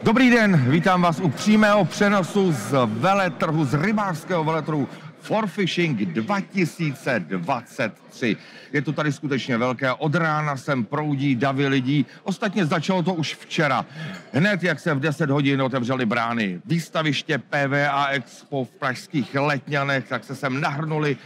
Dobrý den, vítám vás u přímého přenosu z veletrhu, z rybářského veletrhu For Fishing 2023. Je to tady skutečně velké, od rána sem proudí davy lidí, ostatně začalo to už včera. Hned jak se v 10 hodin otevřely brány výstaviště PVA Expo v pražských Letňanech, tak se sem nahrnuli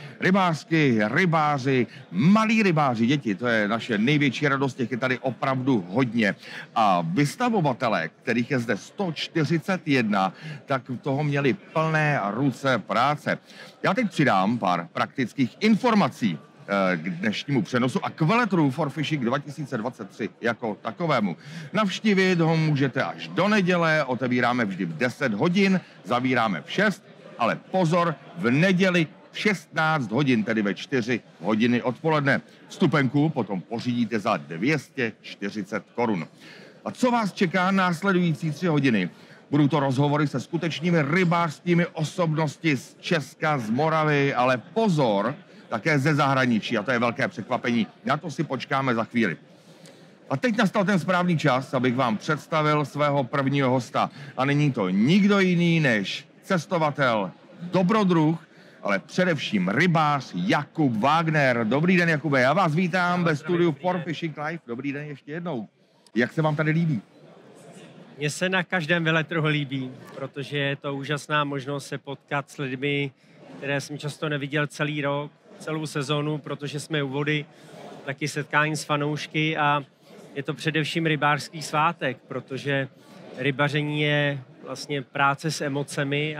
rybáři, malí rybáři, děti, to je naše největší radost, těch je tady opravdu hodně. A vystavovatelé, kterých je zde 141, tak toho měli plné ruce práce. Já teď přidám pár praktických informací k dnešnímu přenosu a k veletrhu For Fishing 2023 jako takovému. Navštívit ho můžete až do neděle, otevíráme vždy v 10 hodin, zavíráme v 6, ale pozor, v neděli v 16 hodin, tedy ve 4 hodiny odpoledne. Vstupenku potom pořídíte za 240 korun. A co vás čeká následující 3 hodiny? Budou to rozhovory se skutečnými rybářskými osobnosti z Česka, z Moravy, ale pozor, také ze zahraničí, a to je velké překvapení. Na to si počkáme za chvíli. A teď nastal ten správný čas, abych vám představil svého prvního hosta. A není to nikdo jiný než cestovatel, dobrodruh, ale především rybář Jakub Wagner. Dobrý den, Jakube, já vás vítám ve studiu For Fishing Live. Dobrý den ještě jednou. Jak se vám tady líbí? Mně se na každém veletrhu líbí, protože je to úžasná možnost se potkat s lidmi, které jsem často neviděl celý rok, celou sezonu, protože jsme u vody, taky setkání s fanoušky a je to především rybářský svátek, protože rybaření je vlastně práce s emocemi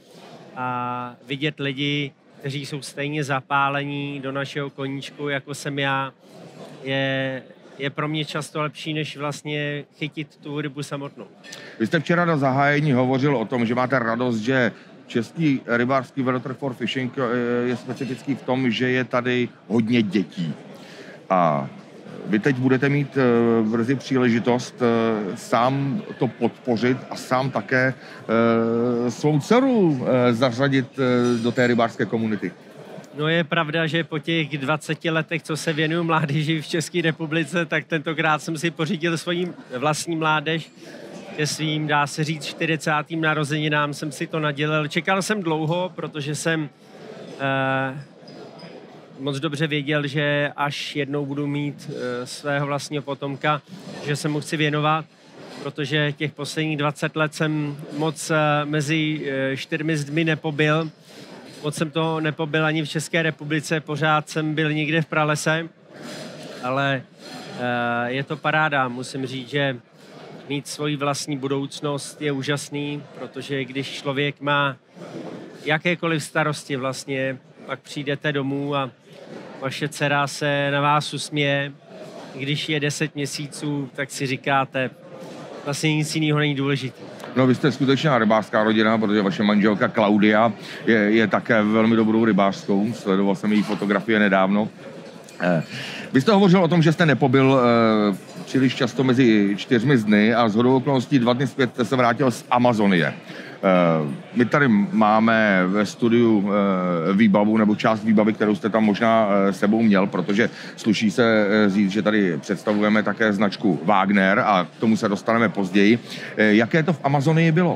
a vidět lidi, kteří jsou stejně zapálení do našeho koníčku, jako jsem já, je pro mě často lepší, než vlastně chytit tu rybu samotnou. Vy jste včera na zahájení hovořil o tom, že máte radost, že český rybářský veletrh For Fishing je specifický v tom, že je tady hodně dětí. A vy teď budete mít brzy příležitost sám to podpořit a sám také svou dceru zařadit do té rybářské komunity. No je pravda, že po těch 20 letech, co se věnuju mládeži v České republice, tak tentokrát jsem si pořídil svoji vlastní mládež. Ke svým, dá se říct, 40. narozeninám jsem si to nadělil. Čekal jsem dlouho, protože jsem moc dobře věděl, že až jednou budu mít svého vlastního potomka, že se mu chci věnovat, protože těch posledních 20 let jsem moc mezi 4 zdmi nepobyl. Moc jsem to nepobyl ani v České republice, pořád jsem byl někde v pralese, ale je to paráda. Musím říct, že mít svoji vlastní budoucnost je úžasný, protože když člověk má jakékoliv starosti vlastně, pak přijdete domů a vaše dcera se na vás usměje. Když je 10 měsíců, tak si říkáte, vlastně nic jiného není důležitý. No, vy jste skutečná rybářská rodina, protože vaše manželka Klaudia je také velmi dobrou rybářskou. Sledoval jsem její fotografie nedávno. Vy jste hovořil o tom, že jste nepobyl příliš často mezi 4 dny a shodou okolností 2 dny zpět jste se vrátil z Amazonie. My tady máme ve studiu výbavu nebo část výbavy, kterou jste tam možná sebou měl, protože sluší se říct, že tady představujeme také značku Wagner a k tomu se dostaneme později. Jaké to v Amazonii bylo?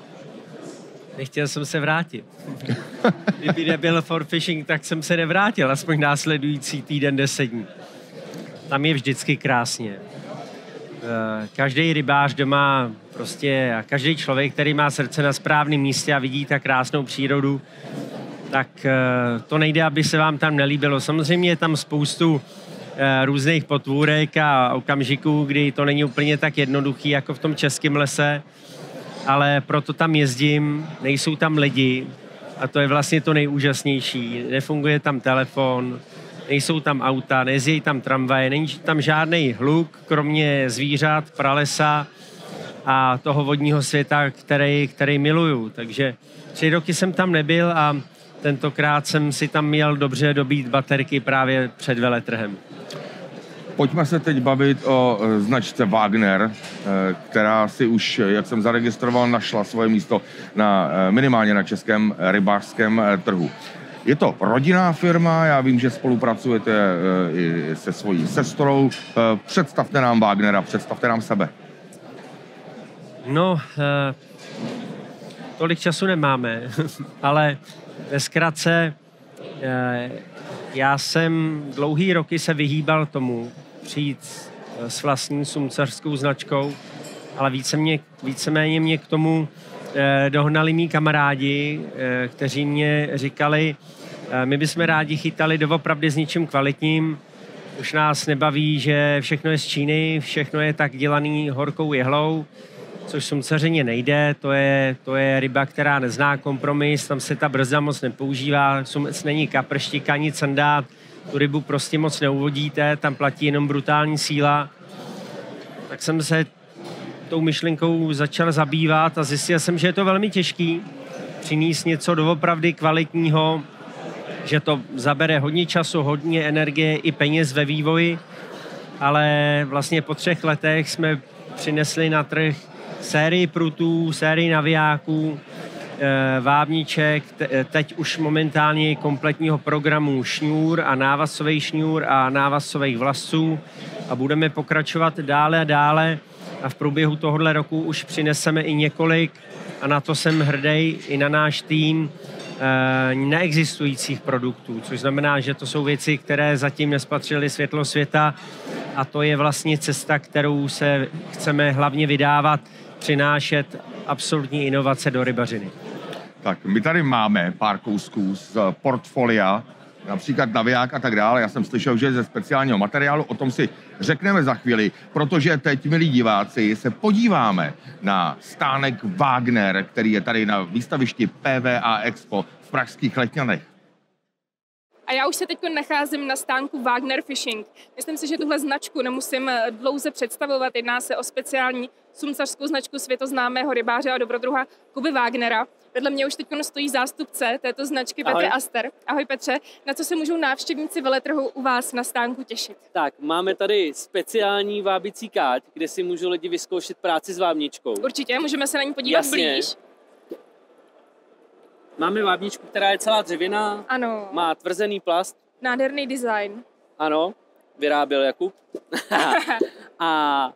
Nechtěl jsem se vrátit. Kdyby nebyl For Fishing, tak jsem se nevrátil, aspoň následující týden 10 dní. Tam je vždycky krásně. Každý rybář doma prostě a každý člověk, který má srdce na správném místě a vidí tak krásnou přírodu, tak to nejde, aby se vám tam nelíbilo. Samozřejmě je tam spoustu různých potvůrek a okamžiků, kdy to není úplně tak jednoduchý jako v tom českém lese, ale proto tam jezdím, nejsou tam lidi a to je vlastně to nejúžasnější. Nefunguje tam telefon, nejsou tam auta, nejezdí tam tramvaje, není tam žádný hluk, kromě zvířat, pralesa a toho vodního světa, který miluju. Takže 3 roky jsem tam nebyl a tentokrát jsem si tam měl dobře dobít baterky právě před veletrhem. Pojďme se teď bavit o značce Wagner, která si už, jak jsem zaregistroval, našla svoje místo minimálně na českém rybářském trhu. Je to rodinná firma, já vím, že spolupracujete i se svojí sestrou. Představte nám Wagnera, představte nám sebe. No, tolik času nemáme, ale ve zkratce, já jsem dlouhý roky se vyhýbal tomu přijít s vlastní sumcařskou značkou, ale víceméně mě k tomu dohnali mý kamarádi, kteří mě říkali, my bychom rádi chytali doopravdy s něčím kvalitním, už nás nebaví, že všechno je z Číny, všechno je tak dělaný horkou jehlou, což sumcařeně nejde, to je ryba, která nezná kompromis, tam se ta brzda moc nepoužívá, sumec není kaprštika, ani candát, tu rybu prostě moc neuvodíte, tam platí jenom brutální síla. Tak jsem se tou myšlenkou začal zabývat a zjistil jsem, že je to velmi těžký přinést něco doopravdy kvalitního, že to zabere hodně času, hodně energie i peněz ve vývoji, ale vlastně po 3 letech jsme přinesli na trh sérii prutů, sérii navijáků, vábníček, teď už momentálně kompletního programu šňůr a návazcových šňůr a návazcových vlasů a budeme pokračovat dále a dále a v průběhu tohohle roku už přineseme i několik a na to jsem hrdý i na náš tým neexistujících produktů, což znamená, že to jsou věci, které zatím nespatřily světlo světa a to je vlastně cesta, kterou se chceme hlavně vydávat, přinášet absolutní inovace do rybařiny. Tak my tady máme pár kousků z portfolia, například naviják a tak dále. Já jsem slyšel, že ze speciálního materiálu, o tom si řekneme za chvíli, protože teď, milí diváci, se podíváme na stánek Wagner, který je tady na výstavišti PVA Expo v pražských Letňanech. A já už se teď nacházím na stánku Wagner Fishing. Myslím si, že tuhle značku nemusím dlouze představovat. Jedná se o speciální sumcařskou značku světoznámého rybáře a dobrodruha Kuby Wagnera. Vedle mě už teď stojí zástupce této značky Petr Aster. Ahoj Petře, na co se můžou návštěvníci veletrhu u vás na stánku těšit? Tak, máme tady speciální vábicí káť, kde si můžou lidi vyzkoušet práci s vábničkou. Určitě, můžeme se na ní podívat blíž. Máme vábničku, která je celá dřevěná, ano. Má tvrzený plast. Nádherný design. Ano, vyráběl Jakub. A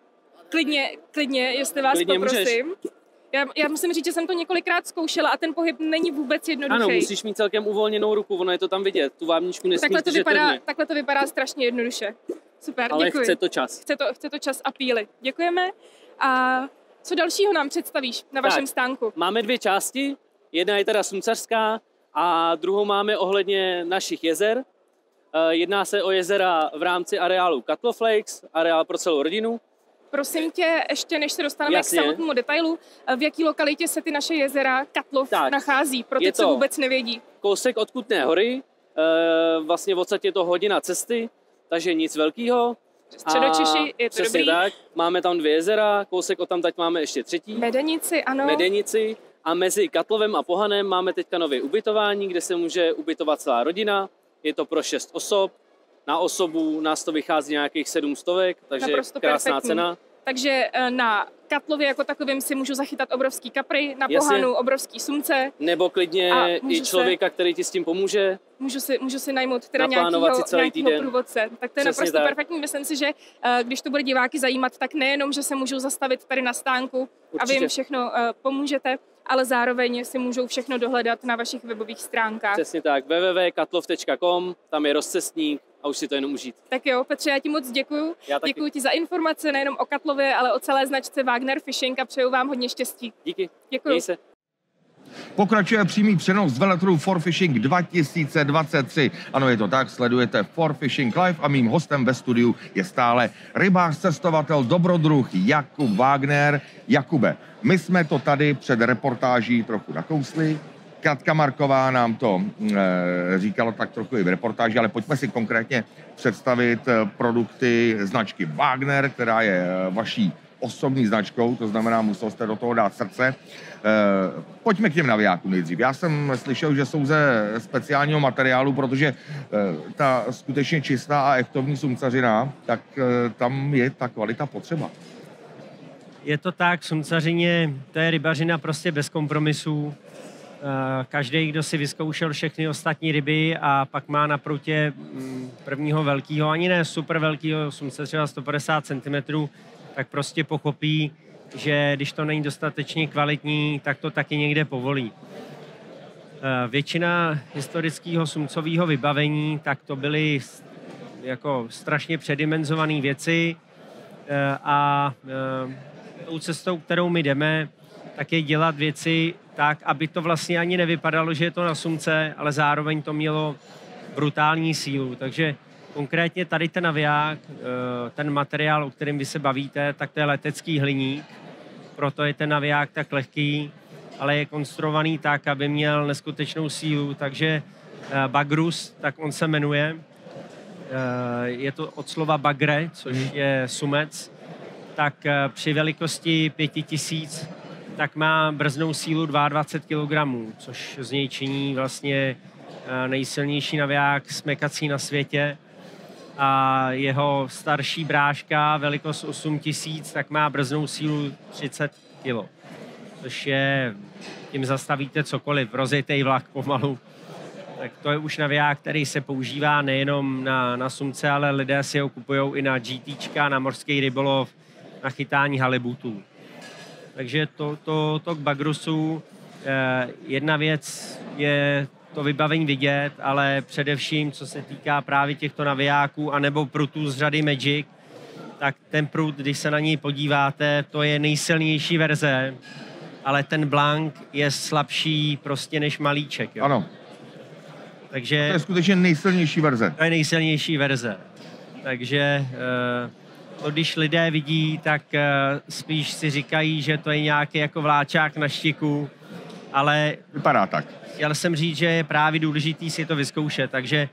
klidně, jestli vás poprosím. Já musím říct, že jsem to několikrát zkoušela a ten pohyb není vůbec jednoduchý. Ano, musíš mít celkem uvolněnou ruku, ono je to tam vidět. Tu vábničku nesmíš držet pevně. Takhle to vypadá strašně jednoduše. Super, ale děkuji. chce to čas. Chce to čas a píly. Děkujeme. A co dalšího nám představíš na vašem stánku? Máme 2 části. Jedna je teda sumcařská a druhou máme ohledně našich jezer. Jedná se o jezera v rámci areálu Katlov Lakes, areál pro celou rodinu. Prosím tě, ještě než se dostaneme k samotnému detailu, v jaký lokalitě se ty naše jezera Katlov nachází, pro ty, co vůbec nevědí? Kousek od Kutné Hory, vlastně v podstatě je to hodina cesty, takže nic velkého. Středočeši, je to přesně dobrý. Tak, máme tam 2 jezera, kousek od tam teď máme ještě 3. Medenici, ano. Medenici. A mezi Katlovem a Pohanem máme teďka nové ubytování, kde se může ubytovat celá rodina. Je to pro 6 osob. Na osobu nás to vychází nějakých 700, takže naprosto krásná perfektní cena. Takže na Katlově jako takovým si můžu zachytat obrovský kapry, na Pohanu obrovský sumce. Nebo klidně i člověka, který ti s tím pomůže. Můžu si najmout teda nějakýho průvodce. Tak to je naprosto perfektní. Myslím si, že když to bude diváky zajímat, tak nejenom, že se můžou zastavit tady na stánku a vy jim všechno pomůžete, ale zároveň si můžou všechno dohledat na vašich webových stránkách. Přesně tak, www.katlov.com, tam je rozcestník a už si to jenom užít. Tak jo, Petře, já ti moc děkuju. Děkuju ti za informace nejenom o Katlově, ale o celé značce Wagner Fishing a přeju vám hodně štěstí. Díky. Děkuju. Měj se. Pokračuje přímý přenos z veletrhu Forfishing 2023. Ano, je to tak, sledujete Forfishing Live a mým hostem ve studiu je stále rybář, cestovatel, dobrodruh Jakub Wagner. Jakube, my jsme to tady před reportáží trochu nakousli. Katka Marková nám to říkala tak trochu i v reportáži, ale pojďme si konkrétně představit produkty značky Wagner, která je vaší osobní značkou, to znamená, musel jste do toho dát srdce. Pojďme k těm navijákům nejdřív. Já jsem slyšel, že jsou ze speciálního materiálu, protože ta skutečně čistá a echtovní sumcařina, tak tam je ta kvalita potřeba. Je to tak, v sumcařině to je rybařina prostě bez kompromisů. Každý, kdo si vyzkoušel všechny ostatní ryby a pak má na prutě prvního velkého, ani ne super velkého, sumce třeba 150 cm, tak prostě pochopí, že když to není dostatečně kvalitní, tak to taky někde povolí. Většina historického sumcového vybavení, tak to byly jako strašně předimenzované věci a tou cestou, kterou my jdeme, tak je dělat věci tak, aby to vlastně ani nevypadalo, že je to na sumce, ale zároveň to mělo brutální sílu. Takže konkrétně tady ten naviják, ten materiál, o kterém vy se bavíte, tak to je letecký hliník, proto je ten naviják tak lehký, ale je konstruovaný tak, aby měl neskutečnou sílu, takže bagrus, tak on se jmenuje, je to od slova bagre, což je sumec, tak při velikosti 5000 tak má brznou sílu 22 kg, což z něj činí vlastně nejsilnější naviják smekací na světě. A jeho starší bráška, velikost 8000, tak má brznou sílu 30 kg. Což je, tím zastavíte cokoliv, rozjetej vlak pomalu. Tak to je už naviják, který se používá nejenom na sumce, ale lidé si ho kupují i na GTčka, na morský rybolov, na chytání halibutů. Takže to k bagrusu. Jedna věc je to vybavení vidět, ale především, co se týká právě těchto navijáků anebo prutů z řady Magic, tak ten prut, když se na něj podíváte, to je nejsilnější verze, ale ten blank je slabší prostě než malíček. Jo? Ano. Takže to je skutečně nejsilnější verze. To je nejsilnější verze. Takže to, když lidé vidí, tak spíš si říkají, že to je nějaký jako vláčák na štiku, ale vypadá tak. Chtěl jsem říct, že je právě důležitý si to vyzkoušet, takže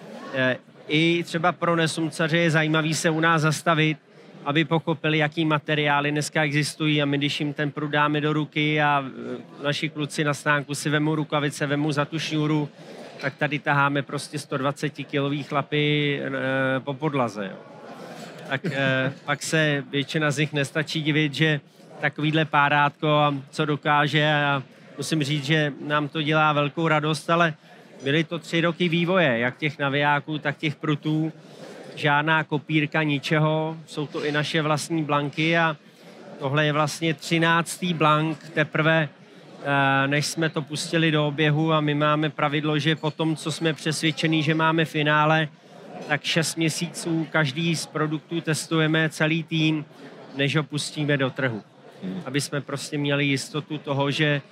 i třeba pro nesumcaře je zajímavý se u nás zastavit, aby pochopili, jaký materiály dneska existují a my, když jim ten prut dáme do ruky a naši kluci na stánku si vemou rukavice, vemou za tu šňůru, tak tady taháme prostě 120-kilový chlapy po podlaze. Jo. Tak pak se většina z nich nestačí divit, že takovýhle párátko, co dokáže, a musím říct, že nám to dělá velkou radost, ale byly to 3 roky vývoje, jak těch navijáků, tak těch prutů. Žádná kopírka ničeho, jsou to i naše vlastní blanky a tohle je vlastně 13. blank teprve, než jsme to pustili do oběhu a my máme pravidlo, že po tom, co jsme přesvědčení, že máme finále, tak 6 měsíců každý z produktů testujeme celý tým, než ho pustíme do trhu. Aby jsme prostě měli jistotu toho, že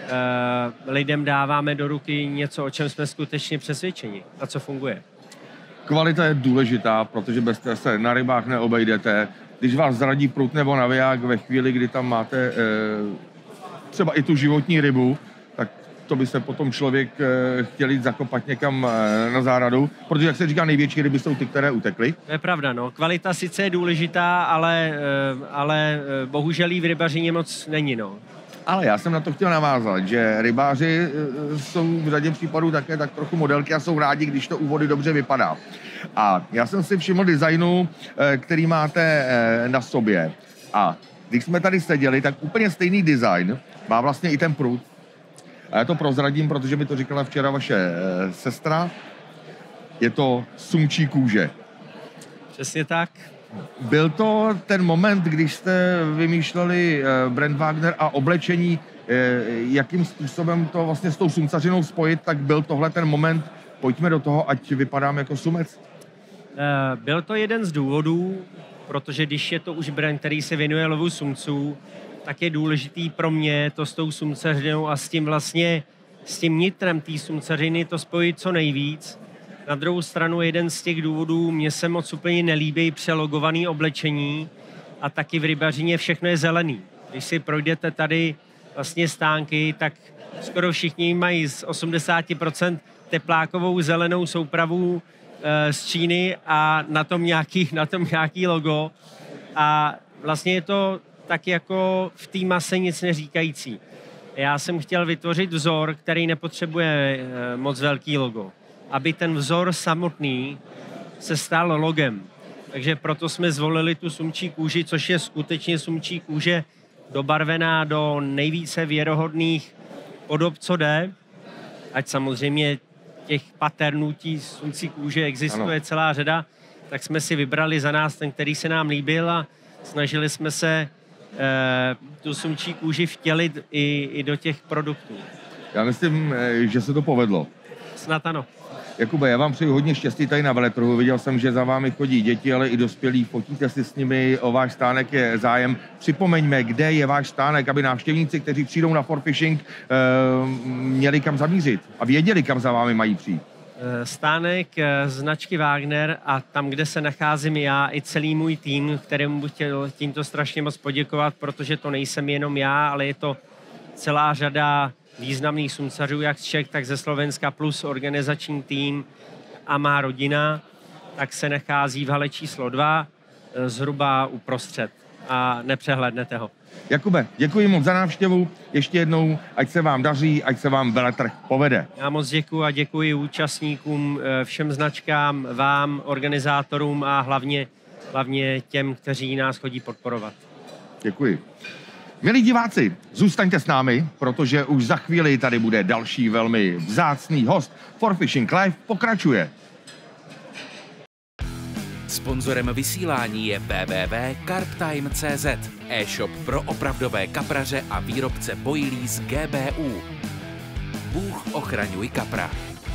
lidem dáváme do ruky něco, o čem jsme skutečně přesvědčeni a co funguje. Kvalita je důležitá, protože bez té se na rybách neobejdete. Když vás zradí prut nebo naviják ve chvíli, kdy tam máte třeba i tu životní rybu, tak to by se potom člověk chtěl jít zakopat někam na záradu, protože, jak se říká, největší ryby jsou ty, které utekly. To je pravda, no. Kvalita sice je důležitá, ale bohužel jí v rybařině moc není, no. Ale já jsem na to chtěl navázat, že rybáři jsou v řadě případů také tak trochu modelky a jsou rádi, když to u vody dobře vypadá. A já jsem si všiml designu, který máte na sobě. A když jsme tady seděli, tak úplně stejný design má vlastně i ten prut. A já to prozradím, protože mi to říkala včera vaše sestra. Je to sumčí kůže. Přesně tak. Byl to ten moment, když jste vymýšleli brand Wagner a oblečení, jakým způsobem to vlastně s tou sumcařinou spojit, tak byl tohle ten moment, pojďme do toho, ať vypadám jako sumec? Byl to jeden z důvodů, protože když je to už brand, který se věnuje lovu sumců, tak je důležitý pro mě to s tou sumcařinou a s tím nitrem té sumcařiny to spojit co nejvíc. Na druhou stranu jeden z těch důvodů, mně se moc úplně nelíbí přelogovaný oblečení a taky v rybařině všechno je zelený. Když si projdete tady vlastně stánky, tak skoro všichni mají z 80% teplákovou zelenou soupravu z Číny a na tom nějaký logo. A vlastně je to tak jako v té mase nic neříkající. Já jsem chtěl vytvořit vzor, který nepotřebuje moc velký logo, aby ten vzor samotný se stal logem. Takže proto jsme zvolili tu sumčí kůži, což je skutečně sumčí kůže dobarvená do nejvíce věrohodných podob, co jde. Ať samozřejmě těch paternů tí sumčí kůže existuje celá řada, tak jsme si vybrali za nás ten, který se nám líbil a snažili jsme se tu sumčí kůži vtělit i do těch produktů. Já myslím, že se to povedlo. Snad ano. Jakube, já vám přeju hodně štěstí tady na veletrhu. Viděl jsem, že za vámi chodí děti, ale i dospělí. Fotíte si s nimi, o váš stánek je zájem. Připomeňme, kde je váš stánek, aby návštěvníci, kteří přijdou na ForFishing, měli kam zamířit a věděli, kam za vámi mají přijít. Stánek značky Wagner a tam, kde se nacházím já i celý můj tým, kterému bych chtěl tímto strašně moc poděkovat, protože to nejsem jenom já, ale je to celá řada významných sumcařů, jak z Čech, tak ze Slovenska, plus organizační tým a má rodina, tak se nachází v hale číslo 2, zhruba uprostřed a nepřehlednete ho. Jakube, děkuji moc za návštěvu. Ještě jednou, ať se vám daří, ať se vám veletrh povede. Já moc děkuji a děkuji účastníkům, všem značkám, vám, organizátorům a hlavně těm, kteří nás chodí podporovat. Děkuji. Milí diváci, zůstaňte s námi, protože už za chvíli tady bude další velmi vzácný host. ForFishing Live pokračuje. Sponzorem vysílání je www.carptime.cz, e-shop pro opravdové kapraře a výrobce boilí z GBU. Bůh ochraňuj kapra.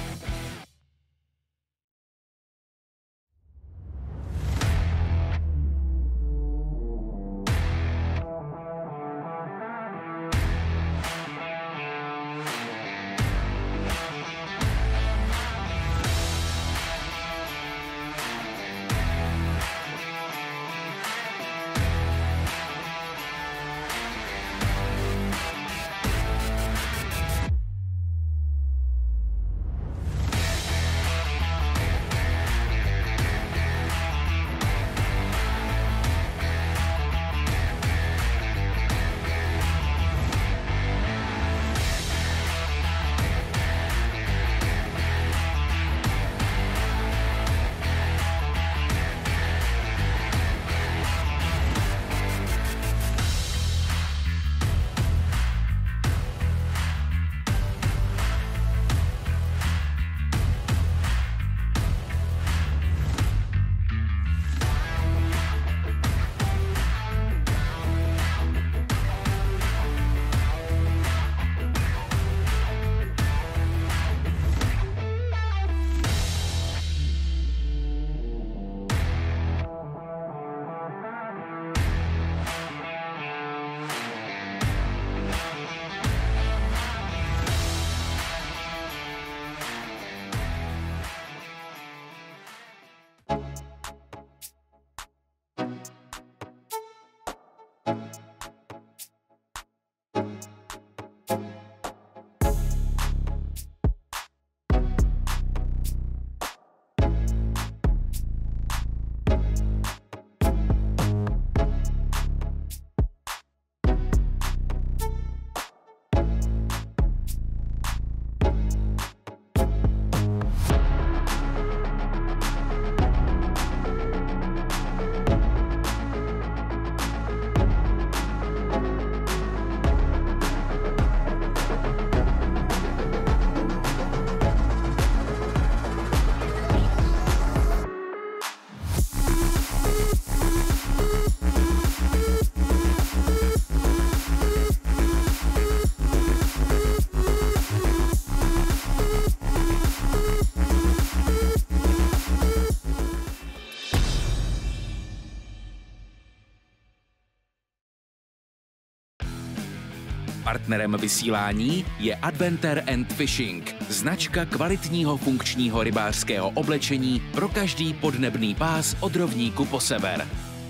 Partnerem vysílání je Adventure and Fishing, značka kvalitního funkčního rybářského oblečení pro každý podnebný pás od rovníku po sever.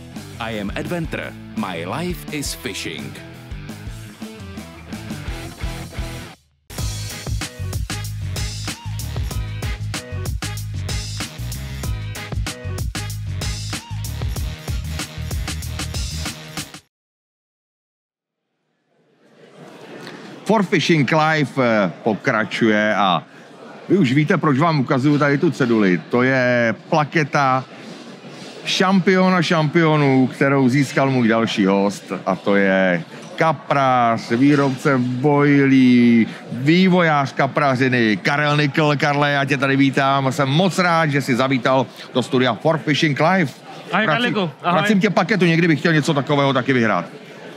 I am Adventure, my life is fishing. ForFishing Live pokračuje a vy už víte, proč vám ukazuju tady tu ceduli. To je plaketa šampiona šampionů, kterou získal můj další host, a to je kaprař, výrobce boilí, vývojář kaprařiny, Karel Nikl. Karle, já tě tady vítám. Jsem moc rád, že jsi zavítal do studia ForFishing Live. Ahoj, Karliku. Ahoj. Vracím tě paketu, někdy bych chtěl něco takového taky vyhrát.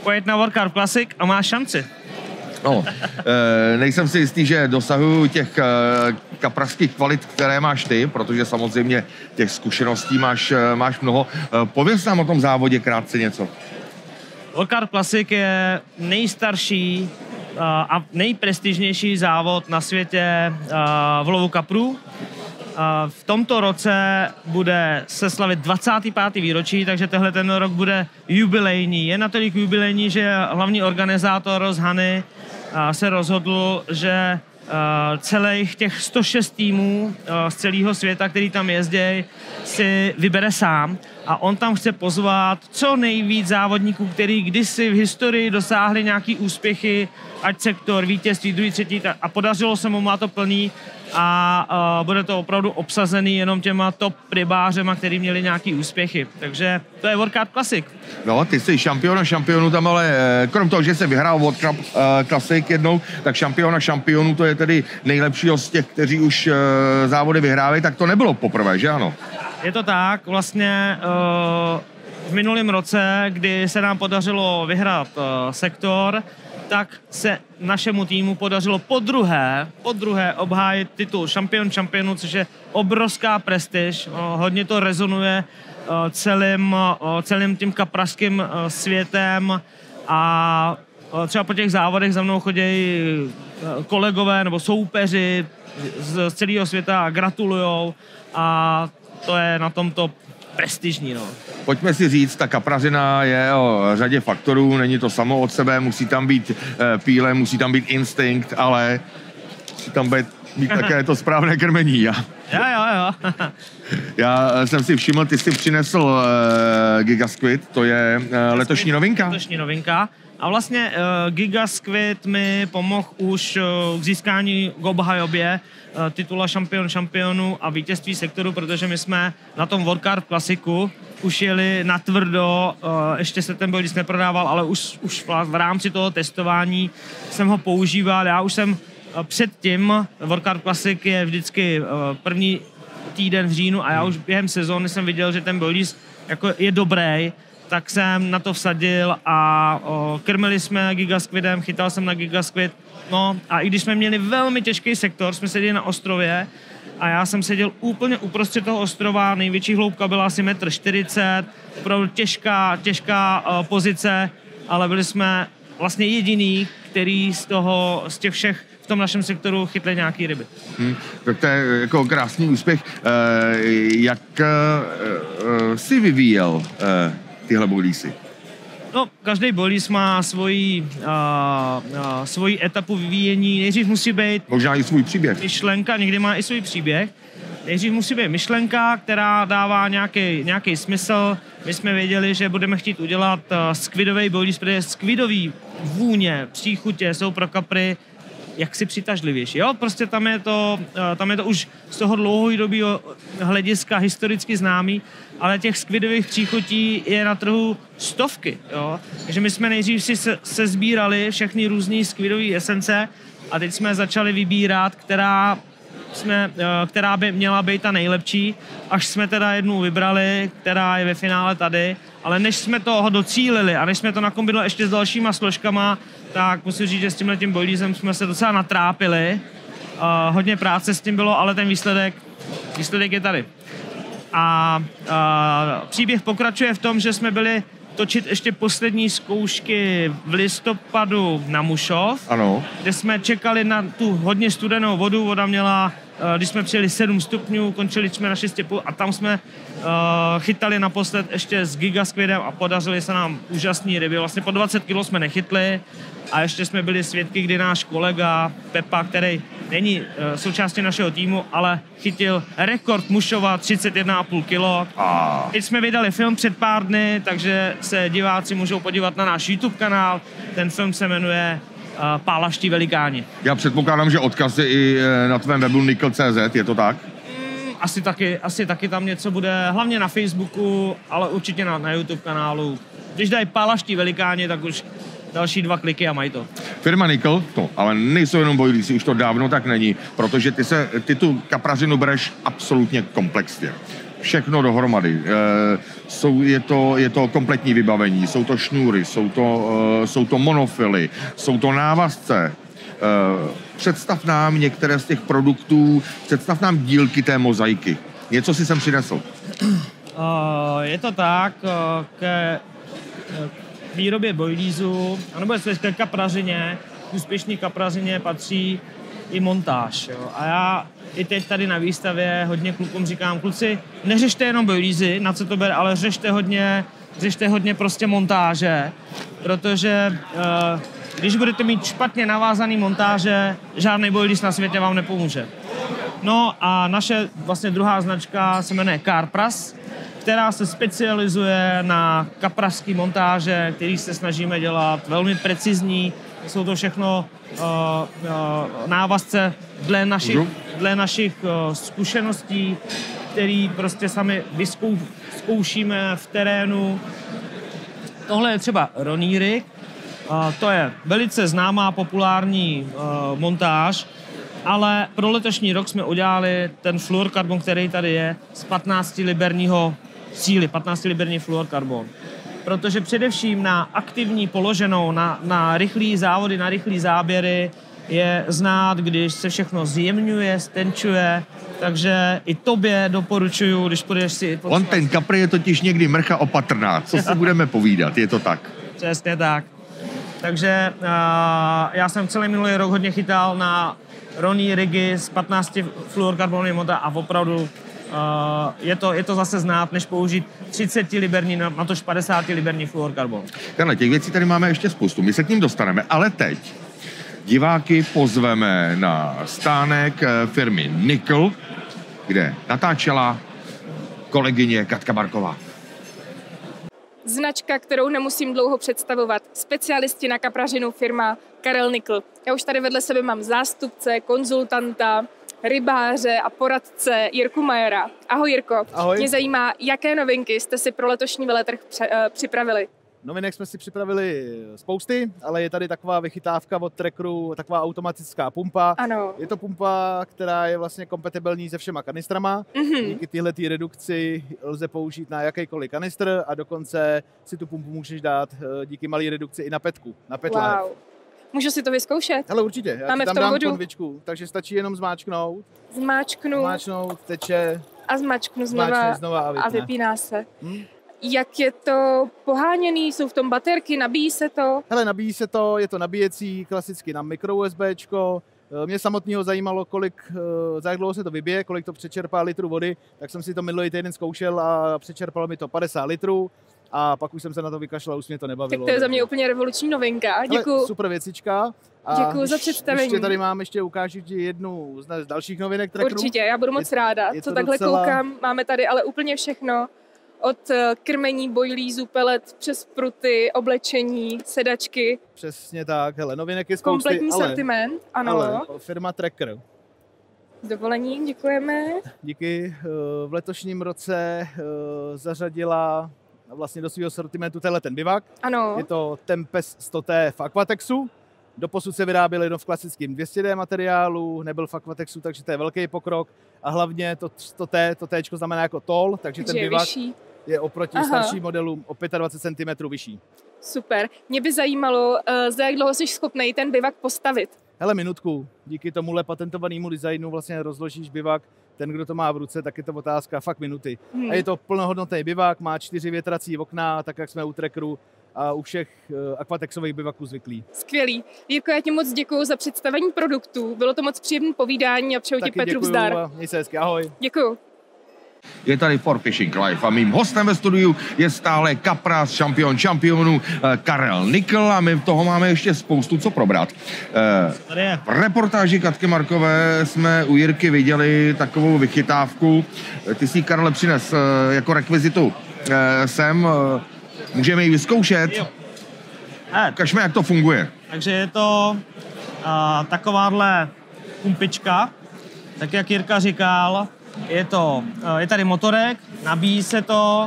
pojet na World Cup Classic a máš šanci. No, nejsem si jistý, že dosahuju těch kaprařských kvalit, které máš ty, protože samozřejmě těch zkušeností máš mnoho. Pověz nám o tom závodě krátce něco. World Cup Classic je nejstarší a nejprestižnější závod na světě v lovu kaprů. V tomto roce bude se slavit 25. výročí, takže tenhle ten rok bude jubilejní. Je natolik jubilejní, že hlavní organizátor z Hany se rozhodl, že celých těch 106 týmů z celého světa, který tam jezdí, si vybere sám a on tam chce pozvat co nejvíc závodníků, který kdysi v historii dosáhli nějaký úspěchy, ať sektor, vítězství, druhý, třetí, a podařilo se mu, má to plný a bude to opravdu obsazený jenom těma top rybářema, který měli nějaký úspěchy. Takže to je World Cup Classic. No, ty jsi šampion šampionů tam, ale krom toho, že se vyhrál World Cup Classic jednou, tak šampion šampionů, to je tedy nejlepšího z těch, kteří už závody vyhrávají, tak to nebylo poprvé, že ano? Je to tak, vlastně v minulém roce, kdy se nám podařilo vyhrát sektor, tak se našemu týmu podařilo po druhé obhájit titul šampion šampionů, což je obrovská prestiž. Hodně to rezonuje celým tím kaprařským světem a třeba po těch závodech za mnou chodí kolegové nebo soupeři z celého světa a gratulujou a to je na tomto prestižní. No. Pojďme si říct, ta kaprařina je o řadě faktorů, není to samo od sebe, musí tam být píle, musí tam být instinkt, ale musí tam být také to správné krmení. Jo. Já jsem si všiml, ty jsi přinesl Gigasquid, to je letošní novinka. Letošní novinka. A vlastně Gigasquid mi pomohl už k získání k obhajobě titula šampion šampionů a vítězství sektoru, protože my jsme na tom World Cup Classicu už jeli natvrdo, ještě se ten boilies neprodával, ale už v rámci toho testování jsem ho používal. Já už jsem předtím, World Cup Classic je vždycky první týden v říjnu a já už během sezóny jsem viděl, že ten boilies jako je dobrý, tak jsem na to vsadil a krmili jsme Gigasquidem, chytal jsem na Gigasquid. No a i když jsme měli velmi těžký sektor, jsme seděli na ostrově a já jsem seděl úplně uprostřed toho ostrova, největší hloubka byla asi 1,40 m, opravdu těžká pozice, ale byli jsme vlastně jediný, který z těch všech v tom našem sektoru chytli nějaký ryby. Tak to je jako krásný úspěch. Jak jsi vyvíjel tyhle boilísy? No, každý boilies má svoji etapu vyvíjení. Nejdřív musí být... Možná i svůj příběh. Myšlenka, někdy má i svůj příběh. Nejdřív musí být myšlenka, která dává nějaký smysl. My jsme věděli, že budeme chtít udělat squidový boilies, protože squidový vůně, příchutě jsou pro kapry jaksi přitažlivější. Jo? Prostě tam je to už z toho dlouhodobého hlediska historicky známý, ale těch squidových příchutí je na trhu stovky. Jo? Takže my jsme nejdřív si sezbírali všechny různé squidové esence a teď jsme začali vybírat, která by měla být ta nejlepší, až jsme teda jednu vybrali, která je ve finále tady, ale než jsme toho docílili a než jsme to nakombinovali ještě s dalšíma složkama, tak musím říct, že s tímhletím boiliesem jsme se docela natrápili. Hodně práce s tím bylo, ale ten výsledek je tady. A příběh pokračuje v tom, že jsme byli točit ještě poslední zkoušky v listopadu na Mušov, ano, kde jsme čekali na tu hodně studenou vodu. Voda měla, když jsme přijeli 7 stupňů, končili jsme na 6,5 a tam jsme chytali naposled ještě s Gigasquidem a podařili se nám úžasný ryby. Vlastně po 20 kg jsme nechytli a ještě jsme byli svědky, kdy náš kolega Pepa, který není součástí našeho týmu, ale chytil rekord Mušova 31,5 kg. Teď jsme vydali film před pár dny, takže se diváci můžou podívat na náš YouTube kanál. Ten film se jmenuje Pálaští velikáni. Já předpokládám, že odkaz je i na tvém webu nickel.cz, je to tak? Asi taky tam něco bude, hlavně na Facebooku, ale určitě na YouTube kanálu. Když dají Pálaští velikáni, tak už další 2 kliky a mají to. Firma Nickel, to ale nejsou jenom boiliesy, už to dávno tak není, protože ty tu kaprařinu bereš absolutně komplexně. všechno dohromady. Je to kompletní vybavení, jsou to šňůry, jsou to monofily, jsou to návazce. Představ nám některé z těch produktů, představ nám dílky té mozaiky. Něco si sem přinesl. Je to tak, k výrobě boilízu, nebo ke kaprařině, k úspěšné kaprařině patří i montáž. Jo. A já i teď tady na výstavě hodně klukům říkám, kluci, neřešte jenom boilízy, na co to bere, ale řešte hodně prostě montáže, protože když budete mít špatně navázaný montáže, žádný boilíz na světě vám nepomůže. No a naše vlastně druhá značka se jmenuje CarPress, která se specializuje na kaprařské montáže, který se snažíme dělat velmi precizní. Jsou to všechno návazce dle našich zkušeností, který prostě sami zkoušíme v terénu. Tohle je třeba Ronnie Rig. To je velice známá populární montáž, ale pro letošní rok jsme udělali ten fluorkarbon, který tady je, z 15 liberního síly, 15 liberní fluorkarbon. Protože především na aktivní položenou, na rychlý závody, na rychlý záběry je znát, když se všechno zjemňuje, stenčuje, takže i tobě doporučuju, když půjdeš si... On ten kapr je totiž někdy mrcha opatrná, co si budeme povídat, je to tak. Přesně tak. Takže já jsem celý minulý rok hodně chytal na Ronnie Rigy s 15 fluorkarbonovými montáž a opravdu je to zase znát, než použít 30 liberní, na tož 50 liberní fluorkarbon. Karle, těch věcí tady máme ještě spoustu, my se k ním dostaneme, ale teď diváky pozveme na stánek firmy Nickel, kde natáčela kolegyně Katka Barková. Značka, kterou nemusím dlouho představovat. Specialisti na kaprařinu firma Karel Nickel. Já už tady vedle sebe mám zástupce, konzultanta, rybáře a poradce Jirku Majera. Ahoj Jirko. Ahoj. Mě zajímá, jaké novinky jste si pro letošní veletrh připravili. Novinek jsme si připravili spousty, ale je tady taková vychytávka od Trackeru, taková automatická pumpa. Ano. Je to pumpa, která je vlastně kompatibilní se všema kanistrama. Díky téhleté redukci lze použít na jakýkoliv kanistr a dokonce si tu pumpu můžeš dát díky malé redukci i na petku, na petlahev. Wow. Můžu si to vyzkoušet? Hele, určitě. Já Máme ti tam v tom dám vodu. konvičku, takže stačí jenom zmáčknout. Zmáčknu teče. a zmáčknu znova a vypíná se. Jak je to poháněný? Jsou v tom baterky? Nabíjí se to? Hele, nabíjí se to, je to nabíjecí, klasicky na mikro USBčko. Mě samotného zajímalo, za jak dlouho se to vybije, kolik to přečerpá litrů vody, tak jsem si to minulý týden zkoušel a přečerpalo mi to 50 litrů a pak už jsem se na to vykašlal, už mě to nebavilo. Tak to je za mě úplně revoluční novinka. Děkuju. Super věcička. Děkuju za představení. Ještě tady mám, ukážu ti jednu z dalších novinek Trackeru. Určitě, já budu moc ráda. Co takhle koukám, máme tady ale úplně všechno. Od krmení, boilízu, pelet, přes pruty, oblečení, sedačky. Přesně tak, hele, novinek je spousty, kompletní sortiment, ano. Ale firma Tracker. Dovolení, děkujeme. Díky. V letošním roce zařadila vlastně do svého sortimentu ten bivak. Ano. Je to Tempest 100T v Aquatexu. Doposud se vyráběl jenom v klasickém 200D materiálu, nebyl v Aquatexu, takže to je velký pokrok. A hlavně to 100T, to T znamená jako tol, takže ten bivak je oproti starším modelům o 25 cm vyšší. Super. Mě by zajímalo, za jak dlouho jsi schopnej ten bivak postavit. Hele, minutku. Díky tomuhle patentovanému designu vlastně rozložíš bivak. Ten, kdo to má v ruce, tak je to otázka fakt minuty. A je to plnohodnotný bivak, má 4 větrací okna, tak jak jsme u Trackeru a u všech aquatexových bivaků zvyklí. Skvělý. Jirko, já ti moc děkuju za představení produktů. Bylo to moc příjemné povídání a přeju ti Petru vzdar. Měj se hezky, ahoj. Děkuju. Je tady For Fishing Live a mým hostem ve studiu je stále kapras, šampion šampionů Karel Nickel a my toho máme ještě spoustu co probrat. V reportáži Katky Markové jsme u Jirky viděli takovou vychytávku. Ty si ji, Karle, přines jako rekvizitu sem. Můžeme ji vyzkoušet? Ukažme, jak to funguje. Takže je to takováhle pumpička, tak jak Jirka říkal, je tady motorek, nabíjí se to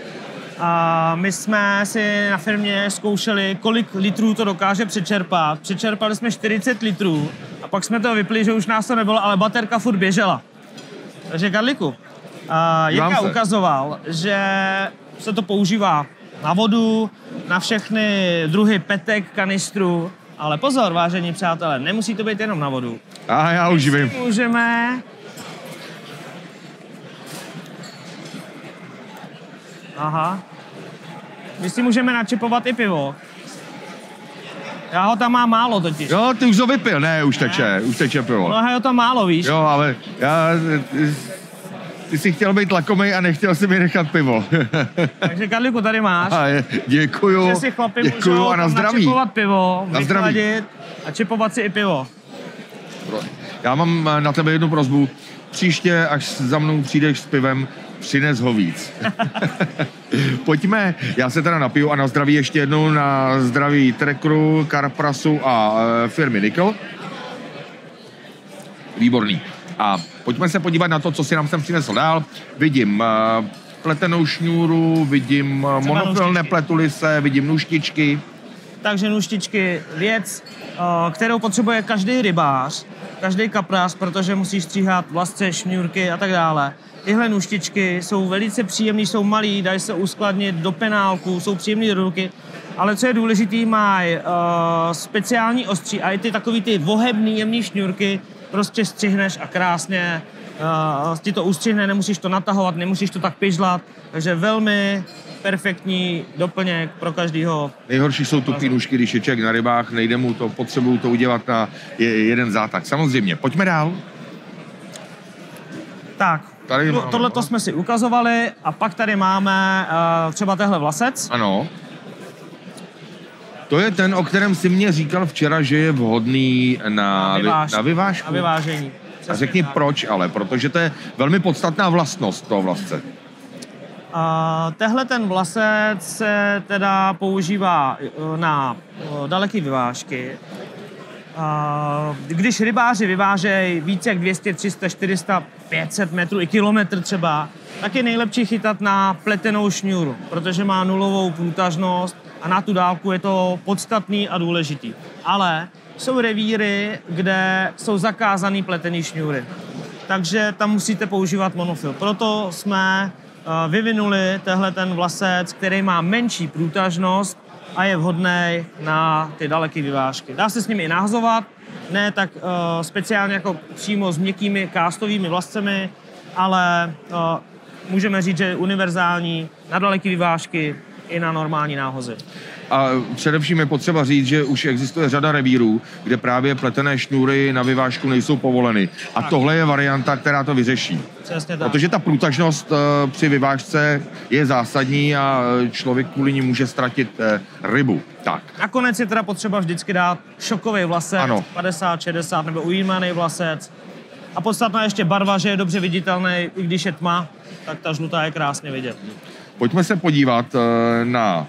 a my jsme si na firmě zkoušeli, kolik litrů to dokáže přečerpat. Přečerpali jsme 40 litrů a pak jsme to vypli, že už nás to nebylo, ale baterka furt běžela. Takže Karliku, Jirka ukazoval, že se to používá na vodu, na všechny druhy petek, kanistru, ale pozor, vážení přátelé, nemusí to být jenom na vodu. A já už vím. Můžeme... Aha. My si můžeme načipovat i pivo. Já ho tam mám málo totiž. Jo, ty už ho vypil, ne, už teče pivo. No je to málo, víš? Jo, ale ty jsi chtěl být lakomej a nechtěl si mi nechat pivo. Takže Karliku, tady máš. Děkuju, že si chlapi děkuju a na zdraví. Načipovat pivo, na zdraví. A čipovat si i pivo. Já mám na tebe jednu prosbu. Příště, až za mnou přijdeš s pivem, přines ho víc. Pojďme, já se teda napiju a na zdraví ještě jednou, na zdraví Trekru, Karprasu a firmy Nickel. Výborný. A pojďme se podívat na to, co si nám sem přinesl dál. Vidím pletenou šňůru, vidím monofil nepletuli se, vidím nůžtičky. Takže nůžtičky, věc, kterou potřebuje každý rybář, každý kaprář, protože musí stříhat vlasce, šňůrky a tak dále. Tyhle nůžtičky jsou velice příjemný, jsou malý, dají se uskladnit do penálku, jsou příjemný do ruky, ale co je důležitý, mají speciální ostří a i ty takový ty vohebný, jemný šňůrky prostě střihneš a krásně ti to ustřihne, nemusíš to natahovat, nemusíš to tak pižlat, takže velmi perfektní doplněk pro každýho. Nejhorší jsou tupý nůžky, když je člověk na rybách, nejde mu to, potřebuju to udělat na jeden zátak. Samozřejmě, pojďme dál. Tak, tohleto jsme si ukazovali a pak tady máme třeba tehle vlasec. Ano. To je ten, o kterém si mě říkal včera, že je vhodný na vyvážku. Na vyvážení. A řekni proč ale, protože to je velmi podstatná vlastnost toho vlasce. Tehle ten vlasec se teda používá na daleké vyvážky. Když rybáři vyvážejí více jak 200, 300, 400, 500 metrů i kilometr třeba, tak je nejlepší chytat na pletenou šňůru, protože má nulovou průtažnost a na tu dálku je to podstatný a důležitý. Ale jsou revíry, kde jsou zakázané pletené šňůry, takže tam musíte používat monofil. Proto jsme vyvinuli tehle ten vlasec, který má menší průtažnost a je vhodný na ty daleké vyvážky. Dá se s nimi i nahazovat, ne tak speciálně jako přímo s měkkými kástovými vlascemi, ale můžeme říct, že je univerzální na daleké vyvážky i na normální náhozy. A především je potřeba říct, že už existuje řada revírů, kde právě pletené šňůry na vyvážku nejsou povoleny. A tohle je varianta, která to vyřeší. Přesně tak. Protože ta průtažnost při vyvážce je zásadní a člověk kvůli ní může ztratit rybu. Tak. Nakonec je teda potřeba vždycky dát šokový vlasec, ano. 50, 60 nebo ujímaný vlasec. A podstatná ještě barva, že je dobře viditelný, i když je tma, tak ta žlutá je krásně vidět. Pojďme se podívat na...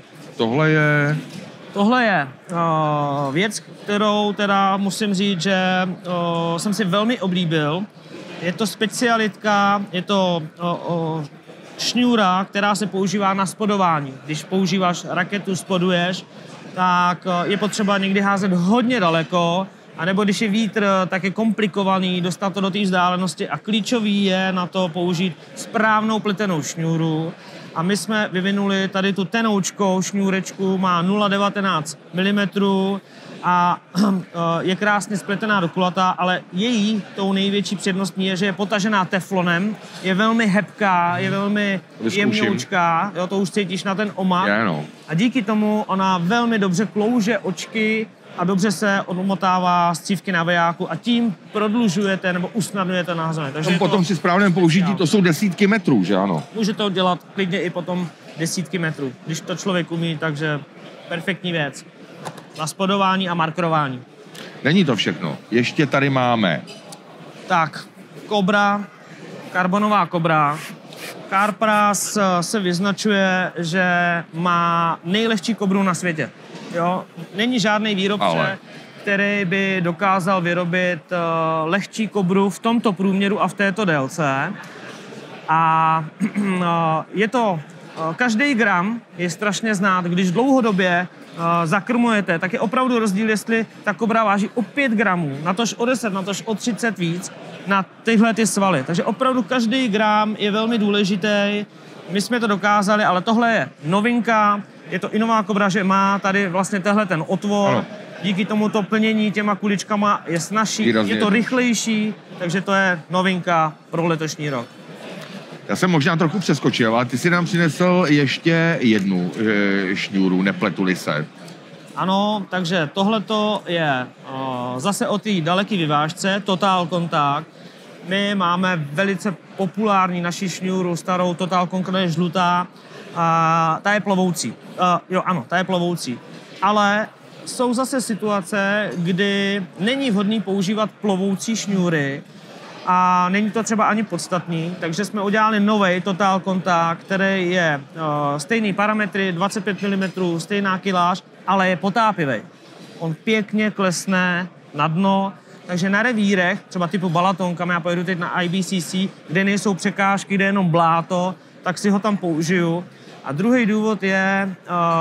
Tohle je věc, kterou teda musím říct, že jsem si velmi oblíbil. Je to specialitka, je to šňůra, která se používá na spodování. Když používáš raketu, spoduješ, tak je potřeba někdy házet hodně daleko, anebo když je vítr, tak je komplikovaný dostat to do té vzdálenosti a klíčový je na to použít správnou pletenou šňůru. A my jsme vyvinuli tady tu tenoučkou šňůrečku, má 0,19 mm a je krásně spletená do kulata, ale její tou největší předností je, že je potažená teflonem, je velmi hebká, je velmi jemňoučká, jo, to už cítíš na ten omak. A díky tomu ona velmi dobře klouže očky a dobře se odmotává střívky na vejáku a tím prodlužujete nebo usnadňujete nahazení. Takže potom při správném použití to jsou desítky metrů, že ano? Může to dělat klidně i potom desítky metrů, když to člověk umí, takže perfektní věc. Na spodování a markrování. Není to všechno. Ještě tady máme. Tak, kobra, karbonová kobra. Karpras se vyznačuje, že má nejlehčí kobru na světě. Jo? Není žádný výrobce, který by dokázal vyrobit lehčí kobru v tomto průměru a v této délce. A je to každý gram je strašně znát. Když dlouhodobě zakrmujete, tak je opravdu rozdíl, jestli ta kobra váží o 5 gramů, natož o 10, natož o 30 víc na tyhle ty svaly. Takže opravdu každý gram je velmi důležitý. My jsme to dokázali, ale tohle je novinka. Je to i nová kobra, že má tady vlastně tenhle ten otvor. Ano. Díky tomuto plnění těma kuličkama je snazší, je to rychlejší, takže to je novinka pro letošní rok. Já jsem možná trochu přeskočil, ale ty si nám přinesl ještě jednu šňůru, nepletu-li se. Ano, takže tohleto je zase o té daleké vyvážce, Total Contact. My máme velice populární naši šňůru, starou Total Contact, je žlutá. Ta je plovoucí. Ta je plovoucí. Ale jsou zase situace, kdy není vhodný používat plovoucí šňůry a není to třeba ani podstatný, takže jsme udělali nový Total Contact, který je stejný parametry, 25 mm, stejná kiláž, ale je potápivý. On pěkně klesne na dno, takže na revírech, třeba typu Balaton, kam já pojedu teď na IBCC, kde nejsou překážky, kde je jenom bláto, tak si ho tam použiju. A druhý důvod je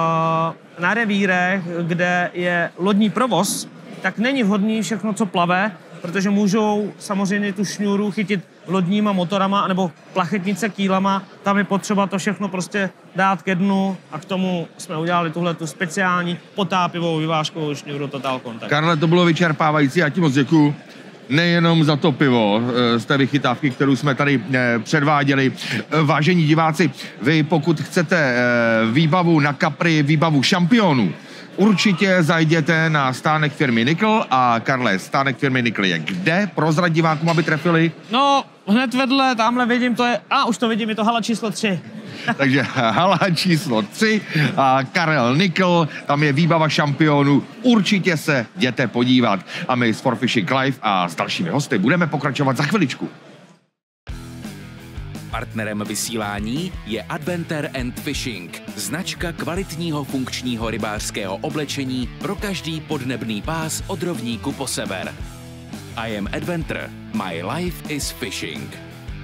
na revírech, kde je lodní provoz, tak není vhodný všechno, co plave, protože můžou samozřejmě tu šňůru chytit lodníma motorama nebo plachetnice kýlama. Tam je potřeba to všechno prostě dát ke dnu a k tomu jsme udělali tuhletu speciální potápivou vyvážkovou šňůru Total Contact. Karle, to bylo vyčerpávající, já ti moc děkuju. Nejenom za to pivo z té vychytávky, kterou jsme tady předváděli. Vážení diváci, vy pokud chcete výbavu na Capri, výbavu šampionů, určitě zajděte na stánek firmy Nickel. A Karle, stánek firmy Nickel je kde? Prozrať divákům, aby trefili. No, hned vedle, tamhle vidím, to je, už to vidím, je to hala číslo 3. Takže hala číslo 3 a Karel Nickel, tam je výbava šampionů, určitě se jděte podívat. A my s 4Fishing Live a s dalšími hosty budeme pokračovat za chviličku. Partnerem vysílání je Adventure and Fishing, značka kvalitního funkčního rybářského oblečení pro každý podnebný pás od rovníku po sever. I am Adventure, my life is fishing.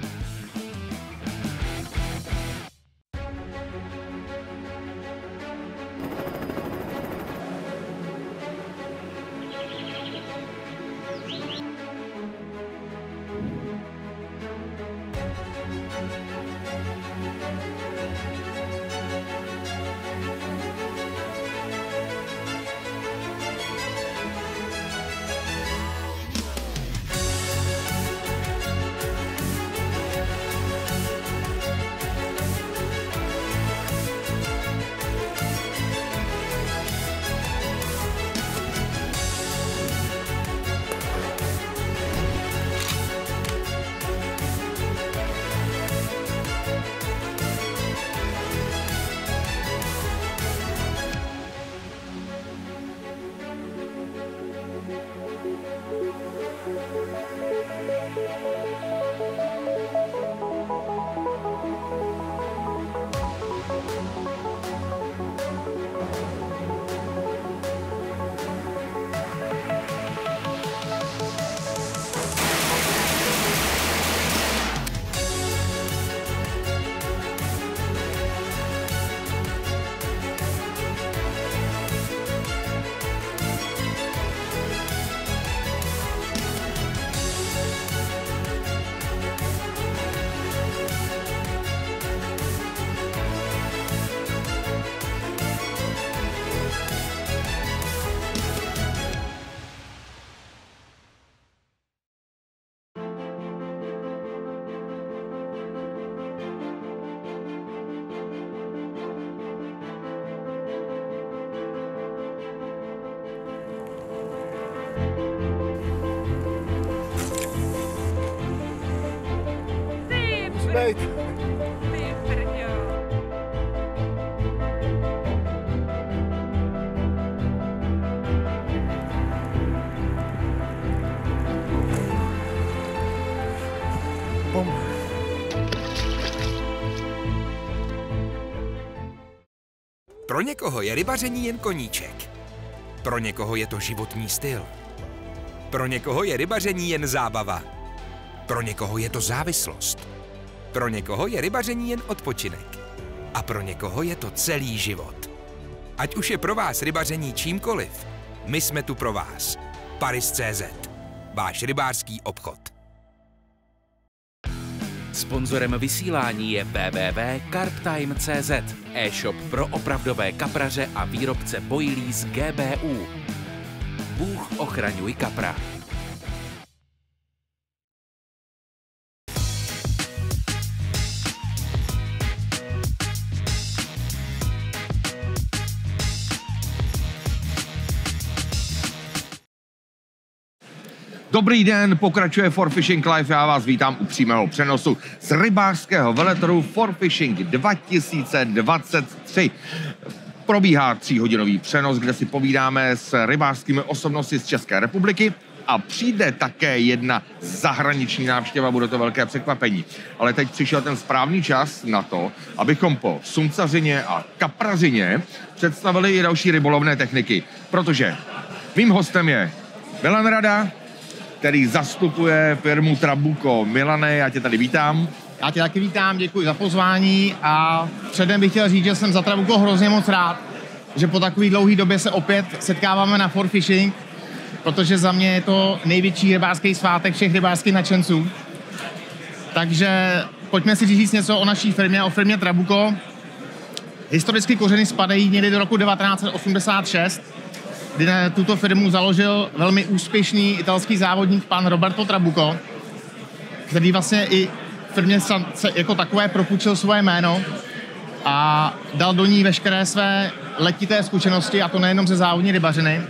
Bejt. Pro někoho je rybaření jen koníček. Pro někoho je to životní styl. Pro někoho je rybaření jen zábava. Pro někoho je to závislost. Pro někoho je rybaření jen odpočinek. A pro někoho je to celý život. Ať už je pro vás rybaření čímkoliv, my jsme tu pro vás. Paris.cz, váš rybářský obchod. Sponzorem vysílání je www.karptime.cz, e-shop pro opravdové kapraře a výrobce boilí z GBU. Bůh ochraňuj kapra. Dobrý den, pokračuje For Fishing Live, já vás vítám u přímého přenosu z rybářského veletrhu For Fishing 2023. Probíhá 3hodinový přenos, kde si povídáme s rybářskými osobnostmi z České republiky a přijde také jedna zahraniční návštěva, bude to velké překvapení. Ale teď přišel ten správný čas na to, abychom po sumcařině a kaprařině představili i další rybolovné techniky, protože mým hostem je Milan Rada, který zastupuje firmu Trabuco. Milane, já tě tady vítám. Já tě taky vítám, děkuji za pozvání a předem bych chtěl říct, že jsem za Trabuco hrozně moc rád, že po takové dlouhé době se opět setkáváme na For Fishing, protože za mě je to největší rybářský svátek všech rybářských nadšenců. Takže pojďme si říct něco o naší firmě, o firmě Trabuco. Historicky kořeny spadají někdy do roku 1986, kdy tuto firmu založil velmi úspěšný italský závodník pan Roberto Trabuco, který vlastně i firmě jako takové propůjčil svoje jméno a dal do ní veškeré své letité zkušenosti, a to nejenom ze závodní rybařiny.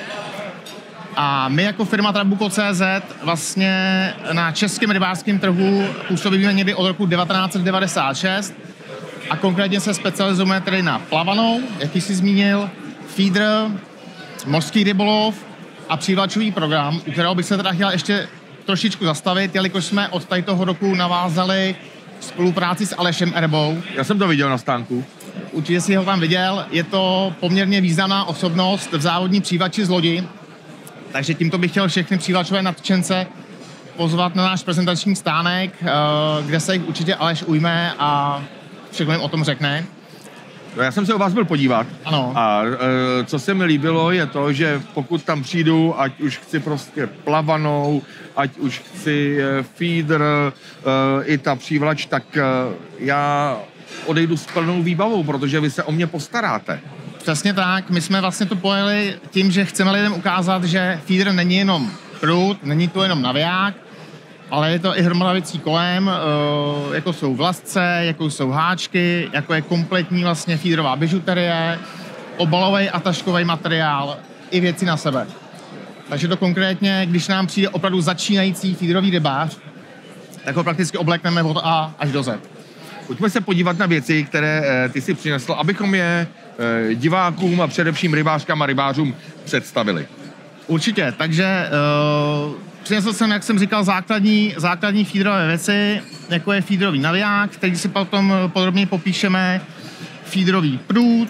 A my jako firma Trabuco.cz vlastně na českém rybářském trhu působíme někdy od roku 1996 a konkrétně se specializujeme tedy na plavanou, jaký jsi zmínil, feeder, mořský rybolov a přívlačový program, u kterého bych se teda chtěl ještě trošičku zastavit, jelikož jsme od tohoto roku navázali spolupráci s Alešem Erbou. Já jsem to viděl na stánku. Určitě jsi ho tam viděl, je to poměrně významná osobnost v závodní přívlači z lodi, takže tímto bych chtěl všechny přívlačové nadšence pozvat na náš prezentační stánek, kde se jich určitě Aleš ujme a všechno jim o tom řekne. No, já jsem se u vás byl podívat. Ano. A co se mi líbilo, je to, že pokud tam přijdu, ať už chci prostě plavanou, ať už chci feeder, i ta přívlač, tak já odejdu s plnou výbavou, protože vy se o mě postaráte. Přesně tak. My jsme vlastně to pojeli tím, že chceme lidem ukázat, že feeder není jenom prut, není to jenom naviják, ale je to i hromada věcí kolem, jako jsou vlasce, jako jsou háčky, jako je kompletní vlastně feederová bižuterie, obalový a taškový materiál i věci na sebe. Takže to konkrétně, když nám přijde opravdu začínající feederový rybář, tak ho prakticky oblekneme od A až do Z. Pojďme se podívat na věci, které ty si přinesl, abychom je divákům a především rybářkám a rybářům představili. Určitě, takže přinesl jsem, jak jsem říkal, základní feederové věci, jako je feederový naviják, který si potom podrobně popíšeme, feederový prut,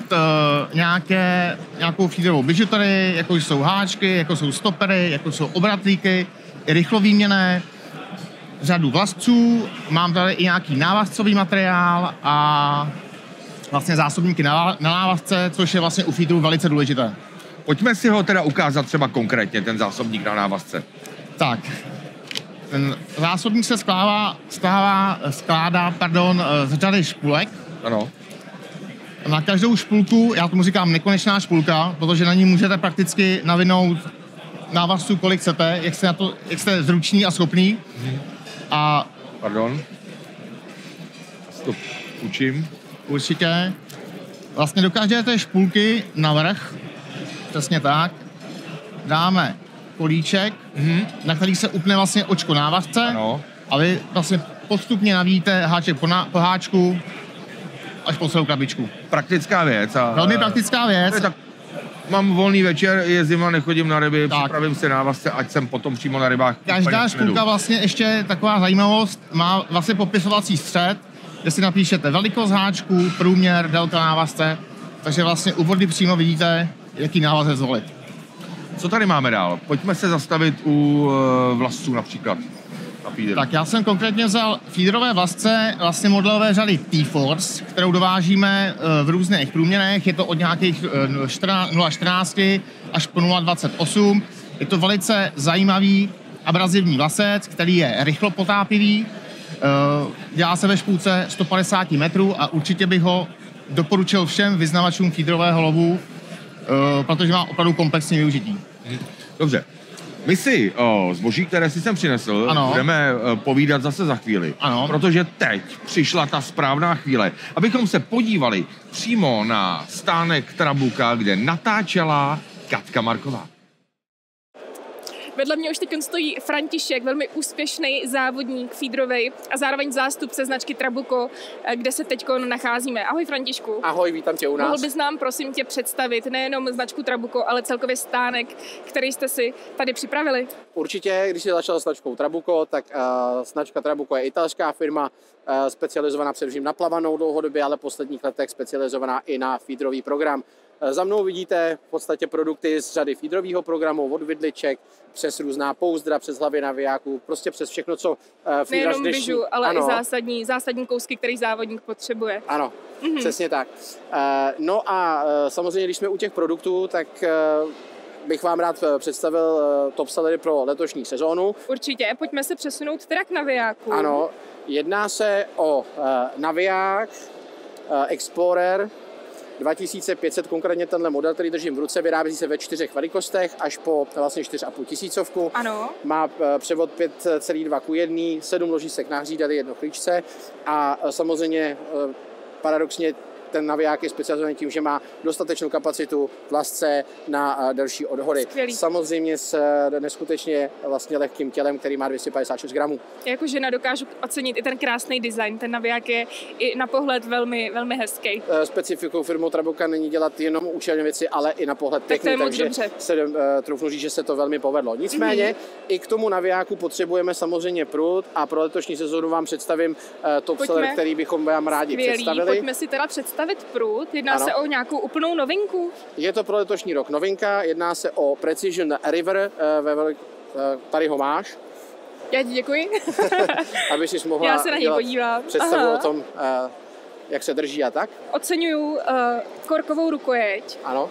nějakou feederovou bižuterii, jako jsou háčky, jako jsou stopery, jako jsou obratlíky, i rychlovýměnné, řadu vlasců, mám tady i nějaký návazcový materiál a vlastně zásobníky na návazce, což je vlastně u feederu velice důležité. Pojďme si ho teda ukázat třeba konkrétně, ten zásobník na návazce. Tak, ten zásobník se skládá z řady špulek. Ano. Na každou špulku, já tomu říkám nekonečná špulka, protože na ní můžete prakticky navinout návazců, kolik chcete, jak jste zruční a schopný. A pardon. To učím. Určitě. Vlastně do každé té špulky navrch, přesně tak, dáme kolíček, na který se upne vlastně očko návazce. Ano. A vy vlastně postupně navíjíte háček po háčku až po celou krabičku. Praktická věc. Velmi praktická věc. Tak mám volný večer, jezdím a nechodím na ryby, připravím si návazce, ať jsem potom přímo na rybách. Každá špulka vlastně ještě taková zajímavost má vlastně popisovací střed, kde si napíšete velikost háčku, průměr, délka návazce, takže vlastně u vody přímo vidíte, jaký návazec zvolit. Co tady máme dál? Pojďme se zastavit u vlasců například. na feeder? Tak já jsem konkrétně vzal feederové vlasce vlastně modelové řady T-Force, kterou dovážíme v různých průměrech. Je to od nějakých 0,14 až po 0,28. Je to velice zajímavý abrazivní vlasec, který je rychlopotápivý. Dělá se ve špůlce 150 metrů a určitě bych ho doporučil všem vyznavačům feederového lovu, protože má opravdu komplexní využití. Dobře. My si o zboží, které si sem přinesl, budeme povídat zase za chvíli. Ano. Protože teď přišla ta správná chvíle, abychom se podívali přímo na stánek Trabuka, kde natáčela Katka Marková. Vedle mě už teď stojí František, velmi úspěšný závodník feederovej a zároveň zástupce značky Trabuco, kde se teď nacházíme. Ahoj Františku. Ahoj, vítám tě u nás. Mohl bys nám prosím tě představit nejenom značku Trabuco, ale celkově stánek, který jste si tady připravili? Určitě, když jsi začal s značkou Trabuco, tak značka Trabuco je italská firma, specializovaná především na plavanou dlouhodobě, ale v posledních letech specializovaná i na feederový program. Za mnou vidíte v podstatě produkty z řady feederového programu, od vidliček, přes různá pouzdra, přes hlavy navijáků, prostě přes všechno, co feederař nejenom dnešní... vyžu, ale ano. I zásadní kousky, který závodník potřebuje. Ano, přesně tak. No a samozřejmě, když jsme u těch produktů, tak bych vám rád představil top sellery pro letošní sezónu. Určitě, pojďme se přesunout teda k navijáku. Ano, jedná se o naviják Explorer 2500, konkrétně tenhle model, který držím v ruce, vyrábí se ve 4 velikostech až po vlastně 4,5 tisícovku. Ano. Má převod 5,2:1, 7 ložisek na hřídeli, 1 klíčce a samozřejmě paradoxně ten naviják je specializovaný tím, že má dostatečnou kapacitu vlasce na delší odhody. Skvělý. Samozřejmě s neskutečně vlastně lehkým tělem, který má 256 gramů. Jako žena dokážu ocenit i ten krásný design. Ten naviják je i na pohled velmi, velmi hezký. Specifikou firmou Trabuca není dělat jenom účelné věci, ale i na pohled pěkný, takže se troufnu říct, že se to velmi povedlo. Nicméně i k tomu navijáku potřebujeme samozřejmě prut a pro letošní sezónu vám představím top seller, který bychom vám rádi představili. Pojďme si teda představit prut. Jedná se o nějakou úplnou novinku? Je to pro letošní rok novinka, jedná se o Precision River, tady ho máš. Já ti děkuji. Aby si mohla představu o tom, jak se drží a tak. Oceňuju korkovou rukojeť. Ano.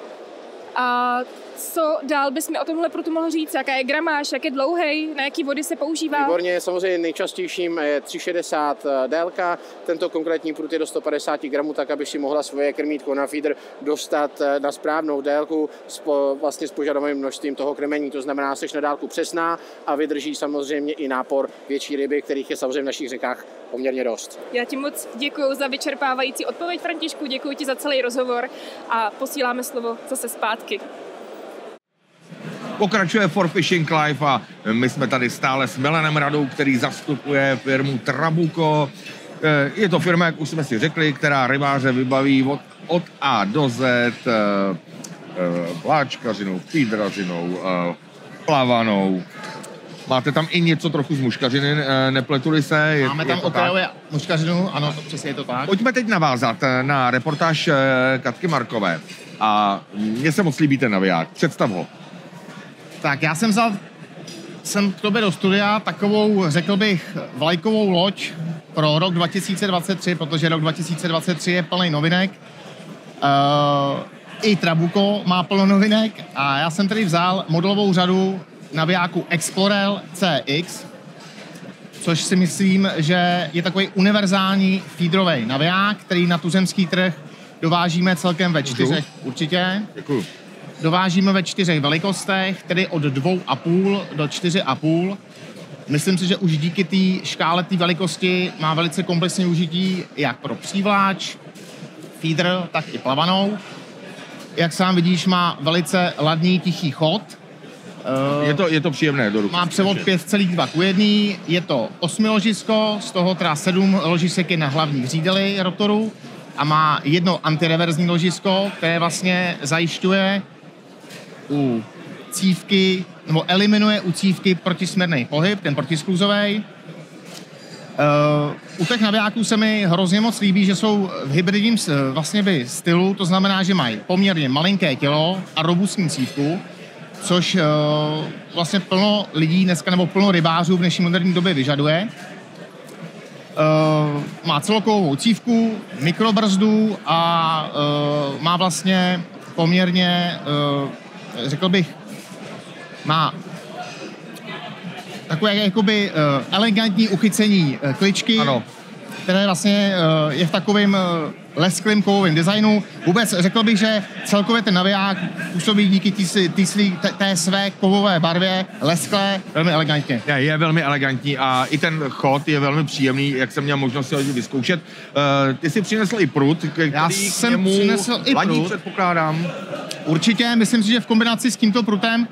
A co dál bys mi o tomhle prutu mohl říct? Jaká je gramáž, jak je dlouhej, na jaký vody se používá? Výborně, samozřejmě nejčastějším je 3,60 délka. Tento konkrétní prut je do 150 gramů, tak aby si mohla svoje krmítko na feeder dostat na správnou délku vlastně s požadovaným množstvím toho krmení. To znamená, seš na dálku přesná a vydrží samozřejmě i nápor větší ryby, kterých je samozřejmě v našich řekách poměrně dost. Já ti moc děkuji za vyčerpávající odpověď, Františku, děkuji ti za celý rozhovor a posíláme slovo zase zpátky. Pokračuje For Fishing Live a my jsme tady stále s Milanem Radou, který zastupuje firmu Trabuco. Je to firma, jak už jsme si řekli, která rybáře vybaví od A do Z, vláčkařinou, feederařinou, plavanou. Máte tam i něco trochu z muškařiny, nepletuli se? Máme tam okrajové muškařinu, ano, přesně je to tak. Pojďme teď navázat na reportáž Katky Markové. A mně se moc líbí ten naviják. Představ ho. Tak já jsem vzal k tobě do studia takovou, řekl bych, vlajkovou loď pro rok 2023, protože rok 2023 je plný novinek. I Trabuco má plno novinek a já jsem tady vzal modelovou řadu navijáku Explorer CX, což si myslím, že je takový univerzální feederový naviják, který na tuzemský trh dovážíme celkem ve 4. Určitě. Děkuju. Dovážíme ve 4 velikostech, tedy od 2,5 do 4,5. Myslím si, že už díky té škále té velikosti má velice komplexní užití jak pro přívláč, feeder, tak i plavanou. Jak sám vidíš, má velice ladný, tichý chod. Je to příjemné do ruky. Má převod 5,2:1, je to 8 ložisko, z toho teda 7 ložisek je na hlavní hřídeli rotoru a má jedno antireverzní ložisko, které vlastně zajišťuje u cívky, nebo eliminuje u cívky protisměrný pohyb, ten protiskluzový. U těch navijáků se mi hrozně moc líbí, že jsou v hybridním vlastně stylu, to znamená, že mají poměrně malinké tělo a robustní cívku. což vlastně plno lidí dneska, nebo plno rybářů v dnešní moderní době vyžaduje. Má celokovou cívku, mikrobrzdu a má vlastně poměrně, řekl bych, má takové jakoby elegantní uchycení kličky, ano, které vlastně je v takovém lesklém kovovém designu. Vůbec řekl bych, že celkově ten naviják působí díky té své kovové barvě lesklé velmi elegantně. Je velmi elegantní a i ten chod je velmi příjemný, jak jsem měl možnost si ho vyzkoušet. Ty jsi přinesl i prut, Já jsem přinesl i prut, předpokládám. Určitě, myslím si, že v kombinaci s tímto prutem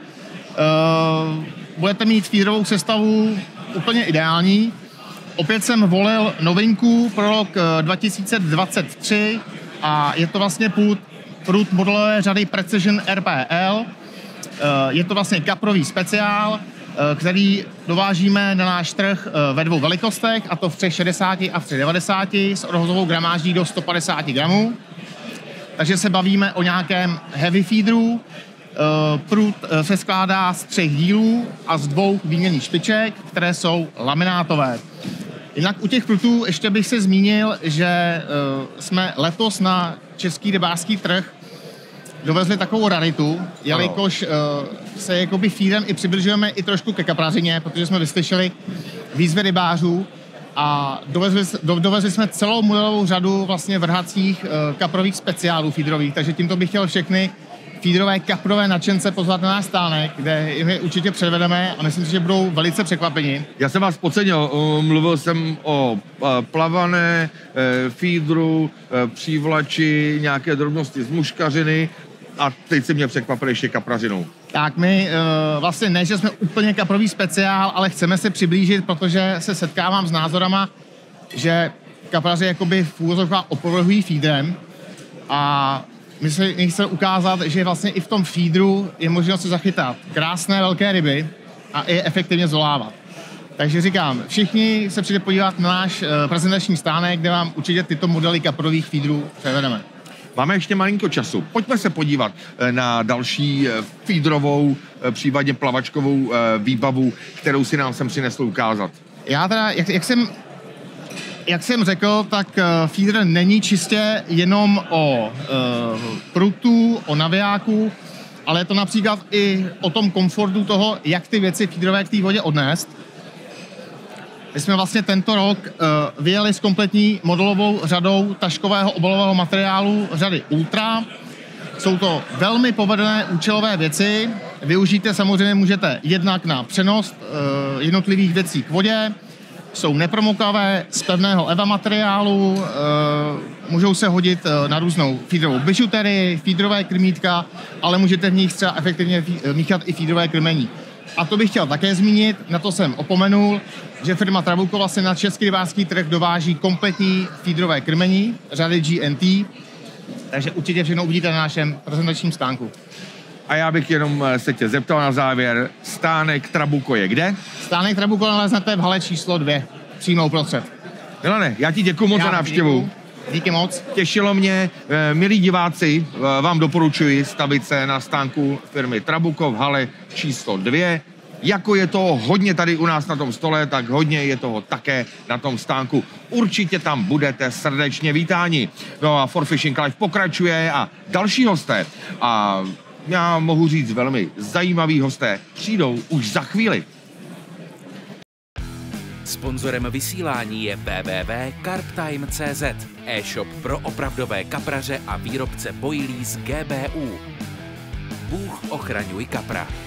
budete mít feederovou sestavu úplně ideální. Opět jsem volil novinku pro rok 2023 a je to vlastně prut modelové řady Precision RPL. Je to vlastně kaprový speciál, který dovážíme na náš trh ve dvou velikostech, a to v 360 a v 390 s odhozovou gramáždí do 150 gramů. Takže se bavíme o nějakém heavy feederu. Prut se skládá z 3 dílů a z 2 výměnných špiček, které jsou laminátové. Jinak u těch prutů ještě bych se zmínil, že jsme letos na český rybářský trh dovezli takovou raritu, jelikož se jakoby feederem i přibližujeme i trošku ke kaprařině, protože jsme vyslyšeli výzvy rybářů a dovezli jsme celou modelovou řadu vlastně vrhacích kaprových speciálů feederových, takže tímto bych chtěl všechny feederové kaprové nadšence pozvat na náš stánek, kde je určitě předvedeme a myslím si, že budou velice překvapeni. Já jsem vás podcenil, mluvil jsem o plavané, feederu, přívlači, nějaké drobnosti z muškařiny a teď si mě překvapili ještě kaprařinou. Tak my vlastně ne, že jsme úplně kaprový speciál, ale chceme se přiblížit, protože se setkávám s názorama, že kapraři jakoby v úvozovkách opovrhují feederem a my chceme ukázat, že vlastně i v tom feederu je možnost se zachytat krásné velké ryby a i efektivně zolávat. Takže říkám, všichni se přijde podívat na náš prezentační stánek, kde vám určitě tyto modely kaprových feederů převedeme. Máme ještě malinko času. Pojďme se podívat na další feederovou, případně plavačkovou výbavu, kterou si nám sem přinesl ukázat. Já teda, jak jsem řekl, tak feeder není čistě jenom o prutu, o navijáku, ale je to například i o tom komfortu toho, jak ty věci feederové k té vodě odnést. My jsme vlastně tento rok vyjeli s kompletní modelovou řadou taškového obalového materiálu řady Ultra. Jsou to velmi povedené účelové věci. Využijte samozřejmě můžete jednak na přenos jednotlivých věcí k vodě. Jsou nepromokavé, z pevného EVA materiálu, můžou se hodit na různou feederovou bižuterii, feederové krmítka, ale můžete v nich třeba efektivně míchat i feederové krmení. A to bych chtěl také zmínit, na to jsem opomenul, že firma Trabuco vlastně na český rybářský trh dováží kompletní feederové krmení řady GNT, takže určitě všechno uvidíte na našem prezentačním stánku. A já bych jenom se tě zeptal na závěr, stánek Trabuco je kde? Stánek Trabuco naleznete v hale číslo 2, přímo uprostřed. Milane, já ti děkuju moc za návštěvu. Díky moc. Těšilo mě. Milí diváci, vám doporučuji stavit se na stánku firmy Trabuco v hale číslo 2. Jako je toho hodně tady u nás na tom stole, tak hodně je toho také na tom stánku. Určitě tam budete srdečně vítáni. No a For Fishing Live pokračuje a další hosté, a já mohu říct velmi zajímaví hosté, přijdou už za chvíli. Sponzorem vysílání je www.carptime.cz, e-shop pro opravdové kapraře a výrobce boilí z GBU. Bůh ochraňuj kapra.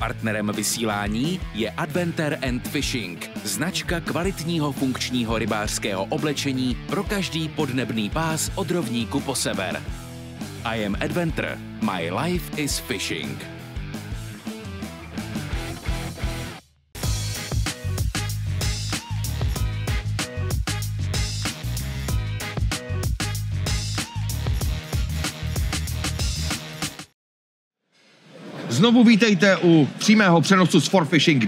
Partnerem vysílání je Adventure and Fishing, značka kvalitního funkčního rybářského oblečení pro každý podnebný pás od rovníku po sever. I am Adventure. My life is fishing. Znovu vítejte u přímého přenosu z Forfishing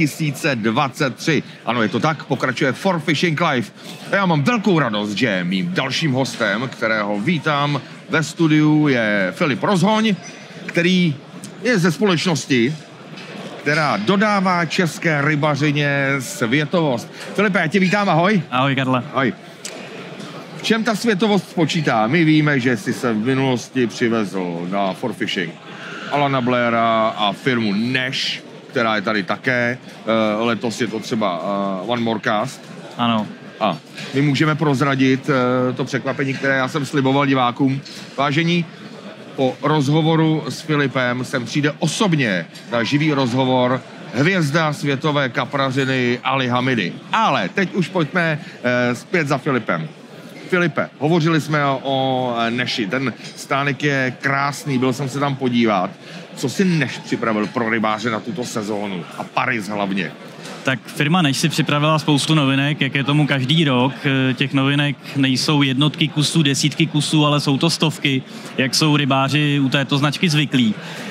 2023. Ano, je to tak, pokračuje Forfishing Live. A já mám velkou radost, že mým dalším hostem, kterého vítám ve studiu, je Filip Rozhoň, který je ze společnosti, která dodává české rybařině světovost. Filipe, já tě vítám, ahoj. Ahoj, Karle. Ahoj. V čem ta světovost spočítá? My víme, že jsi se v minulosti přivezl na Forfishing Alana Blaira a firmu Nash, která je tady také. Letos je to třeba One More Cast. Ano. A my můžeme prozradit to překvapení, které já jsem sliboval divákům. Vážení, po rozhovoru s Filipem sem přijde osobně na živý rozhovor hvězda světové kaprařiny Ali Hamidy. Ale teď už pojďme zpět za Filipem. Filipe, hovořili jsme o Nashi, ten stánek je krásný, byl jsem se tam podívat. Co si Nash připravil pro rybáře na tuto sezónu a Paris hlavně? Tak firma Nash si připravila spoustu novinek, jak je tomu každý rok. Těch novinek nejsou jednotky kusů, desítky kusů, ale jsou to stovky, jak jsou rybáři u této značky zvyklí.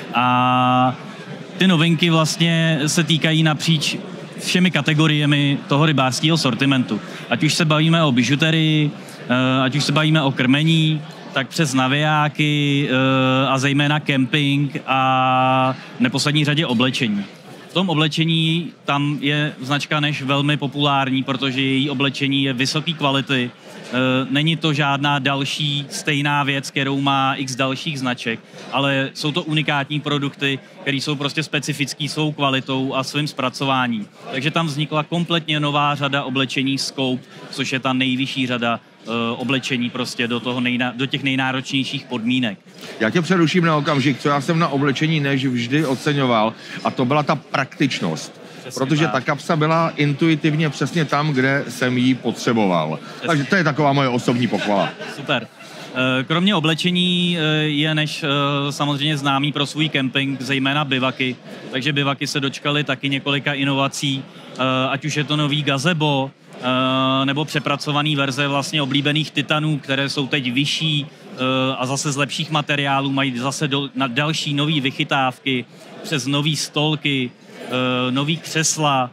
A ty novinky vlastně se týkají napříč všemi kategoriemi toho rybářského sortimentu. Ať už se bavíme o bižuterii, ať už se bavíme o krmení, tak přes navijáky a zejména kemping a v neposlední řadě oblečení. V tom oblečení tam je značka Nash velmi populární, protože její oblečení je vysoké kvality. Není to žádná další stejná věc, kterou má x dalších značek, ale jsou to unikátní produkty, které jsou prostě specifický svou kvalitou a svým zpracováním. Takže tam vznikla kompletně nová řada oblečení Scope, což je ta nejvyšší řada oblečení prostě do těch nejnáročnějších podmínek. Já tě přeruším na okamžik, co já jsem na oblečení Nash vždy oceňoval, a to byla ta praktičnost. Přesně protože tak. Ta kapsa byla intuitivně přesně tam, kde jsem ji potřeboval. Přesně. Takže to je taková moje osobní pochvala. Super. Kromě oblečení je Nash samozřejmě známý pro svůj kemping, zejména bivaky. Takže bivaky se dočkaly taky několika inovací, ať už je to nový gazebo, nebo přepracovaný verze vlastně oblíbených Titanů, které jsou teď vyšší a zase z lepších materiálů, mají zase na další nový vychytávky, přes nový stolky, nový křesla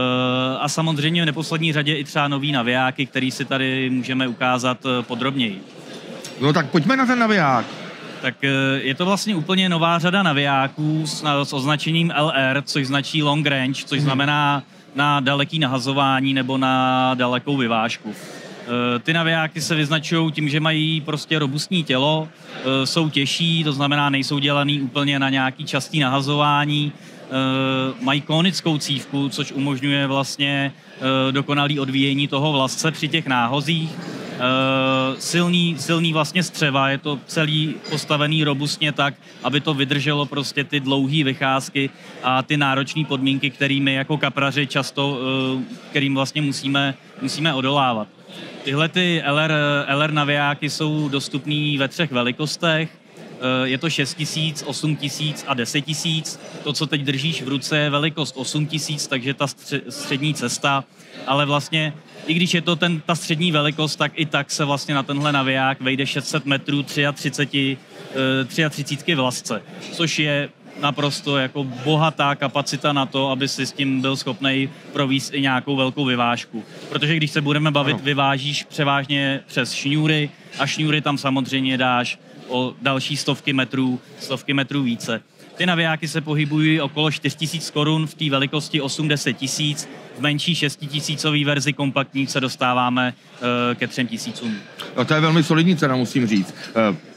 a samozřejmě v neposlední řadě i třeba nový navijáky, který si tady můžeme ukázat podrobněji. No tak pojďme na ten naviják. Tak je to vlastně úplně nová řada navijáků s označením LR, což značí long range, což znamená na daleký nahazování nebo na dalekou vyvážku. Ty navijáky se vyznačují tím, že mají prostě robustní tělo, jsou těžší, to znamená nejsou dělaný úplně na nějaký častý nahazování, mají konickou cívku, což umožňuje vlastně dokonalý odvíjení toho vlasce při těch náhozích. Silný vlastně střeva, je to celý postavený robustně tak, aby to vydrželo prostě ty dlouhé vycházky a ty náročné podmínky, kterými jako kapraři často, kterým vlastně musíme odolávat. Tyhle ty LR navijáky jsou dostupný ve 3 velikostech. Je to 6000, 8000 a 10 000. To, co teď držíš v ruce, je velikost 8000, takže ta střední cesta. Ale vlastně, i když je to ta střední velikost, tak i tak se vlastně na tenhle naviják vejde 600 metrů 33 vlasce, což je naprosto jako bohatá kapacita na to, aby si s tím byl schopnej provízt i nějakou velkou vyvážku. Protože když se budeme bavit, vyvážíš převážně přes šňůry a šňůry tam samozřejmě dáš o další stovky metrů více. Ty navijáky se pohybují okolo 4000 korun v té velikosti 80 000, v menší 6000 verzi kompaktní se dostáváme ke 3000. No to je velmi solidní cena, musím říct.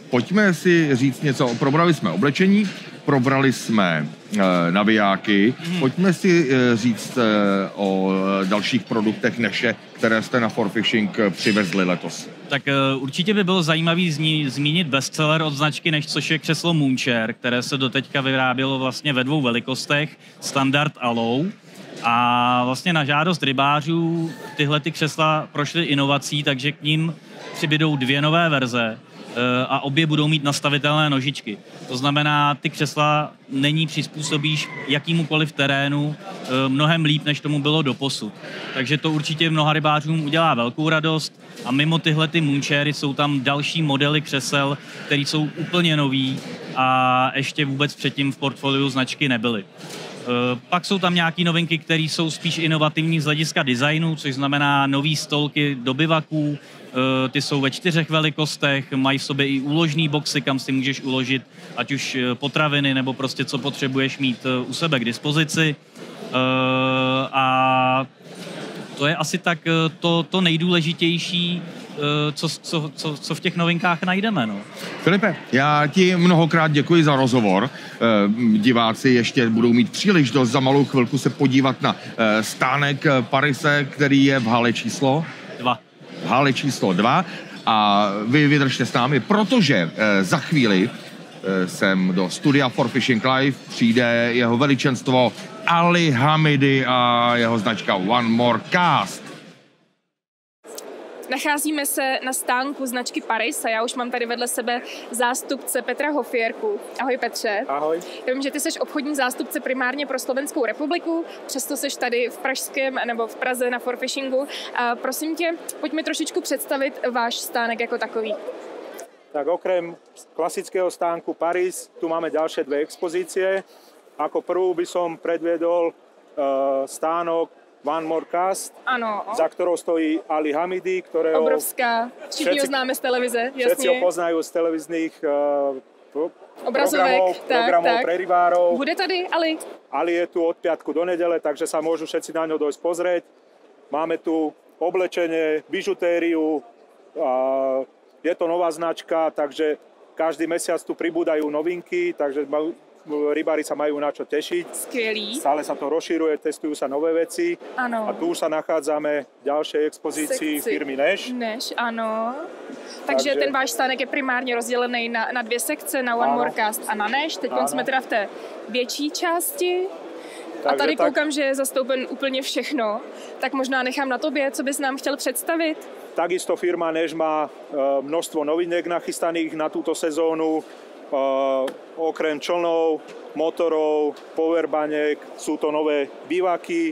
Pojďme si říct něco, probrali jsme oblečení, probrali jsme navijáky, pojďme si říct o dalších produktech Neše, které jste na Forfishing přivezli letos. Tak určitě by bylo zajímavý zmínit bestseller od značky Neš, což je křeslo Moonchair, které se doteďka vyrábělo vlastně ve 2 velikostech, standard a low. A vlastně na žádost rybářů tyhle ty křesla prošly inovací, takže k ním přibydou 2 nové verze a obě budou mít nastavitelné nožičky. To znamená, ty křesla není přizpůsobíš jakýmukoliv terénu mnohem líp, než tomu bylo doposud. Takže to určitě mnoha rybářům udělá velkou radost a mimo tyhle ty Moonchairy jsou tam další modely křesel, které jsou úplně nový a ještě vůbec předtím v portfoliu značky nebyly. Pak jsou tam nějaké novinky, které jsou spíš inovativní z hlediska designu, což znamená nový stolky do bivaků. Ty jsou ve 4 velikostech, mají v sobě i úložný boxy, kam si můžeš uložit ať už potraviny nebo prostě co potřebuješ mít u sebe k dispozici. A to je asi tak to nejdůležitější, co v těch novinkách najdeme. No. Filipe, já ti mnohokrát děkuji za rozhovor. Diváci ještě budou mít příležitost za malou chvilku se podívat na stánek Parise, který je v hale číslo 2. V hale číslo 2 a vy vydržte s námi, protože za chvíli sem do studia Forfishing Live přijde jeho veličenstvo Ali Hamidi a jeho značka One More Cast. Nacházíme se na stánku značky Paris a já už mám tady vedle sebe zástupce Petra Hofierku. Ahoj Petře. Ahoj. Já vím, že ty jsi obchodní zástupce primárně pro Slovenskou republiku, přesto jsi tady v pražském nebo v Praze na Forfishingu. A prosím tě, pojď mi trošičku představit váš stánek jako takový. Tak okrem klasického stánku Paris, tu máme ďalšie 2 expozície. Ako prvú by som predviedol stánok One More Cast, ano. Za ktorou stojí Ali Hamidi, ktorého... Obrovská, všichni ho známe z televize, jasně. Všetci ho poznajú z televizních obrazovek, programov tak. pre rybárov. Bude tady Ali? Ali je tu od piatku do nedele, takže sa môžu všetci na ňo dojsť pozrieť. Máme tu oblečenie, bižutériu, je to nová značka, takže každý mesiac tu pribúdajú novinky, takže rybári sa majú na čo tešiť. Skvělý. Stále sa to rozširuje, testujú sa nové veci. Ano. A tu už sa nachádzame v ďalšej expozícii firmy Neš. Neš, ano. Takže ten váš stánek je primárně rozdělený na 2 sekce, na One More Cast a na Neš. Teď jsme teda v té větší části. A tady koukám, že je zastoupen úplně všechno. Tak možná nechám na tobě, co bys nám chtěl představit? Takisto firma Neš má množstvo novinek nachystaných na túto sezónu. Okrem člnov, motorov, powerbaniek, sú to nové bivaky,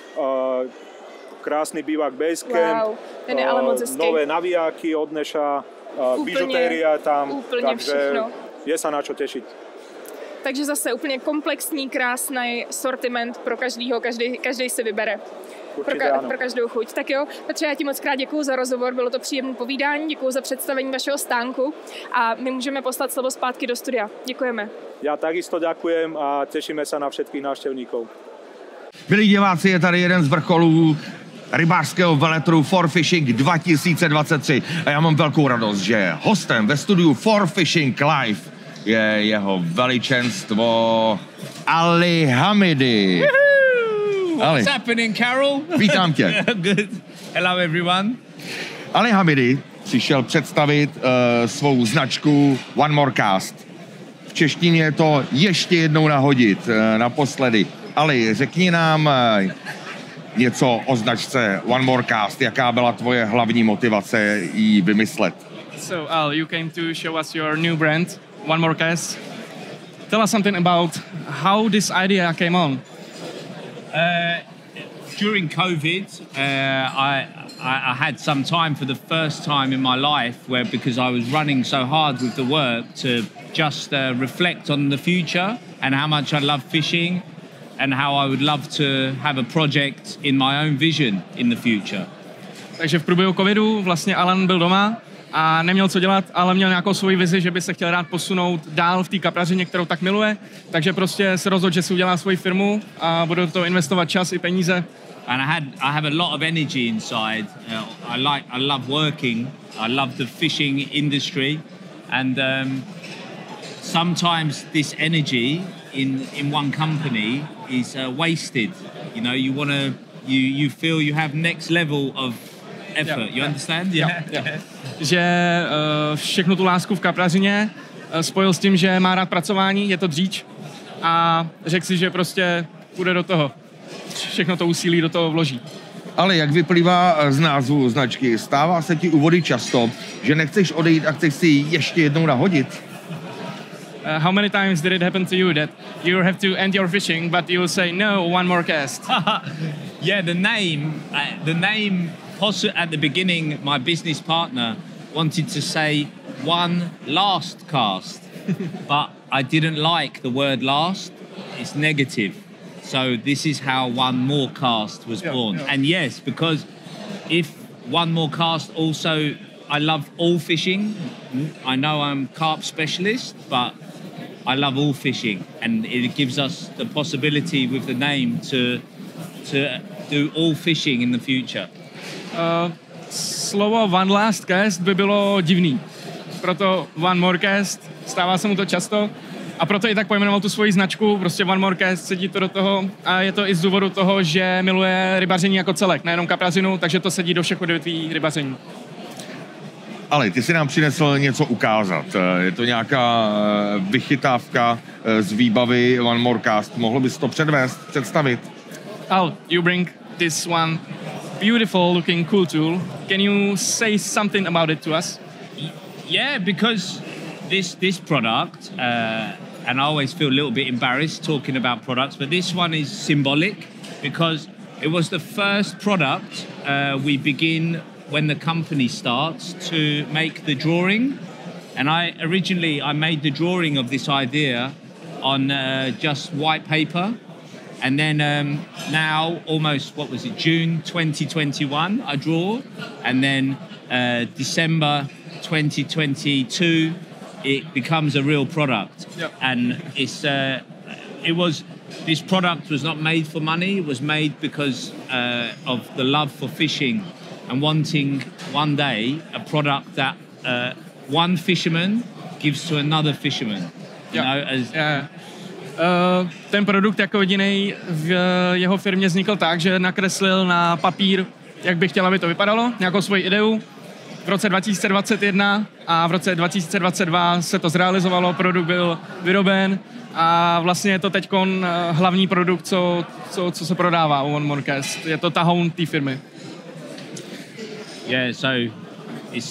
krásny bivak Basecamp, wow, ten je ale moc hezký. Nové navijáky od Neša, bižutéria tam, takže všechno. Je sa na čo tešiť. Takže zase úplně komplexní, krásný sortiment pro každýho, každý si vybere. Pro každou chuť. Tak jo, Petře, já ti moc krát děkuju za rozhovor, bylo to příjemné povídání, děkuju za představení vašeho stánku a my můžeme poslat slovo zpátky do studia. Děkujeme. Já takisto ďakujem a těšíme se na všetkých návštěvníků. Milí diváci, je tady jeden z vrcholů rybářského veletrhu Forfishing 2023 a já mám velkou radost, že hostem ve studiu Forfishing Live je jeho veličenstvo Ali Hamidi. Ali. What's happening, Carol? Vítám tě. Good. Hello, everyone. Ali Hamidi přišel představit svou značku One More Cast. V češtině je to ještě jednou nahodit, naposledy. Ali, řekni nám něco o značce One More Cast. Jaká byla tvoje hlavní motivace ji vymyslet? So, Al, you came to show us your new brand, One More Cast. Tell us something about how this idea came on. During COVID, I had some time for the first time in my life where, because I was running so hard with the work, to just reflect on the future and how much I love fishing and how I would love to have a project in my own vision in the future. Takže v průběhu covidu vlastně Alan byl doma a neměl co dělat, ale měl nějakou svoji vizi, že by se chtěl rád posunout dál v té kaprařině, kterou tak miluje. Takže prostě se rozhodl, že si udělá svoji firmu a bude do toho investovat čas i peníze. And I have a lot of energy inside. I love working. I love the fishing industry. And sometimes this energy in one company is wasted. You know, you want to, you feel you have next level of effort. You understand? Yeah. Že všechnu tu lásku v kaprařině spojil s tím, že má rád pracování, je to dříč a řekl si, že prostě půjde do toho. Všechno to úsilí do toho vloží. Ale jak vyplývá z názvu značky, stává se ti u vody často, že nechceš odejít a chceš si ji ještě jednou nahodit? How many times did it happen to you that you have to end your fishing, but you will say no, one more cast? Yeah, the name. At the beginning, my business partner wanted to say one last cast, but I didn't like the word last. It's negative. So this is how one more cast was born. Yeah. And yes, because if one more cast also, I love all fishing. I know I'm carp specialist, but I love all fishing. And it gives us the possibility with the name to do all fishing in the future. Slovo one last cast by bylo divný. Proto one more cast, stává se mu to často a proto i tak pojmenoval tu svoji značku, prostě one more cast, sedí to do toho a je to i z důvodu toho, že miluje rybaření jako celek, nejenom kaprařinu, takže to sedí do všech odvětví rybaření. Ale ty si nám přinesl něco ukázat. Je to nějaká vychytávka z výbavy One More Cast. Mohl bys to představit? Al, you bring this one beautiful looking cool tool. Can you say something about it to us? Yeah, because this product, and I always feel a little bit embarrassed talking about products, but this one is symbolic because it was the first product we begin when the company starts to make the drawing. And I made the drawing of this idea on just white paper. And then now, almost, June 2021, I draw. And then December 2022, it becomes a real product. Yep. And this product was not made for money. It was made because of the love for fishing and wanting one day a product that one fisherman gives to another fisherman. Ten produkt jako jedinej v jeho firmě vznikl tak, že nakreslil na papír, jak by chtěl, aby to vypadalo, nějakou svoji ideu. V roce 2021 a v roce 2022 se to zrealizovalo, produkt byl vyroben a vlastně je to teďkon hlavní produkt, co se prodává u One More Cast. Je to tahoun té firmy. Yeah, so it's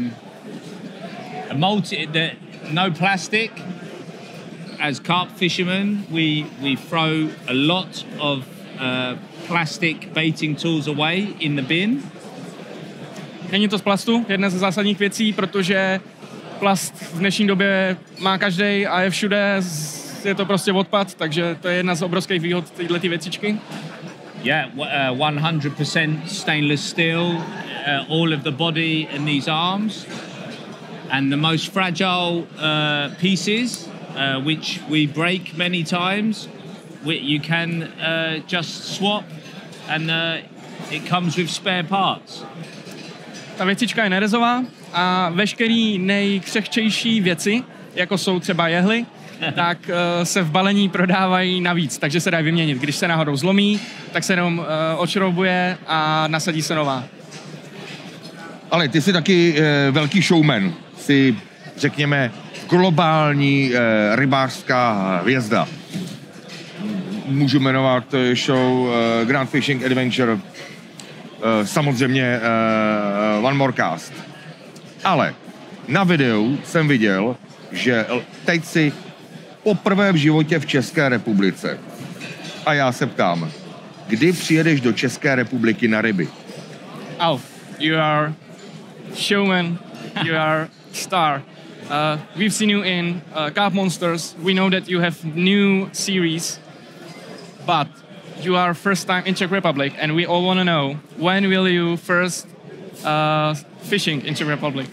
no plastic. As carp fishermen, we throw a lot of plastic baiting tools away in the bin. Není to z plastu, jedna ze zásadních věcí, protože plast v dnešní době má každej a je všude, je to prostě odpad, takže to je jedna z obrovských výhod této věcičky. Yeah, 100% stainless steel, all of the body and these arms, and the most fragile pieces, which we break many times, you can just swap, and it comes with spare parts. Ta věcička je nerezová a veškerý nejkřehčejší věci, jako jsou třeba jehly, tak se v balení prodávají navíc, takže se dají vyměnit. Když se náhodou zlomí, tak se jenom odšroubuje a nasadí se nová. Ale ty jsi taky velký showman, jsi, řekněme, globální rybářská hvězda. Můžu jmenovat show Grand Fishing Adventure, samozřejmě One More Cast. Ale na videu jsem viděl, že teď si poprvé v životě v České republice. A já se ptám, kdy přijedeš do České republiky na ryby? Alf, you are showman, you are star. We've seen you in Carp Monsters. We know that you have new series, but you are first time in Czech Republic, and we all want to know, when will you first fishing in Czech Republic?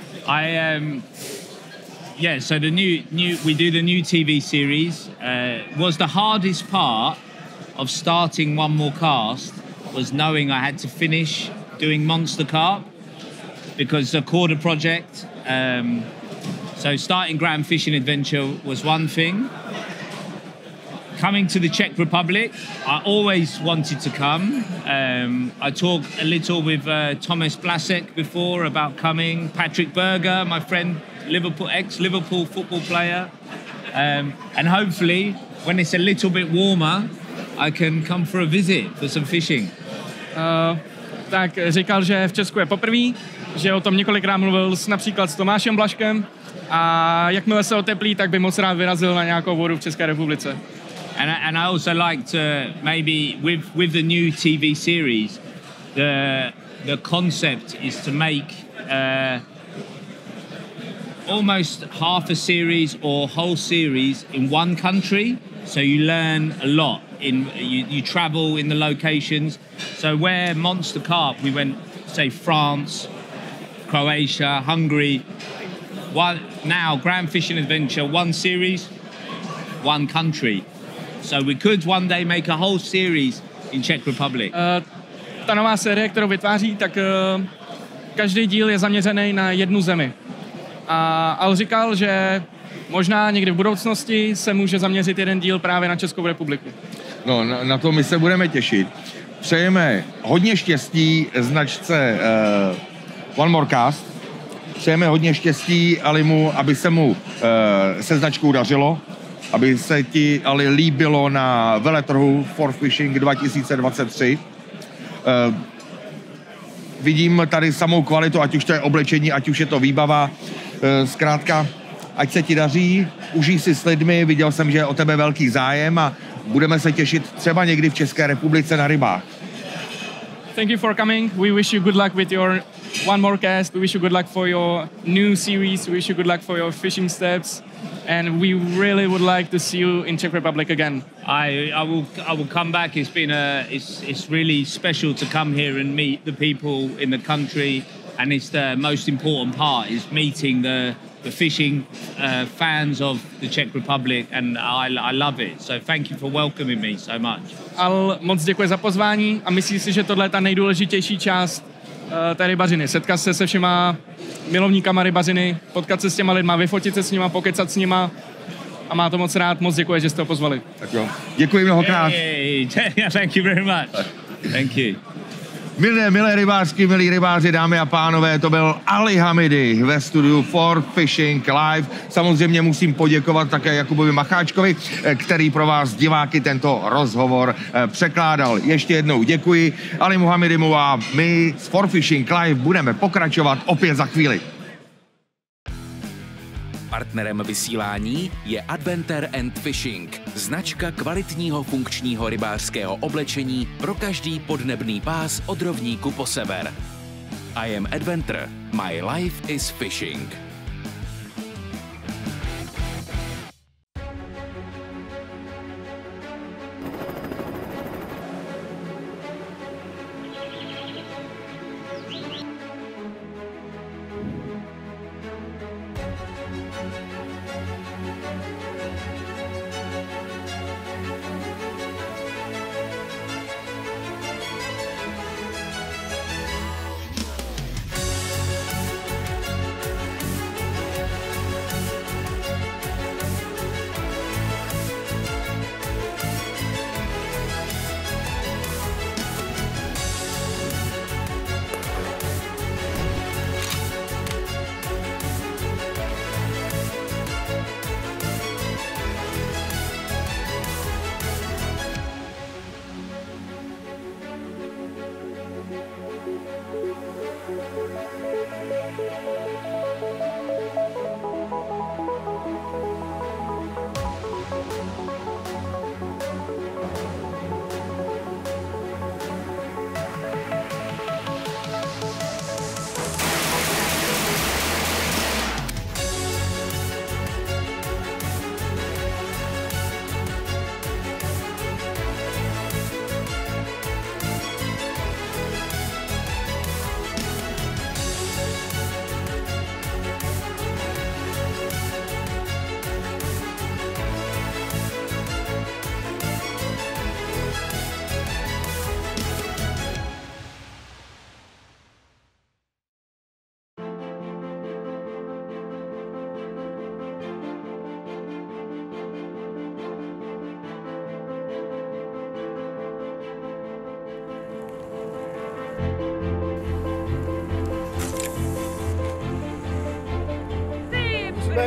So we do the new TV series. Was the hardest part of starting One More Cast was knowing I had to finish doing Monster Carp, because the quarter project So starting Grand Fishing Adventure was one thing. Coming to the Czech Republic, I always wanted to come. I talked a little with Thomas Blasek before about coming. Patrick Berger, my friend, ex-Liverpool football player. And hopefully, when it's a little bit warmer, I can come for a visit for some fishing. Tak říkal, že v Česku je poprvé, že o tom několikrát mluvil například s Tomášem Blaškem a jakmile se oteplí, tak by moc rád vyrazil na nějakou vodu v České republice. And I also like to maybe with the new TV series, the concept is to make almost half a series or whole series in one country, so you learn a lot. You travel in the locations. So where Monster Carp, we went, say, France, Croatia, Hungary. Now Grand Fishing Adventure, one series, one country. So we could one day make a whole series in Czech Republic. Ta nová série, kterou vytváří, tak každý díl je zaměřený na jednu zemi. A Al říkal, že možná někdy v budoucnosti se může zaměřit jeden díl právě na Českou republiku. No, na to my se budeme těšit. Přejeme hodně štěstí značce One More Cast. Přejeme hodně štěstí Alimu, aby se mu se značkou dařilo, aby se ti Ali líbilo na veletrhu For Fishing 2023. Vidím tady samou kvalitu, ať už to je oblečení, ať už je to výbava. Zkrátka, ať se ti daří, užij si s lidmi, viděl jsem, že je o tebe velký zájem a budeme se těšit třeba někdy v České republice na rybách. Thank you for coming. We wish you good luck with your One More Cast. We wish you good luck for your new series. We wish you good luck for your fishing steps. And we really would like to see you in Czech Republic again. I will come back. It's been it's really special to come here and meet the people in the country, and it's the most important part is meeting the fishing fans of the Czech Republic, and I love it. So thank you for welcoming me so much. Al moc děkuji za pozvání a myslím si, že tohle je ta nejdůležitější část té rybařiny. Setkat se všema milovníkama rybařiny, potkat se s těma lidma, vyfotit se s nima, pokecat s nima a má to moc rád. Moc děkuji, že jste ho pozvali. Tak jo. Děkuji mnohokrát. Hey, thank you very much. Thank you. Milé rybářky, milí rybáři, dámy a pánové, to byl Ali Hamidi ve studiu For Fishing Live. Samozřejmě musím poděkovat také Jakubovi Macháčkovi, který pro vás diváky tento rozhovor překládal. Ještě jednou děkuji Alimu Hamidimu a my s For Fishing Live budeme pokračovat opět za chvíli. Partnerem vysílání je Adventure and Fishing, značka kvalitního funkčního rybářského oblečení pro každý podnebný pás od rovníku po sever. I am Adventure, my life is fishing.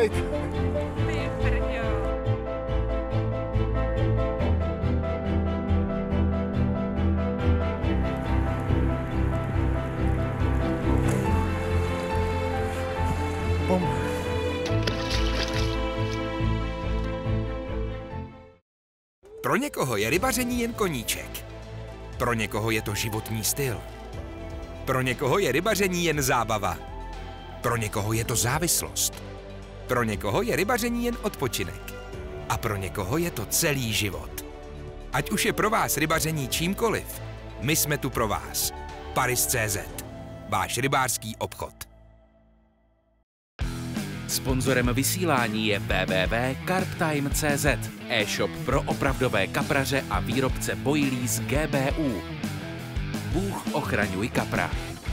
být. Pro někoho je rybaření jen koníček. Pro někoho je to životní styl. Pro někoho je rybaření jen zábava. Pro někoho je to závislost. Pro někoho je rybaření jen odpočinek. A pro někoho je to celý život. Ať už je pro vás rybaření čímkoliv, my jsme tu pro vás. Paris.cz. Váš rybářský obchod. Sponzorem vysílání je www.carptime.cz, e-shop pro opravdové kapraře a výrobce boilí z GBU. Bůh ochraňuj kapra.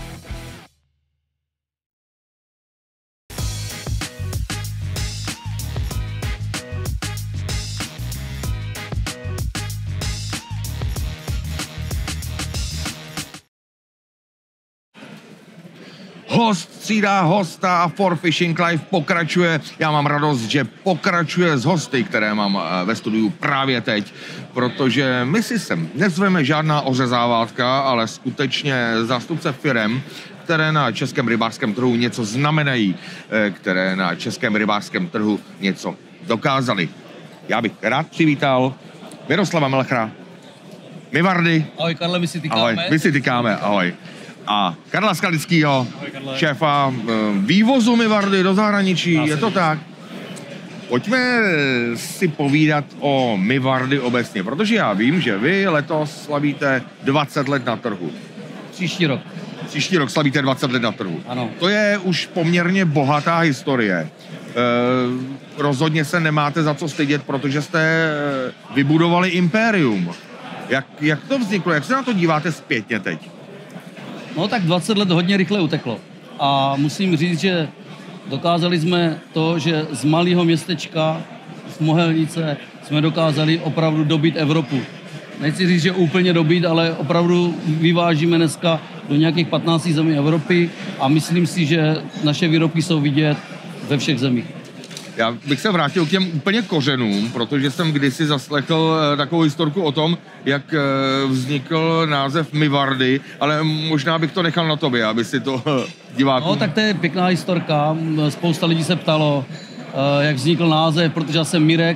Host střídá hosta a For Fishing Live pokračuje. Já mám radost, že pokračuje s hosty, které mám ve studiu právě teď, protože my si sem nezveme žádná ořezávátka, ale skutečně zástupce firem, které na českém rybářském trhu něco znamenají, které na českém rybářském trhu něco dokázali. Já bych rád přivítal Miroslava Melchra, Mivardy. Ahoj Karle, my si tykáme. Ahoj, my si tykáme, ahoj. A Karla Skalickýho, šéfa vývozu Mivardy do zahraničí, je to tak? Pojďme si povídat o Mivardy obecně, protože já vím, že vy letos slavíte 20 let na trhu. Příští rok. Příští rok slavíte 20 let na trhu. Ano. To je už poměrně bohatá historie. Rozhodně se nemáte za co stydět, protože jste vybudovali impérium. Jak to vzniklo? Jak se na to díváte zpětně teď? No tak 20 let hodně rychle uteklo. A musím říct, že dokázali jsme to, že z malého městečka z Mohelnice jsme dokázali opravdu dobít Evropu. Nechci říct, že úplně dobít, ale opravdu vyvážíme dneska do nějakých 15 zemí Evropy a myslím si, že naše výrobky jsou vidět ve všech zemích. Já bych se vrátil k těm úplně kořenům, protože jsem kdysi zaslechl takovou historku o tom, jak vznikl název Mivardy, ale možná bych to nechal na tobě, aby si to divákům... No tak to je pěkná historka, spousta lidí se ptalo, jak vznikl název, protože já jsem Mirek,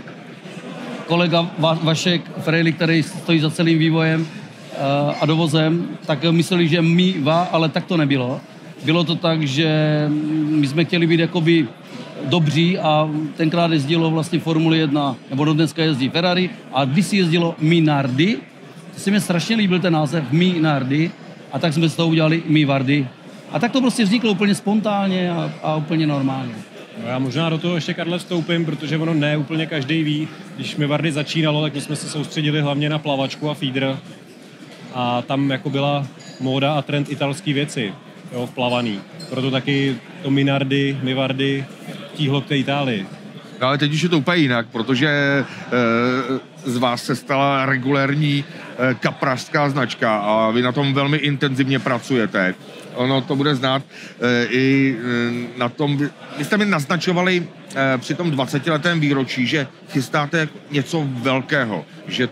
kolega Vašek Frejli, který stojí za celým vývojem a dovozem, tak mysleli, že Miva, ale tak to nebylo. Bylo to tak, že my jsme chtěli být jakoby dobří a tenkrát jezdilo vlastně Formule 1, nebo dneska jezdí Ferrari a když si jezdilo Minardi, to se mi strašně líbil ten název Minardi a tak jsme z toho udělali Mivardy. A tak to prostě vzniklo úplně spontánně a úplně normálně. No já možná do toho ještě, Karle, vstoupím, protože ono ne úplně každý ví. Když Mivardy začínalo, tak my jsme se soustředili hlavně na plavačku a feeder a tam jako byla móda a trend italský věci, jo, v plavaný. Proto taky to Minardi, Mivardy tíhlo k té Itálii. No, ale teď už je to úplně jinak, protože z vás se stala regulérní kaprařská značka a vy na tom velmi intenzivně pracujete. Ono to bude znát i na tom, vy jste mi naznačovali při tom 20letém výročí, že chystáte něco velkého, že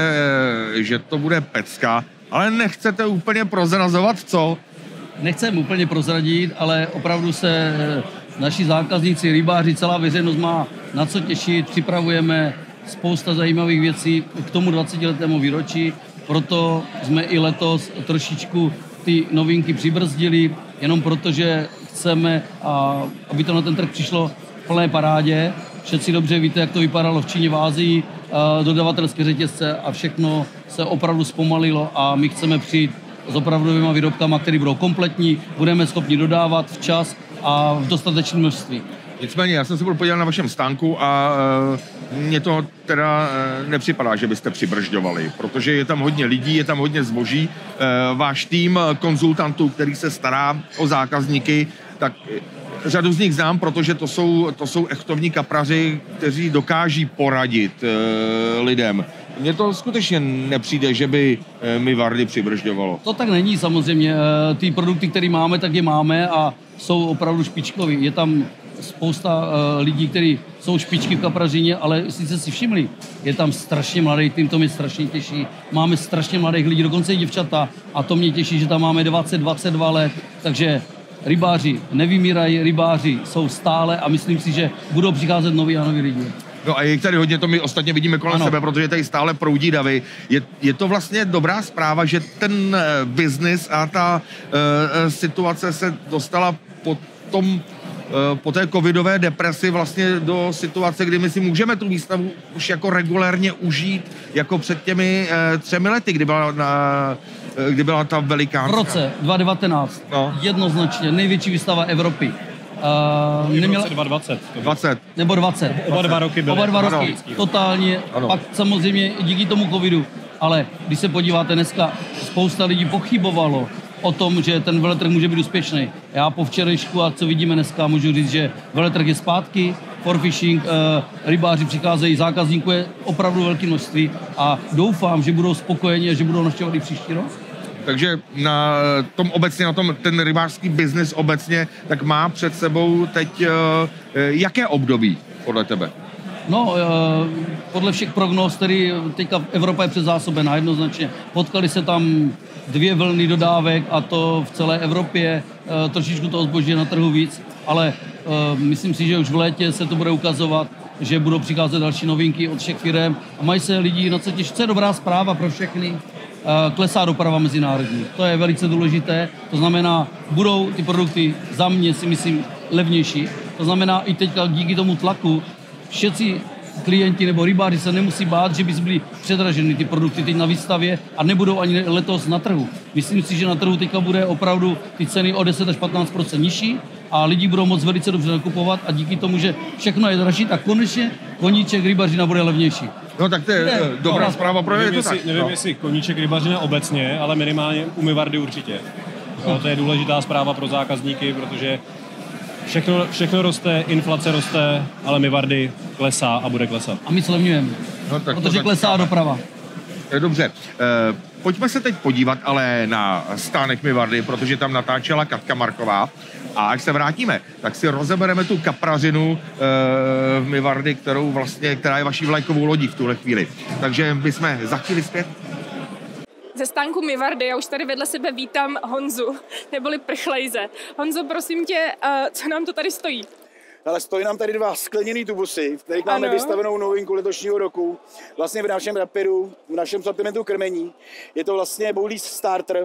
to bude pecka, ale nechcete úplně prozrazovat, co? Nechcem úplně prozradit, ale opravdu se naši zákazníci, rybáři, celá veřejnost má na co těšit. Připravujeme spousta zajímavých věcí k tomu 20letému výročí, proto jsme i letos trošičku ty novinky přibrzdili, jenom protože chceme, aby to na ten trh přišlo v plné parádě. Všetci dobře víte, jak to vypadalo v Číně, v Ázii, dodavatelské řetězce a všechno se opravdu zpomalilo a my chceme přijít s opravdovýma výrobkama, které budou kompletní, budeme schopni dodávat včas a v dostatečném množství. Nicméně, já jsem se byl podívat na vašem stánku a mně to teda nepřipadá, že byste přibržďovali, protože je tam hodně lidí, je tam hodně zboží. Váš tým konzultantů, který se stará o zákazníky, tak řadu z nich znám, protože to jsou echtovní kapraři, kteří dokáží poradit lidem. Mně to skutečně nepřijde, že by Mivardy přibržďovalo. To tak není samozřejmě. Ty produkty, které máme, tak je máme a jsou opravdu špičkoví. Je tam spousta lidí, kteří jsou špičky v kapražině, ale sice si všimli, je tam strašně mladý tým, to mě strašně těší. Máme strašně mladých lidí, dokonce i děvčata, a to mě těší, že tam máme 20-22 let, takže rybáři nevymírají, rybáři jsou stále a myslím si, že budou přicházet noví a noví lidi. No a je tady hodně, to my ostatně vidíme kolem sebe, protože tady stále proudí davy. Je to vlastně dobrá zpráva, že ten biznis a ta situace se dostala po té covidové depresi vlastně do situace, kdy my si můžeme tu výstavu už jako regulérně užít, jako před těmi 3 lety, kdy byla ta velikánská. V roce 2019 jednoznačně největší výstava Evropy. Neměla 20. Nebo 20. Oba 2 roky byly. Oba 2 roky, totálně. Ano. Pak samozřejmě díky tomu covidu. Ale když se podíváte dneska, spousta lidí pochybovalo o tom, že ten veletrh může být úspěšný. Já po včerejšku a co vidíme dneska, můžu říct, že veletrh je zpátky, for fishing, rybáři přicházejí, zákazníků je opravdu velké množství a doufám, že budou spokojeni a že budou navštěvovat i příští rok. Takže na tom obecně, na tom ten rybářský biznis obecně, tak má před sebou teď jaké období podle tebe? No, podle všech prognóz, který teďka Evropa je předzásobená jednoznačně. Potkali se tam 2 vlny dodávek a to v celé Evropě, trošičku toho zboží na trhu víc, ale myslím si, že už v létě se to bude ukazovat, že budou přicházet další novinky od všech firem a mají se lidi na co těšit. Co je dobrá zpráva pro všechny, klesá doprava mezinárodní. To je velice důležité, to znamená, budou ty produkty za mě si myslím levnější. To znamená i teďka díky tomu tlaku všetci klienti nebo rybáři se nemusí bát, že by byly předraženy ty produkty teď na výstavě a nebudou ani letos na trhu. Myslím si, že na trhu teďka bude opravdu ty ceny o 10 až 15% nižší a lidi budou moc velice dobře nakupovat a díky tomu, že všechno je dražší, tak konečně koníček rybařina bude levnější. No tak to je dobrá zpráva pro nevím, jestli koníček rybařina obecně, ale minimálně u Mivardy určitě. No, to je důležitá zpráva pro zákazníky, protože všechno roste, inflace roste, ale Mivardy klesá a bude klesat. A my slevňujeme, protože klesá doprava. Dobře, pojďme se teď podívat ale na stánek Mivardy, protože tam natáčela Katka Marková. A až se vrátíme, tak si rozebereme tu kaprařinu v Mivardy, která je vaší vlajkovou lodí v tuhle chvíli. Takže my jsme za chvíli zpět. Ze stánku Mivardy, já už tady vedle sebe vítám Honzu, neboli Prchlejze. Honzo, prosím tě, co nám to tady stojí? Ale stojí nám tady 2 skleněný tubusy, v kterých máme vystavenou novinku letošního roku. Vlastně v našem rapidu, v našem sortimentu krmení. Je to vlastně Bowlees Starter.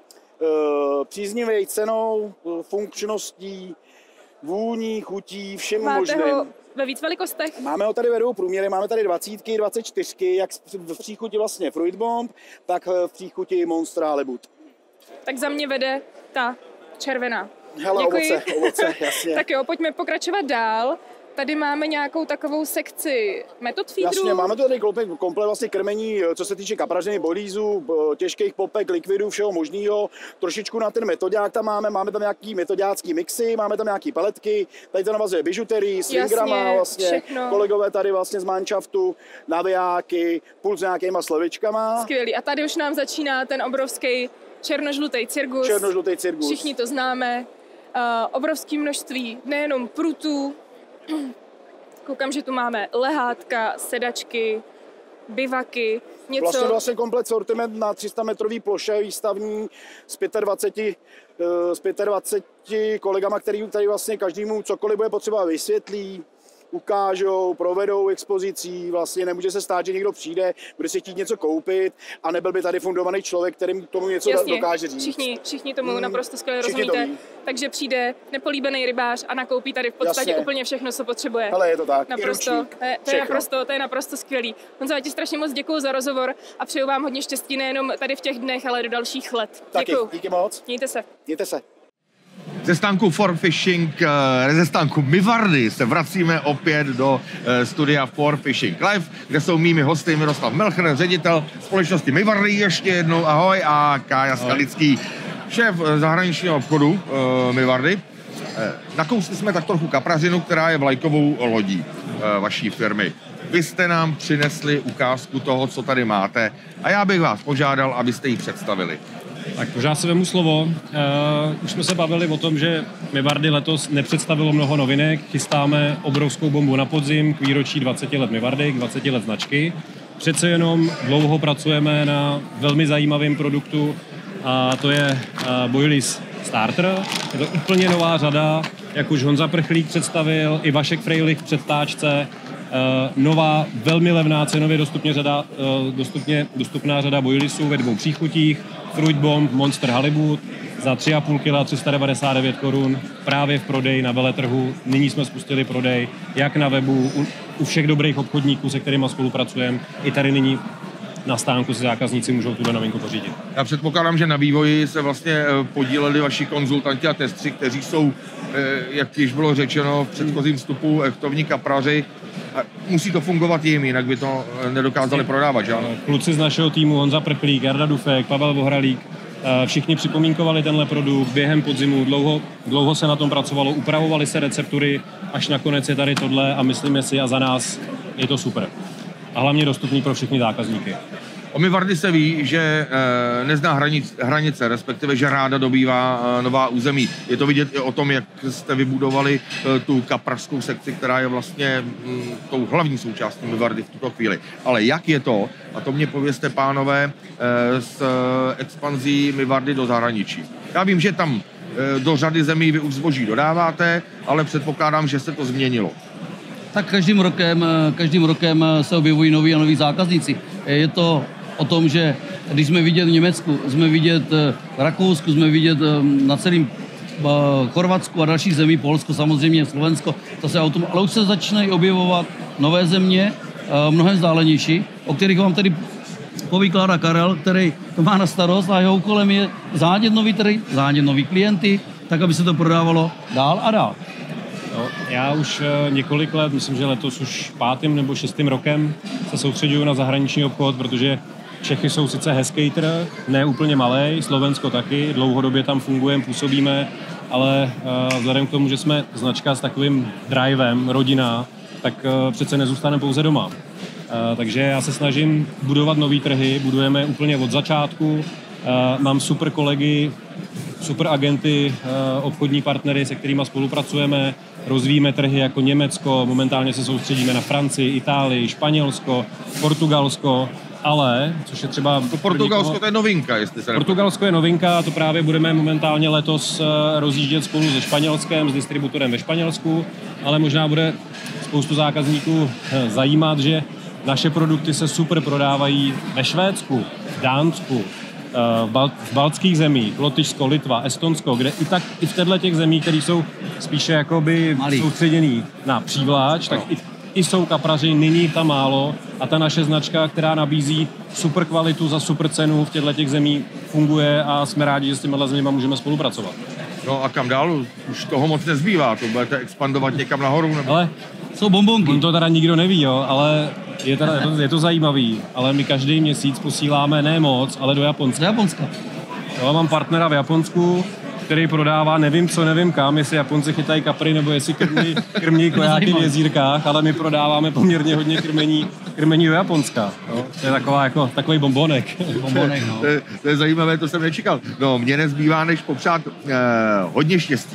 Příznivý cenou, funkčností, vůní, chutí, všem možným. Máte ho ve víc velikostech? Máme ho tady ve 2 průměry, máme tady 20, 24, jak v příchuti vlastně Fruit Bomb, tak v příchuti Monster Halibut. Tak za mě vede ta červená. Hele, ovoce, jasně. Tak jo, pojďme pokračovat dál. Tady máme nějakou takovou sekci metod feederů. Jasně, máme to tady komplet vlastně krmení, co se týče kaprařiny, bolízů, těžkých popek, likvidů, všeho možného. Trošičku na ten metodák tam máme tam nějaký metodácký mixy, máme tam nějaký paletky, tady to navazuje bižuterii, swingrama vlastně, všechno. Kolegové tady vlastně z manšaftu, navijáky, půl s nějakýma slovičkama. Skvělý. A tady už nám začíná ten obrovský černožlutý cirkus. Černožlutý cirkus. Všichni to známe. Obrovské množství nejenom prutů, koukám, že tu máme lehátka, sedačky, bivaky, něco. Vlastně komplet sortiment na 300 metrový ploše výstavní z 25 kolegama, který tady vlastně každému cokoliv bude potřeba vysvětlí, ukážou, provedou expozicí, vlastně nemůže se stát, že někdo přijde, bude si chtít něco koupit a nebyl by tady fundovaný člověk, který tomu něco dokáže říct. Všichni tomu naprosto skvěle rozumíte. Takže přijde nepolíbený rybář a nakoupí tady v podstatě úplně všechno, co potřebuje. Ale je to tak. Naprosto, to je naprosto skvělý. Honzo, já ti strašně moc děkuju za rozhovor a přeju vám hodně štěstí nejenom tady v těch dnech, ale do dalších let. Děkuju. Díky moc. Mějte se. Mějte se. Ze stánku For Fishing, ze stánku Mivardy se vracíme opět do studia For Fishing Live, kde jsou mými hosty Miroslav Melcher, ředitel společnosti Mivardy, ještě jednou ahoj, a Kája Skalický, šéf zahraničního obchodu Mivardy. Nakousli jsme tak trochu kaprařinu, která je vlajkovou lodí vaší firmy. Vy jste nám přinesli ukázku toho, co tady máte, a já bych vás požádal, abyste ji představili. Tak pořád si vemu slovo. Už jsme se bavili o tom, že Mivardy letos nepředstavilo mnoho novinek. Chystáme obrovskou bombu na podzim k výročí 20 let Mivardy, k 20 let značky. Přece jenom dlouho pracujeme na velmi zajímavém produktu a to je Boilies Starter. Je to úplně nová řada, jak už Honza Prchlík představil, i Vašek Frejlich v předtáčce. Nová, velmi levná, cenově dostupná řada Boiliesů ve 2 příchutích. Fruit Bomb, Monster Halibut za 3,5 kg 399 korun právě v prodeji na veletrhu. Nyní jsme spustili prodej jak na webu, u všech dobrých obchodníků, se kterými spolupracujeme. I tady nyní na stánku si zákazníci můžou tuhle novinku pořídit. Já předpokládám, že na vývoji se vlastně podíleli vaši konzultanti a testři, kteří jsou, jak již bylo řečeno v předchozím vstupu, echtovní kapraři. Musí to fungovat jim, jinak by to nedokázali prodávat, že ano? Kluci z našeho týmu, Honza Prchlík, Jarda Dufek, Pavel Vohralík, všichni připomínkovali tenhle produkt během podzimu, dlouho se na tom pracovalo, upravovaly se receptury, až nakonec je tady tohle a myslíme si a za nás je to super. A hlavně dostupný pro všechny zákazníky. O Mivardy se ví, že nezná hranice, respektive, že ráda dobývá nová území. Je to vidět i o tom, jak jste vybudovali tu kaprařskou sekci, která je vlastně tou hlavní součástí Mivardy v tuto chvíli. Ale jak je to, a to mě povězte, pánové, s expanzí Mivardy do zahraničí. Já vím, že tam do řady zemí vy už zboží dodáváte, ale předpokládám, že se to změnilo. Tak každým rokem se objevují noví a noví zákazníci. Je to o tom, že když jsme vidět v Německu, jsme vidět v Rakousku, jsme vidět na celém Chorvatsku a dalších zemí, Polsko, samozřejmě Slovensko, to se ale už se začínají objevovat nové země, mnohem vzdálenější, o kterých vám tady povykládá Karel, který to má na starost a jeho úkolem je zádět nový trhy, zádět nový klienty, tak, aby se to prodávalo dál a dál. No, já už několik let, myslím, že letos už 5. nebo 6. rokem se soustředuju na zahraniční obchod, protože Čechy jsou sice hezký trh, ne úplně malej, Slovensko taky, dlouhodobě tam fungujeme, působíme, ale vzhledem k tomu, že jsme značka s takovým drivem, rodina, tak přece nezůstaneme pouze doma. Takže já se snažím budovat nový trhy, budujeme úplně od začátku, mám super kolegy, super agenty, obchodní partnery, se kterými spolupracujeme, rozvíjíme trhy jako Německo, momentálně se soustředíme na Francii, Itálii, Španělsko, Portugalsko, ale, což je třeba... Portugalsko to je novinka, jestli se... Portugalsko je novinka a to právě budeme momentálně letos rozjíždět spolu se Španělskem, s distributorem ve Španělsku, ale možná bude spoustu zákazníků zajímat, že naše produkty se super prodávají ve Švédsku, v Dánsku, v baltských zemích, Lotyšsko, Litva, Estonsko, kde i v těchto těch zemích, které jsou spíše jakoby soustředěný na přívláč, tak i jsou kapraři, nyní tam málo a ta naše značka, která nabízí super kvalitu za super cenu v těchto těch zemích, funguje a jsme rádi, že s těmihle zeměma můžeme spolupracovat. No a kam dál? Už toho moc nezbývá, to budete expandovat někam nahoru? Nebo... Ale jsou bonbonky. On to teda nikdo neví, jo, ale je to zajímavý, ale my každý měsíc posíláme ne moc, ale do Japonska. Do Japonska. Jo, mám partnera v Japonsku, který prodává nevím kam, jestli Japonci chytají kapry, nebo jestli krmí kojáky v jezírkách, ale my prodáváme poměrně hodně krmení do Japonska. Jo. To je takový bombonek. No. To je zajímavé, to jsem nečekal. No, mně nezbývá, než popřát hodně štěstí.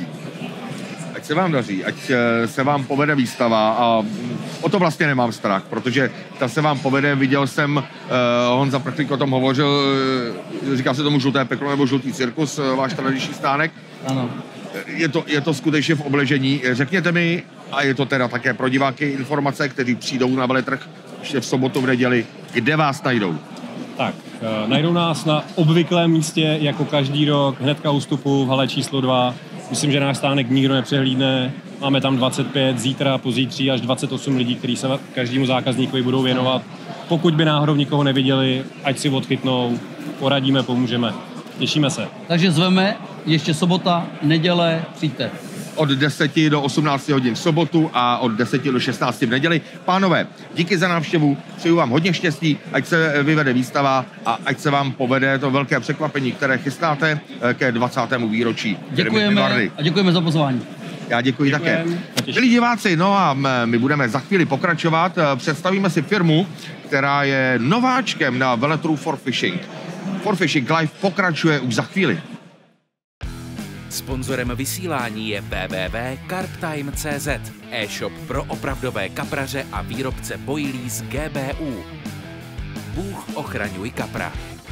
Ať se vám daří, ať se vám povede výstava a o to vlastně nemám strach, protože ta se vám povede, viděl jsem, Honza Prchlík o tom hovořil, říká se tomu žluté peklo nebo žlutý cirkus, váš tradiční stánek. Ano. Je to skutečně v obležení. Řekněte mi, a je to teda také pro diváky informace, kteří přijdou na veletrh ještě v sobotu, v neděli, kde vás najdou? Tak, najdou nás na obvyklém místě, jako každý rok, hnedka u vstupu v hale číslo 2. Myslím, že náš stánek nikdo nepřehlídne. Máme tam 25, zítra, pozítří až 28 lidí, kteří se každému zákazníkovi budou věnovat. Pokud by náhodou nikoho neviděli, ať si odchytnou, poradíme, pomůžeme. Těšíme se. Takže zveme, ještě sobota, neděle, přijďte. Od 10 do 18 hodin v sobotu a od 10 do 16 v neděli. Pánové, díky za návštěvu, přeju vám hodně štěstí, ať se vyvede výstava a ať se vám povede to velké překvapení, které chystáte ke 20. výročí. Děkujeme a děkujeme za pozvání. Já děkuji také. Milí diváci, no a my budeme za chvíli pokračovat. Představíme si firmu, která je nováčkem na veletrhu For Fishing. For Fishing Live pokračuje už za chvíli. Sponzorem vysílání je www.carptime.cz, e-shop pro opravdové kapraře a výrobce boilí z GBU. Bůh ochraňuj kapra.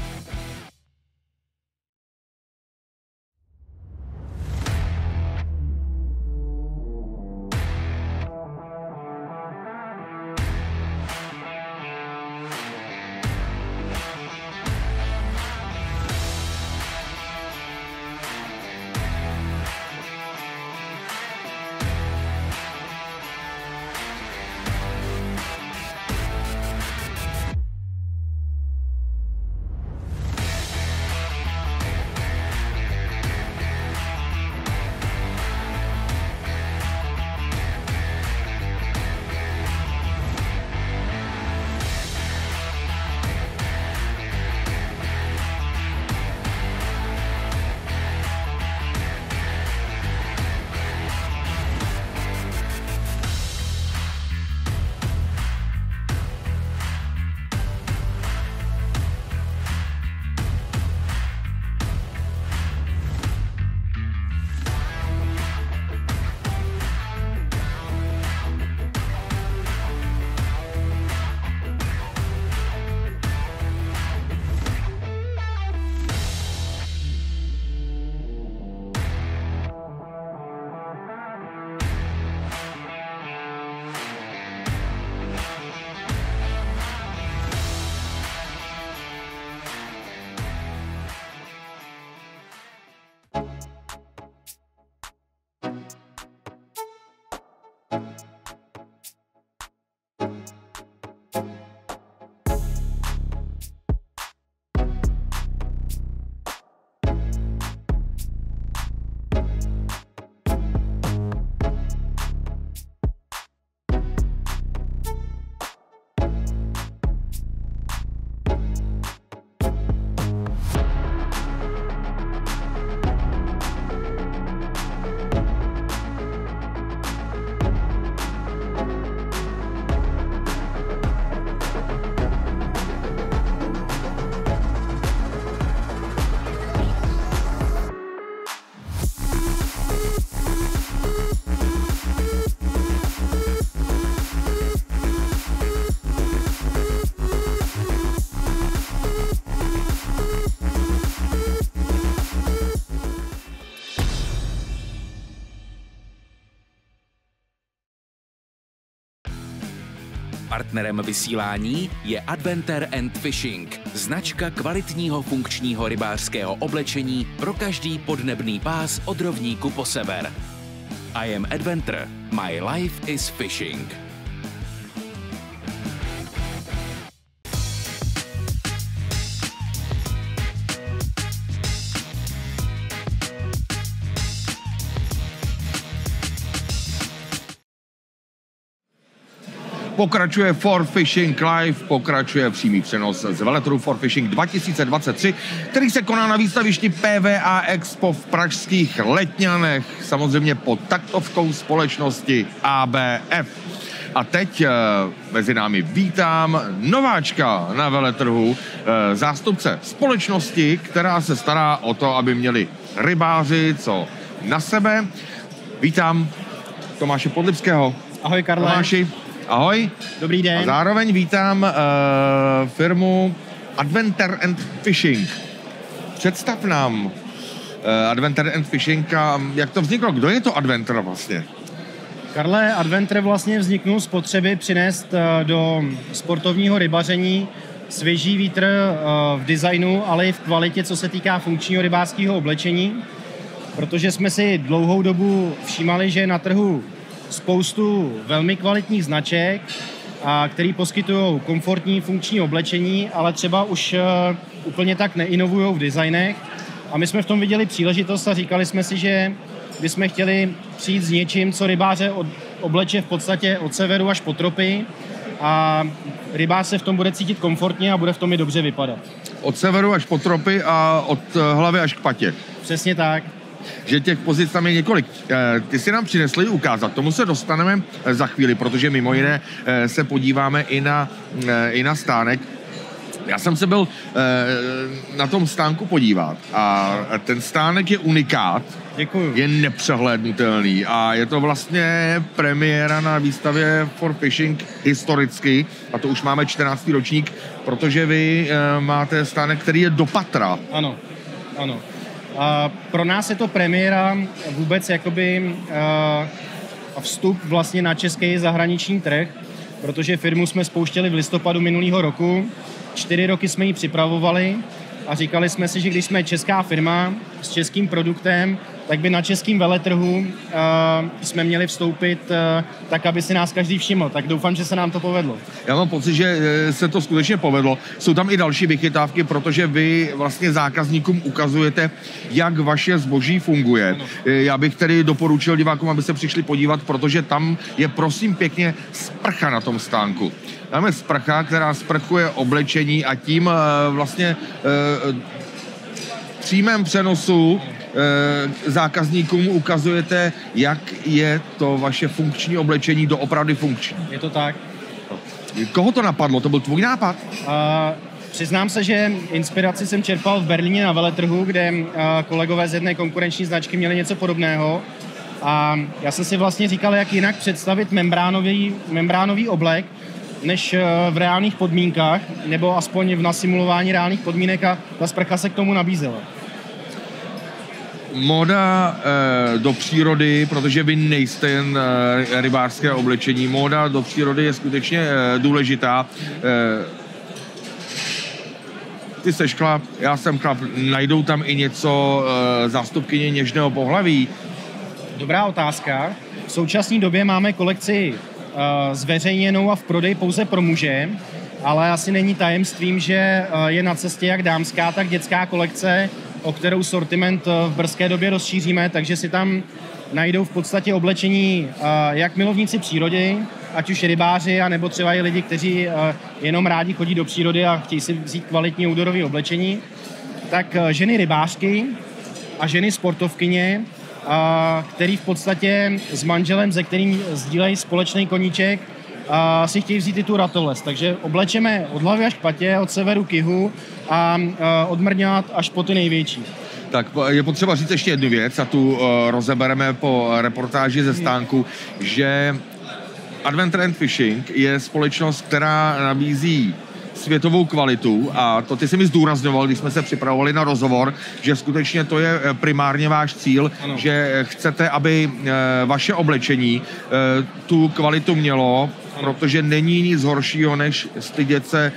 Partnerem vysílání je Adventure and Fishing, značka kvalitního funkčního rybářského oblečení pro každý podnebný pás od rovníku po sever. I am Adventure, my life is fishing. Pokračuje For Fishing Live, pokračuje přímý přenos z veletrhu For Fishing 2023, který se koná na výstavišti PVA Expo v pražských Letňanech, samozřejmě pod taktovkou společnosti ABF. A teď mezi námi vítám nováčka na veletrhu, zástupce společnosti, která se stará o to, aby měli rybáři co na sebe. Vítám Tomáše Podlipského. Ahoj, Karle. Tomáši. Ahoj. Dobrý den. A zároveň vítám firmu Adventure and Fishing. Představ nám Adventure and Fishing a jak to vzniklo? Kdo je to Adventure vlastně? Karle, Adventure vlastně vzniknul z potřeby přinést do sportovního rybaření svěží vítr v designu, ale i v kvalitě, co se týká funkčního rybářského oblečení, protože jsme si dlouhou dobu všímali, že je na trhu spoustu velmi kvalitních značek, který poskytují komfortní funkční oblečení, ale třeba už úplně tak neinovují v designech. A my jsme v tom viděli příležitost a říkali jsme si, že bychom chtěli přijít s něčím, co rybáře obleče v podstatě od severu až po tropy a rybář se v tom bude cítit komfortně a bude v tom i dobře vypadat. Od severu až po tropy a od hlavy až k patě. Přesně tak. Že těch pozic tam je několik. Ty si nám přinesli ukázat, tomu se dostaneme za chvíli, protože mimo jiné se podíváme i na stánek. Já jsem se byl na tom stánku podívat a ten stánek je unikát. Děkuju. Je nepřehlédnutelný a je to vlastně premiéra na výstavě For Fishing historicky a to už máme 14. ročník, protože vy máte stánek, který je do patra. Ano, ano. A pro nás je to premiéra vůbec jakoby vstup vlastně na český zahraniční trh, protože firmu jsme spouštěli v listopadu minulého roku, 4 roky jsme ji připravovali a říkali jsme si, že když jsme česká firma s českým produktem, tak by na českém veletrhu jsme měli vstoupit tak, aby si nás každý všiml. Tak doufám, že se nám to povedlo. Já mám pocit, že se to skutečně povedlo. Jsou tam i další vychytávky, protože vy vlastně zákazníkům ukazujete, jak vaše zboží funguje. Ano. Já bych tedy doporučil divákům, aby se přišli podívat, protože tam je prosím pěkně sprcha na tom stánku. Tam je sprcha, která sprchuje oblečení a tím vlastně v přímém přenosu zákazníkům ukazujete, jak je to vaše funkční oblečení doopravdy funkční. Je to tak. Koho to napadlo? To byl tvůj nápad? Přiznám se, že inspiraci jsem čerpal v Berlíně na veletrhu, kde kolegové z jedné konkurenční značky měli něco podobného. A já jsem si vlastně říkal, jak jinak představit membránový oblek, než v reálných podmínkách, nebo aspoň v nasimulování reálných podmínek a ta sprcha se k tomu nabízela. Móda do přírody, protože vy nejste jen rybářské oblečení, móda do přírody je skutečně důležitá. Ty seš chlap, já jsem chlap, najdou tam i něco zástupkyně něžného pohlaví? Dobrá otázka. V současné době máme kolekci zveřejněnou a v prodeji pouze pro muže, ale asi není tajemstvím, že je na cestě jak dámská, tak dětská kolekce, o kterou sortiment v brzké době rozšíříme, takže si tam najdou v podstatě oblečení jak milovníci přírody, ať už rybáři, anebo třeba i lidi, kteří jenom rádi chodí do přírody a chtějí si vzít kvalitní outdoorové oblečení, tak ženy rybářky a ženy sportovkyně, který v podstatě s manželem, se kterým sdílejí společný koníček, si chtějí vzít i tu ratolest. Takže oblečeme od hlavy až k patě, od severu k jihu a od mrňat až po ty největší. Tak je potřeba říct ještě jednu věc a tu rozebereme po reportáži ze stánku, že Adventure and Fishing je společnost, která nabízí světovou kvalitu a to ty jsi mi zdůrazňoval, když jsme se připravovali na rozhovor, že skutečně to je primárně váš cíl, ano. Že chcete, aby vaše oblečení tu kvalitu mělo, ano. Protože není nic horšího, než stydět se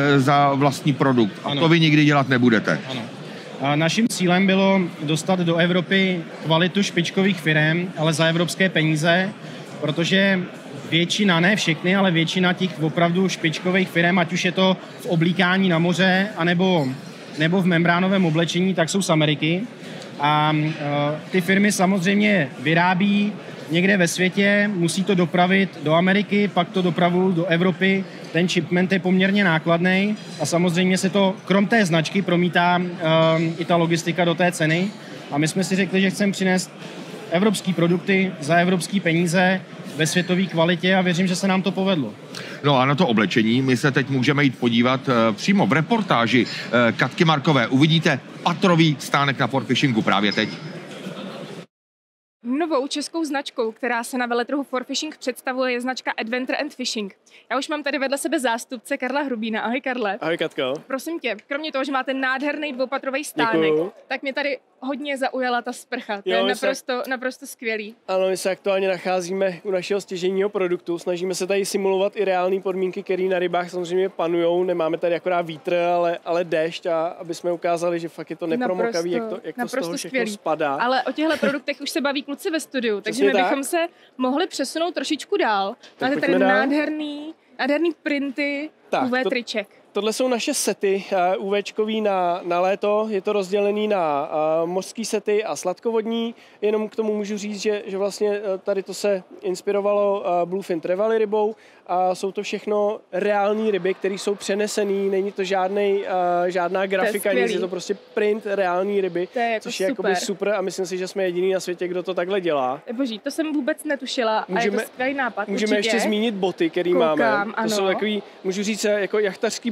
za vlastní produkt. A ano. To vy nikdy dělat nebudete. Ano. A naším cílem bylo dostat do Evropy kvalitu špičkových firem, ale za evropské peníze, protože většina, ne všechny, ale většina těch opravdu špičkových firm, ať už je to v oblíkání na moře, anebo v membránovém oblečení, tak jsou z Ameriky. A ty firmy samozřejmě vyrábí někde ve světě, musí to dopravit do Ameriky, pak to dopravují do Evropy. Ten shipment je poměrně nákladný a samozřejmě se to, krom té značky, promítá i ta logistika do té ceny. A my jsme si řekli, že chceme přinést evropské produkty za evropské peníze ve světové kvalitě a věřím, že se nám to povedlo. No a na to oblečení my se teď můžeme jít podívat přímo v reportáži Katky Markové. Uvidíte patrový stánek na For Fishingu právě teď. Novou českou značkou, která se na veletrhu For Fishing představuje, je značka Adventure and Fishing. Já už mám tady vedle sebe zástupce Karla Hrubína. Ahoj Karle. Ahoj Katko. Prosím tě, kromě toho, že máte nádherný dvoupatrový stánek, děkuju. Tak mě tady hodně zaujala ta sprcha. To je naprosto skvělý. Ano, my se aktuálně nacházíme u našeho stěžejního produktu. Snažíme se tady simulovat i reální podmínky, které na rybách samozřejmě panujou. Nemáme tady akorát vítr, ale déšť, a aby jsme ukázali, že fakt je to nepromokavý, jak to z toho všechno spadá. Ale o těchto produktech už se baví kluci ve studiu, takže my bychom se mohli přesunout trošičku dál. Máte tady nádherný printy UV triček. Tohle jsou naše sety UVčkový na léto, je to rozdělený na mořský sety a sladkovodní. Jenom k tomu můžu říct, že vlastně tady to se inspirovalo Bluefin Trevally rybou a jsou to všechno reální ryby, které jsou přenesený, není to žádná grafika, nic, je to prostě print reální ryby, což je jakoby super a myslím si, že jsme jediný na světě, kdo to takhle dělá. Boží, to jsem vůbec netušila a je to skvělý nápad. Můžeme ještě zmínit boty, které máme. To jsou takový, můžu říct, jako jachtařský boty,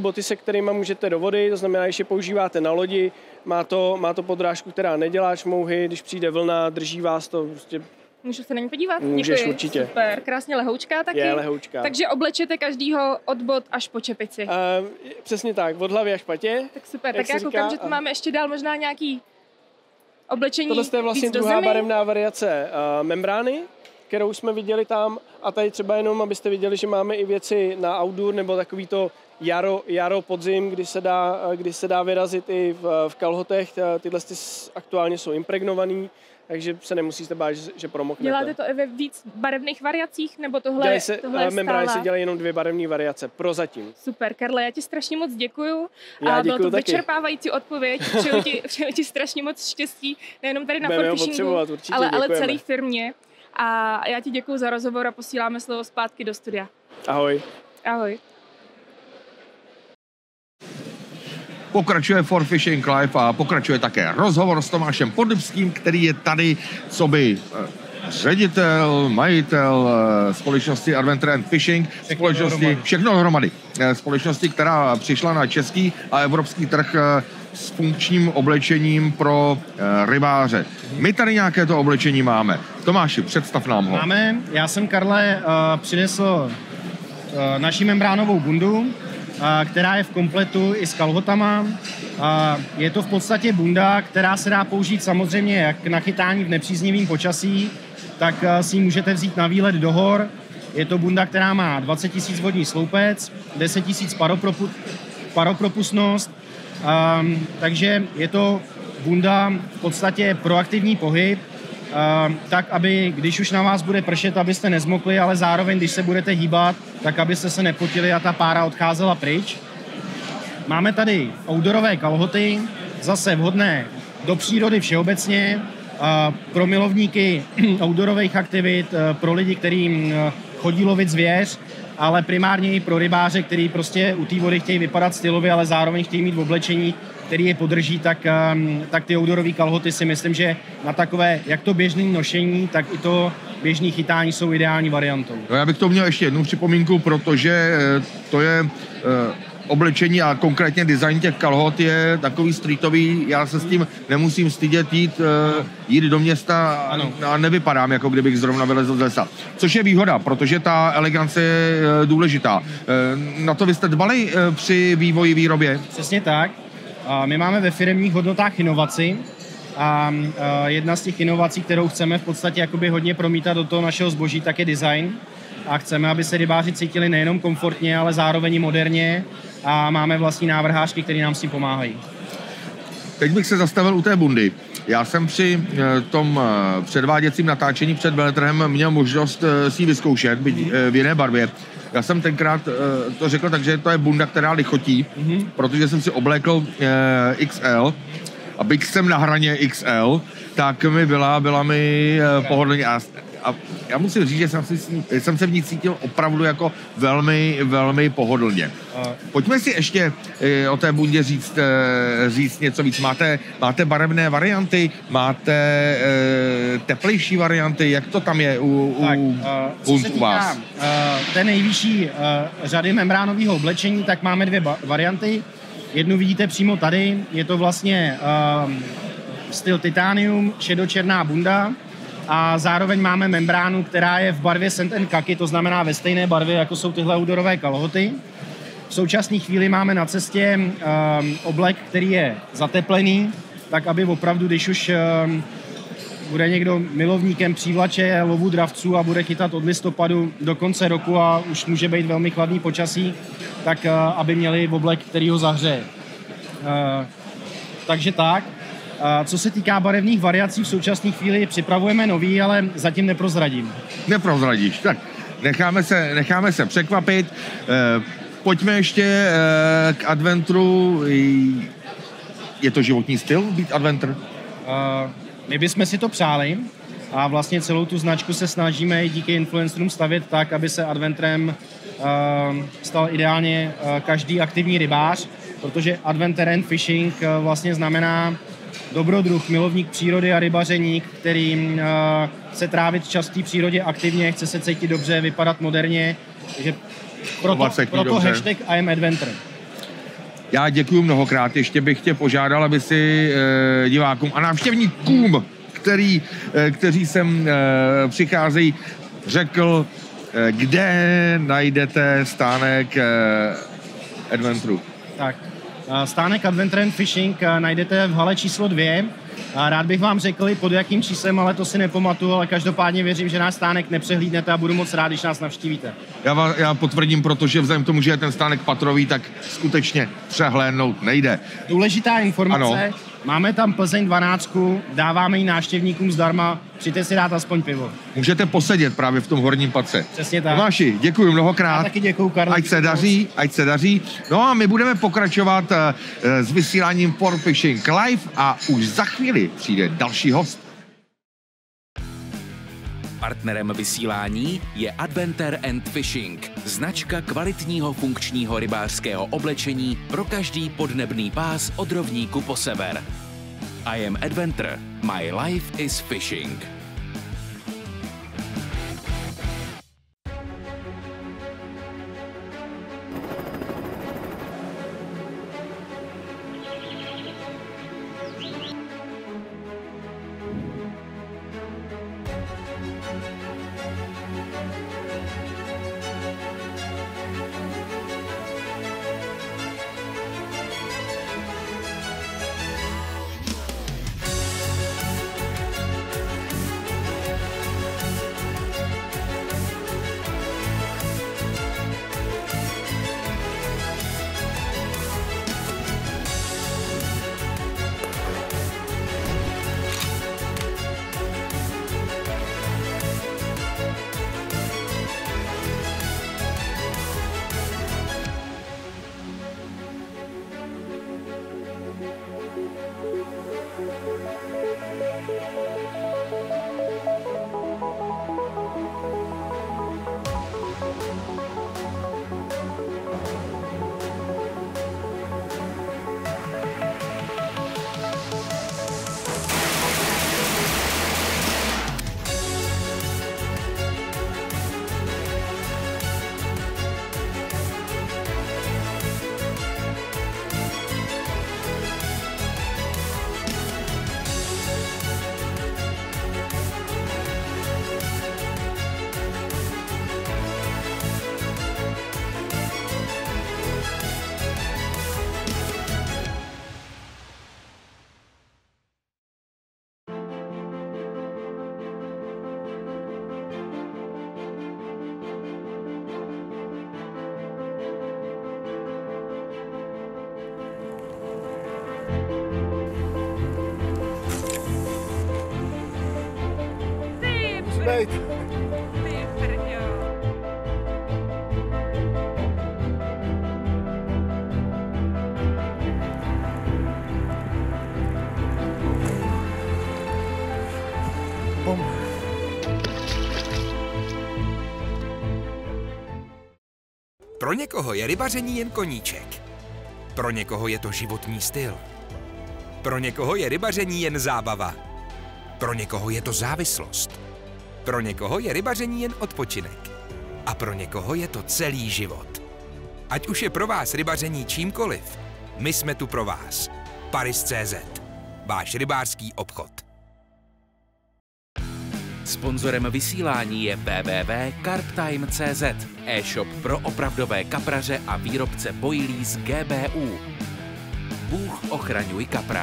boty, se kterými můžete do vody, to znamená, když je používáte na lodi, má to podrážku, která nedělá šmouhy, když přijde vlna, drží vás to prostě. Můžu se na ní podívat? Můžeš, děkuji. určitě. Super, krásně lehoučká taky. Je lehoučká. Takže oblečete každýho od bod až po čepici. Přesně tak, od hlavy až patě. Tak super, tak já koukám, že tu máme ještě dál možná nějaký oblečení. Tohle je vlastně víc do druhá zemi. barevná variace membrány, kterou jsme viděli tam, a tady třeba jenom, abyste viděli, že máme i věci na outdoor, nebo takový to jaro podzim, kdy se dá vyrazit i v kalhotech. Tyhle aktuálně jsou impregnovaný, takže se nemusíte bát, že promoknete. Děláte to i ve víc barevných variacích, nebo tohle je membrány stále? se dělají jenom 2 barevné variace, prozatím. Super, Karle, já ti strašně moc děkuju. Já bylo to děkuju taky. vyčerpávající odpověď. Přeju ti strašně moc štěstí, nejenom tady na Budeme ho Forfishingu, potřebovat, určitě, ale děkujeme. celé firmě. A já ti děkuju za rozhovor a posíláme slovo zpátky do studia. Ahoj. Ahoj. Pokračuje Forfishing Live a pokračuje také rozhovor s Tomášem Podlipským, který je tady coby ředitel, majitel společnosti Adventure and Fishing, všechno dohromady. Společnosti, která přišla na český a evropský trh s funkčním oblečením pro rybáře. My tady nějaké to oblečení máme. Tomáši, představ nám ho. Máme, já jsem, Karle, přinesl naši membránovou bundu, která je v kompletu i s kalhotama. Je to v podstatě bunda, která se dá použít samozřejmě jak na chytání v nepříznivém počasí, tak si ji můžete vzít na výlet do hor. Je to bunda, která má 20 000 vodní sloupec, 10 000 paropropustnost, takže je to bunda v podstatě proaktivní pohyb, tak aby, když už na vás bude pršet, abyste nezmokli, ale zároveň, když se budete hýbat, tak abyste se nepotili a ta pára odcházela pryč. Máme tady outdoorové kalhoty, zase vhodné do přírody všeobecně, pro milovníky outdoorových aktivit, pro lidi, kterým chodí lovit zvěř, ale primárně i pro rybáře, který prostě u té vody chtějí vypadat stylově, ale zároveň chtějí mít v oblečení, který je podrží, tak ty outdoorové kalhoty si myslím, že na takové, jak to běžné nošení, tak i to běžné chytání jsou ideální variantou. No, já bych to měl ještě jednu připomínku, protože to je oblečení a konkrétně design těch kalhot je takový streetový, já se s tím nemusím stydět jít do města a nevypadám, jako kdybych zrovna vylezl z lesa. Což je výhoda, protože ta elegance je důležitá. Na to vy jste dbali při vývoji výrobě? Přesně tak. My máme ve firemních hodnotách inovaci a jedna z těch inovací, kterou chceme v podstatě jakoby hodně promítat do toho našeho zboží, tak je design. A chceme, aby se rybáři cítili nejenom komfortně, ale zároveň i moderně a máme vlastní návrhářky, které nám s tím pomáhají. Teď bych se zastavil u té bundy. Já jsem při tom předváděcím natáčení před veletrhem měl možnost si ji vyzkoušet, byť v jiné barvě. Já jsem tenkrát to řekl tak, že to je bunda, která lichotí, protože jsem si oblékl XL a byť jsem na hraně XL, tak mi byla mi pohodlně. A já musím říct, že jsem se v ní cítil opravdu jako velmi, velmi pohodlně. Pojďme si ještě o té bundě říct něco víc. Máte barevné varianty, máte teplejší varianty, jak to tam je u vás? Té nejvyšší řady membránového oblečení, tak máme 2 varianty. Jednu vidíte přímo tady, je to vlastně styl titanium, šedočerná bunda, a zároveň máme membránu, která je v barvě sand and khaki, to znamená ve stejné barvě, jako jsou tyhle outdoorové kalhoty. V současné chvíli máme na cestě oblek, který je zateplený, tak aby opravdu, když už bude někdo milovníkem přívlače, lovu dravců a bude chytat od listopadu do konce roku a už může být velmi chladný počasí, tak aby měli oblek, který ho zahřeje. Takže tak. Co se týká barevných variací, v současné chvíli připravujeme nový, ale zatím neprozradím. Neprozradíš, tak necháme se překvapit. Pojďme ještě k adventureu. Je to životní styl být adventure? My bychom si to přáli a vlastně celou tu značku se snažíme i díky influencerům stavět tak, aby se adventurem stal ideálně každý aktivní rybář, protože Adventure and Fishing vlastně znamená dobrodruh, milovník přírody a rybaření, který chce trávit čas v té přírodě aktivně, chce se cítit dobře, vypadat moderně, takže proto hashtag I am Adventure. Já děkuji mnohokrát. Ještě bych tě požádal, aby si divákům a návštěvníkům, kteří sem přicházejí, řekl, kde najdete stánek Adventure. Tak, stánek Adventure and Fishing najdete v hale číslo 2. Rád bych vám řekl, pod jakým číslem, ale to si nepamatuju, ale každopádně věřím, že náš stánek nepřehlídnete a budu moc rád, když nás navštívíte. Já potvrdím, protože vzhledem k tomu, že je ten stánek patrový, tak skutečně přehlédnout nejde. Důležitá informace, ano. Máme tam Plzeň 12, dáváme ji návštěvníkům zdarma, přijďte si dát aspoň pivo. Můžete posedět právě v tom horním patře. Přesně tak. Tomáši, děkuji mnohokrát. Já taky děkuji, Karlo. Ať se daří. No a my budeme pokračovat s vysíláním For Fishing Live a už za chvíli přijde další host. Partnerem vysílání je Adventure and Fishing, značka kvalitního funkčního rybářského oblečení pro každý podnebný pás od rovníku po sever. I am Adventure, my life is fishing. Bejt. Pro někoho je rybaření jen koníček. Pro někoho je to životní styl. Pro někoho je rybaření jen zábava. Pro někoho je to závislost. Pro někoho je rybaření jen odpočinek. A pro někoho je to celý život. Ať už je pro vás rybaření čímkoliv, my jsme tu pro vás. Paris.cz. Váš rybářský obchod. Sponzorem vysílání je www.carptime.cz, e-shop pro opravdové kapraře a výrobce boilí z GBU. Bůh ochraňuj kapra.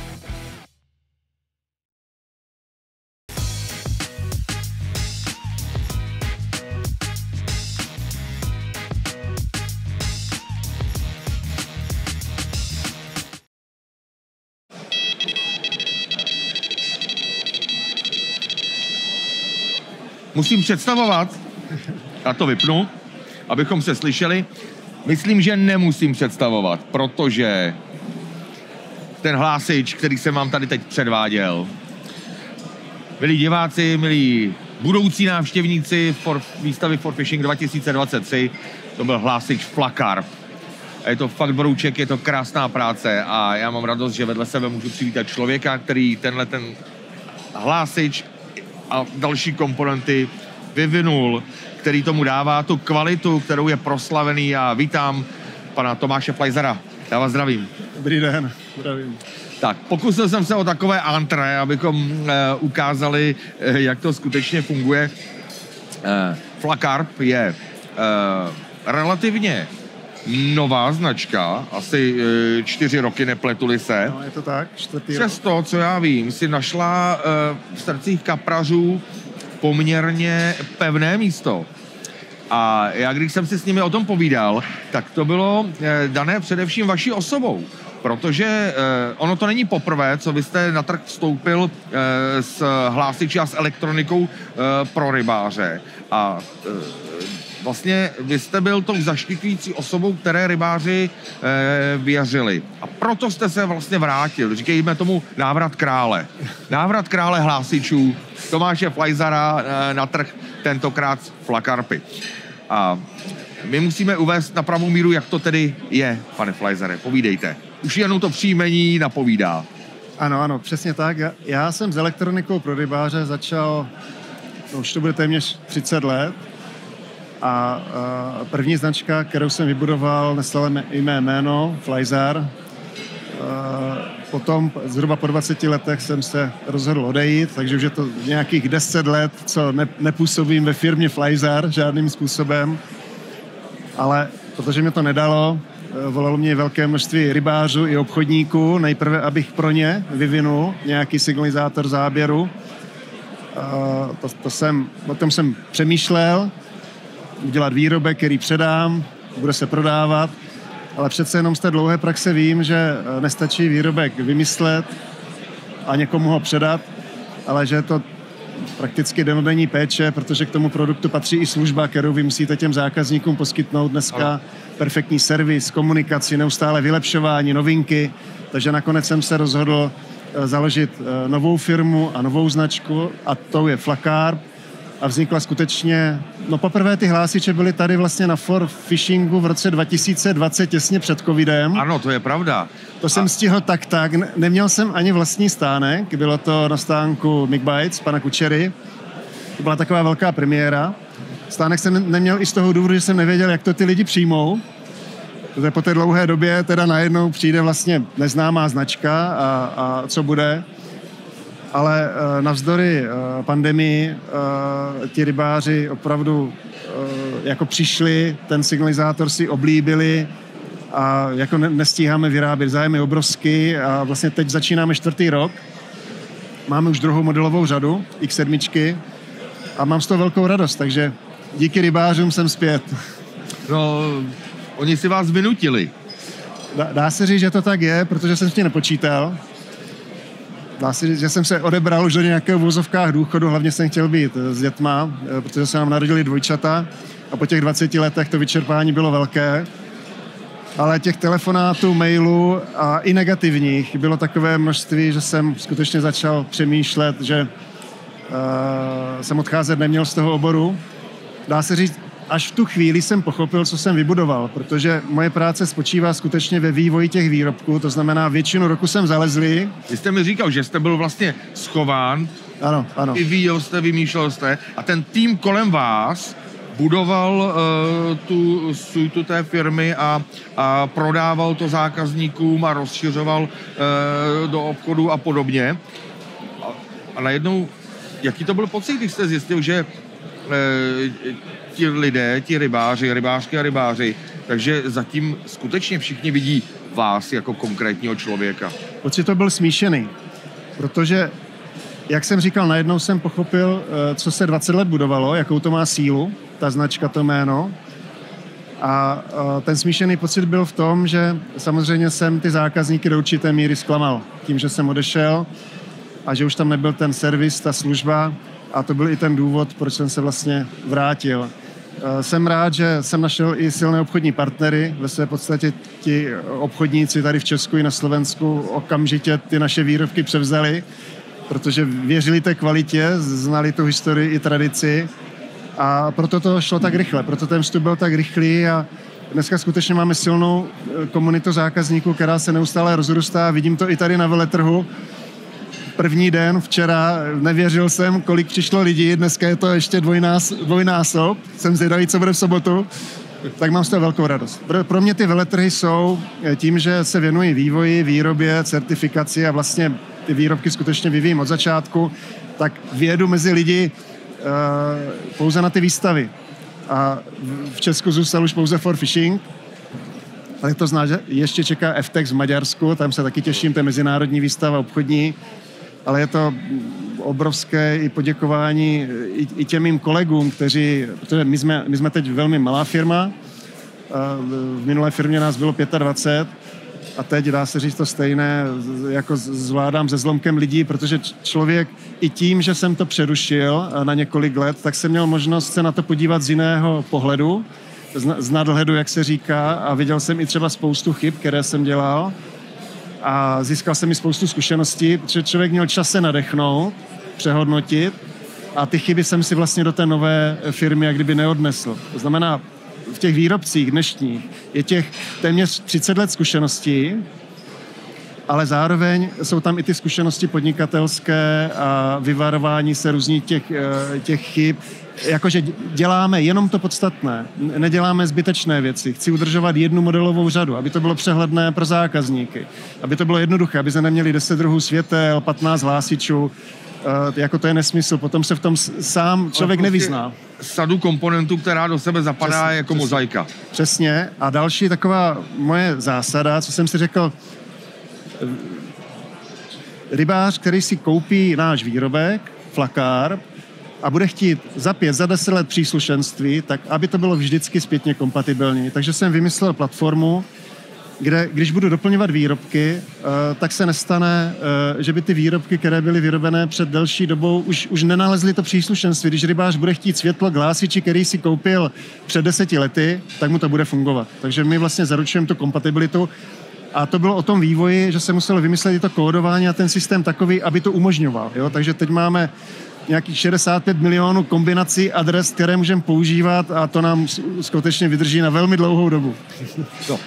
Musím představovat, já to vypnu, abychom se slyšeli. Myslím, že nemusím představovat, protože ten hlásič, který jsem vám tady teď předváděl, milí diváci, milí budoucí návštěvníci výstavy For Fishing 2023, to byl hlásič Flakarp. A je to fakt brouček, je to krásná práce a já mám radost, že vedle sebe můžu přivítat člověka, který ten hlásič a další komponenty vyvinul, který tomu dává tu kvalitu, kterou je proslavený. A vítám pana Tomáše Fleisera. Já vás zdravím. Dobrý den, zdravím. Tak, pokusil jsem se o takové antré, abychom ukázali, jak to skutečně funguje. Flacarp je relativně nová značka, asi 4 roky, nepletuli se. No, je to tak, 4. rok. Přesto, co já vím, si našla v srdcích kaprařů poměrně pevné místo. A já, když jsem si s nimi o tom povídal, tak to bylo dané především vaší osobou. Protože ono to není poprvé, co vy jste na trh vstoupil s hlásiči a s elektronikou pro rybáře. A vlastně vy jste byl tou zaštiťující osobou, které rybáři věřili. A proto jste se vlastně vrátil. Říkejme tomu návrat krále. Návrat krále hlásičů Tomáše Fleisera na trh, tentokrát Flacarpy. A my musíme uvést na pravou míru, jak to tedy je, pane Fleisere. Povídejte. Už jenom to příjmení napovídá. Ano, přesně tak. Já jsem s elektronikou pro rybáře začal, už to bude téměř 30 let. A první značka, kterou jsem vybudoval, nesla i mé jméno, Fleiser. Potom zhruba po 20 letech jsem se rozhodl odejít, takže už je to nějakých 10 let, co nepůsobím ve firmě Fleiser žádným způsobem. Ale protože mě to nedalo, volalo mě velké množství rybářů i obchodníků. Nejprve, abych pro ně vyvinul nějaký signalizátor záběru. O tom jsem přemýšlel, udělat výrobek, který předám, bude se prodávat, ale přece jenom z té dlouhé praxe vím, že nestačí výrobek vymyslet a někomu ho předat, ale že je to prakticky dennodenní péče, protože k tomu produktu patří i služba, kterou vy musíte těm zákazníkům poskytnout dneska. Perfektní servis, komunikaci, neustále vylepšování, novinky, takže nakonec jsem se rozhodl založit novou firmu a novou značku a tou je Flacarp. A vznikla skutečně, poprvé ty hlásiče byly tady vlastně na For Fishingu v roce 2020, těsně před covidem. Ano, to je pravda. To jsem stihl tak. Neměl jsem ani vlastní stánek, bylo to na stánku McBites, pana Kučery. To byla taková velká premiéra. Stánek jsem neměl i z toho důvodu, že jsem nevěděl, jak to ty lidi přijmou. Protože po té dlouhé době teda najednou přijde vlastně neznámá značka a co bude. Ale navzdory pandemii ti rybáři opravdu jako přišli, ten signalizátor si oblíbili a jako nestíháme vyrábět. Zájem je obrovský a vlastně teď začínáme 4. rok. Máme už 2. modelovou řadu, X7, a mám z toho velkou radost, takže díky rybářům jsem zpět. No, oni si vás vynutili. Dá se říct, že to tak je, protože jsem s tím nepočítal. Dá se říct, že jsem se odebral už do nějakého v vozovkách důchodu, hlavně jsem chtěl být s dětma, protože se nám narodili dvojčata a po těch 20 letech to vyčerpání bylo velké. Ale těch telefonátů, mailů a i negativních bylo takové množství, že jsem skutečně začal přemýšlet, že jsem odcházet neměl z toho oboru. Dá se říct, až v tu chvíli jsem pochopil, co jsem vybudoval, protože moje práce spočívá skutečně ve vývoji těch výrobků, to znamená většinu roku jsem zalezlý. Vy jste mi říkal, že jste byl vlastně schován, ano. Vyvíjel jste, vymýšlel jste a ten tým kolem vás budoval tu suitu té firmy a prodával to zákazníkům a rozšiřoval do obchodu a podobně. A najednou, jaký to byl pocit, když jste zjistil, že ti lidé, ti rybáři, rybářky a rybáři, takže zatím skutečně všichni vidí vás jako konkrétního člověka? Pocit to byl smíšený, protože, jak jsem říkal, najednou jsem pochopil, co se 20 let budovalo, jakou to má sílu, ta značka, to jméno. A ten smíšený pocit byl v tom, že samozřejmě jsem ty zákazníky do určité míry zklamal tím, že jsem odešel a že už tam nebyl ten servis, ta služba, a to byl i ten důvod, proč jsem se vlastně vrátil. Jsem rád, že jsem našel i silné obchodní partnery. Ve své podstatě ti obchodníci tady v Česku i na Slovensku okamžitě ty naše výrobky převzali, protože věřili té kvalitě, znali tu historii i tradici a proto to šlo tak rychle, proto ten vstup byl tak rychlý a dneska skutečně máme silnou komunitu zákazníků, která se neustále rozrůstá. Vidím to i tady na veletrhu. První den, včera, nevěřil jsem, kolik přišlo lidí, dneska je to ještě dvojnásob. Jsem zvědavý, co bude v sobotu. tak mám z toho velkou radost. Pro mě ty veletrhy jsou tím, že se věnují vývoji, výrobě, certifikaci a vlastně ty výrobky skutečně vyvíjím od začátku, tak vyjedu mezi lidi pouze na ty výstavy. A v Česku zůstal už pouze For Fishing, ale to zná, že ještě čeká FTEX v Maďarsku, tam se taky těším, to je mezinárodní výstava obchodní, ale je to obrovské i poděkování i těm mým kolegům, protože my jsme teď velmi malá firma, v minulé firmě nás bylo 25 a teď dá se říct to stejné, jako zvládám se zlomkem lidí, protože člověk i tím, že jsem to přerušil na několik let, tak jsem měl možnost se na to podívat z jiného pohledu, z nadhledu, jak se říká, a viděl jsem i třeba spoustu chyb, které jsem dělal a získal jsem i spoustu zkušeností, protože člověk měl čas se nadechnout, přehodnotit a ty chyby jsem si vlastně do té nové firmy jak kdyby neodnesl. To znamená, v těch výrobcích dnešních je těch téměř 30 let zkušeností, ale zároveň jsou tam i ty zkušenosti podnikatelské a vyvarování se různých těch chyb. Jakože děláme jenom to podstatné, neděláme zbytečné věci. Chci udržovat jednu modelovou řadu, aby to bylo přehledné pro zákazníky, aby to bylo jednoduché, aby jsme neměli 10 druhů světel, 15 hlásičů, jako to je nesmysl, potom se v tom sám člověk nevyzná. Sadu komponentů, která do sebe zapadá přesně, jako mozaika. Přesně. A další taková moje zásada, co jsem si řekl, rybář, který si koupí náš výrobek, Flacarp, a bude chtít za 5, za 10 let příslušenství, tak aby to bylo vždycky zpětně kompatibilní. Takže jsem vymyslel platformu, kde, když budu doplňovat výrobky, tak se nestane, že by ty výrobky, které byly vyrobené před delší dobou, už nenalezly to příslušenství. Když rybář bude chtít světlo k hlásiči, který si koupil před 10 lety, tak mu to bude fungovat. Takže my vlastně zaručujeme tu kompatibilitu. A to bylo o tom vývoji, že se muselo vymyslet i to kódování a ten systém takový, aby to umožňoval. Jo? Takže teď máme nějakých 65 milionů kombinací adres, které můžeme používat a to nám skutečně vydrží na velmi dlouhou dobu. No,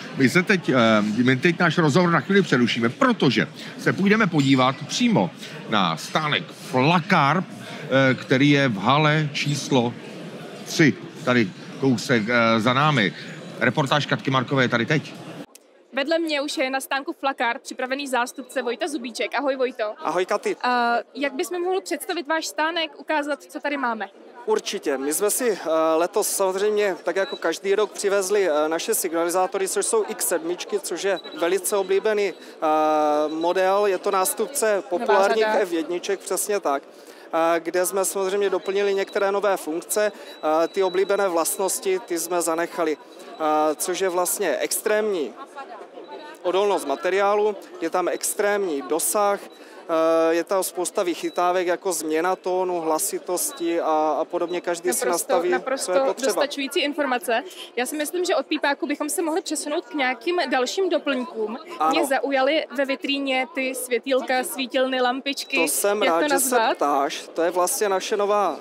my teď náš rozhovor na chvíli přerušíme, protože se půjdeme podívat přímo na stánek Flacarp, který je v hale číslo 3, tady kousek za námi. Reportáž Katky Markové je tady teď. Vedle mě už je na stánku Flacarp připravený zástupce Vojta Zubíček. Ahoj Vojto. Ahoj Katy. Jak bys mi mohl představit váš stánek, ukázat, co tady máme? Určitě. My jsme si letos samozřejmě, tak jako každý rok, přivezli naše signalizátory, což jsou X7, což je velice oblíbený model. Je to nástupce populárních F1, přesně tak, kde jsme samozřejmě doplnili některé nové funkce. Ty oblíbené vlastnosti, ty jsme zanechali, což je vlastně extrémní odolnost materiálu, je tam extrémní dosah, je tam spousta vychytávek jako změna tónu, hlasitosti a podobně. Každý si nastaví své potřeba. Naprosto dostačující informace. Já si myslím, že od pípáku bychom se mohli přesunout k nějakým dalším doplňkům. Ano. Mě zaujaly ve vitríně ty světýlka, svítilny, lampičky. To jsem rád, že se ptáš. To je vlastně naše nová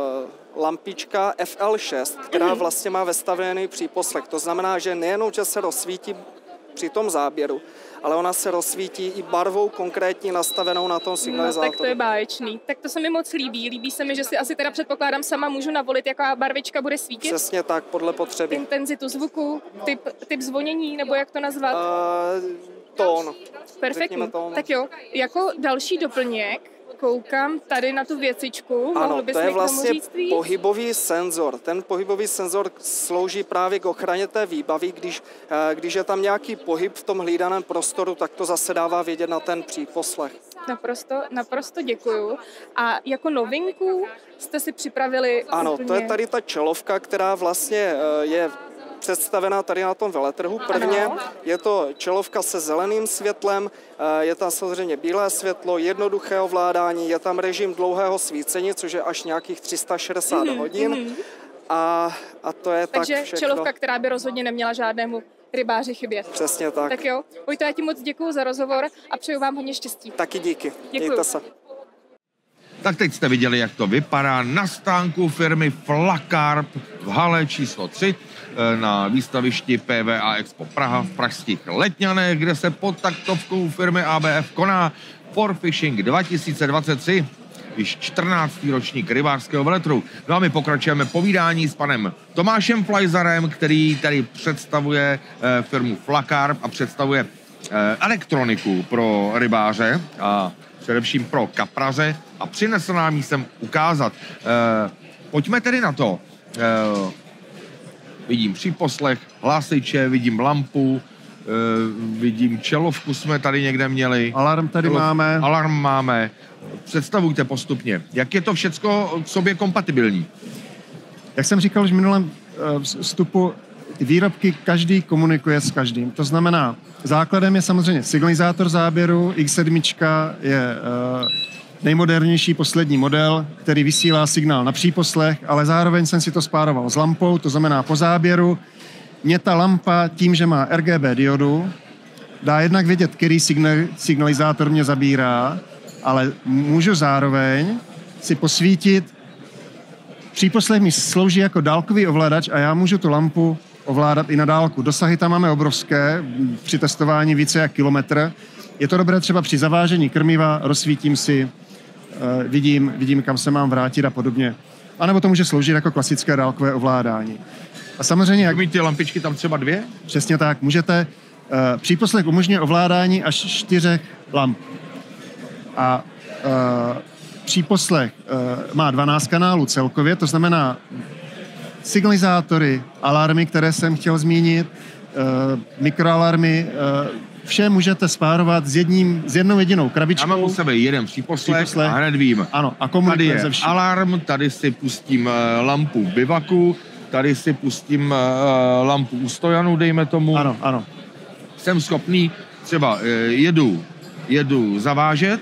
lampička FL6, která vlastně má vestavěný příposlech. To znamená, že nejenom, že se rozsvítí při tom záběru, ale ona se rozsvítí i barvou konkrétní nastavenou na tom signalizátoru. No, tak to je báječný. Tak to se mi moc líbí. Líbí se mi, že si asi teda předpokládám sama můžu navolit, jaká barvička bude svítit. Přesně tak, podle potřeby. Intenzitu zvuku, typ zvonění, nebo jak to nazvat? Tón. Perfektní. Tak jo, jako další doplněk koukám tady na tu věcičku. Ano, to je vlastně pohybový senzor. Ten pohybový senzor slouží právě k ochraně té výbavy. Když je tam nějaký pohyb v tom hlídaném prostoru, tak to zase dává vědět na ten příposlech. Naprosto děkuju. A jako novinku jste si připravili Ano, úplně... to je tady ta čelovka, která vlastně je představená tady na tom veletrhu. Prvně je to čelovka se zeleným světlem, je tam samozřejmě bílé světlo, jednoduché ovládání, je tam režim dlouhého svícení, což je až nějakých 360 hodin. A to je takže tak všechno. Čelovka, která by rozhodně neměla žádnému rybáři chybět. Přesně tak. Tak jo, Vojto, já ti moc děkuju za rozhovor a přeju vám hodně štěstí. Taky díky. Děkuju. Mějte se. Tak teď jste viděli, jak to vypadá na stánku firmy Flacarp v hale číslo 3 na výstavišti PVA Expo Praha v pražských Letňanech, kde se pod taktovkou firmy ABF koná For Fishing 2023. již 14. ročník rybářského veletru. No a my pokračujeme povídání s panem Tomášem Flajzarem, který tady představuje firmu Flacarp a představuje elektroniku pro rybáře a především pro kapraře a přinesl nám ji sem ukázat. Pojďme tedy na to. Vidím příposlech, hlásiče, vidím lampu, vidím čelovku jsme tady někde měli. Alarm tady máme. Alarm máme. Představujte postupně. Jak je to všecko k sobě kompatibilní? Jak jsem říkal už v minulém vstupu, ty výrobky každý komunikuje s každým. To znamená, základem je samozřejmě signalizátor záběru, X7 je nejmodernější poslední model, který vysílá signál na příposlech, ale zároveň jsem si to spároval s lampou, to znamená po záběru. Mě ta lampa tím, že má RGB diodu, dá jednak vědět, který signalizátor mě zabírá, ale můžu zároveň si posvítit. Příposlech mi slouží jako dálkový ovladač a já můžu tu lampu ovládat i na dálku. Dosahy tam máme obrovské, při testování více jak kilometr. Je to dobré třeba při zavážení krmiva, rozsvítím si, vidím, kam se mám vrátit a podobně. A nebo to může sloužit jako klasické dálkové ovládání. A samozřejmě... Mít ty lampičky tam třeba 2? Přesně tak. Můžete... Příposlech umožňuje ovládání až 4 lamp. A příposlech má 12 kanálů celkově, to znamená signalizátory, alarmy, které jsem chtěl zmínit, mikroalarmy, vše můžete spárovat s jednou jedinou krabičkou. Já mám u sebe jeden příposlech a hned vím. Ano, a komunikuje se vším. Alarm, tady si pustím lampu bivaku, tady si pustím lampu u stojanu, dejme tomu. Ano, ano. Jsem schopný, třeba jedu zavážet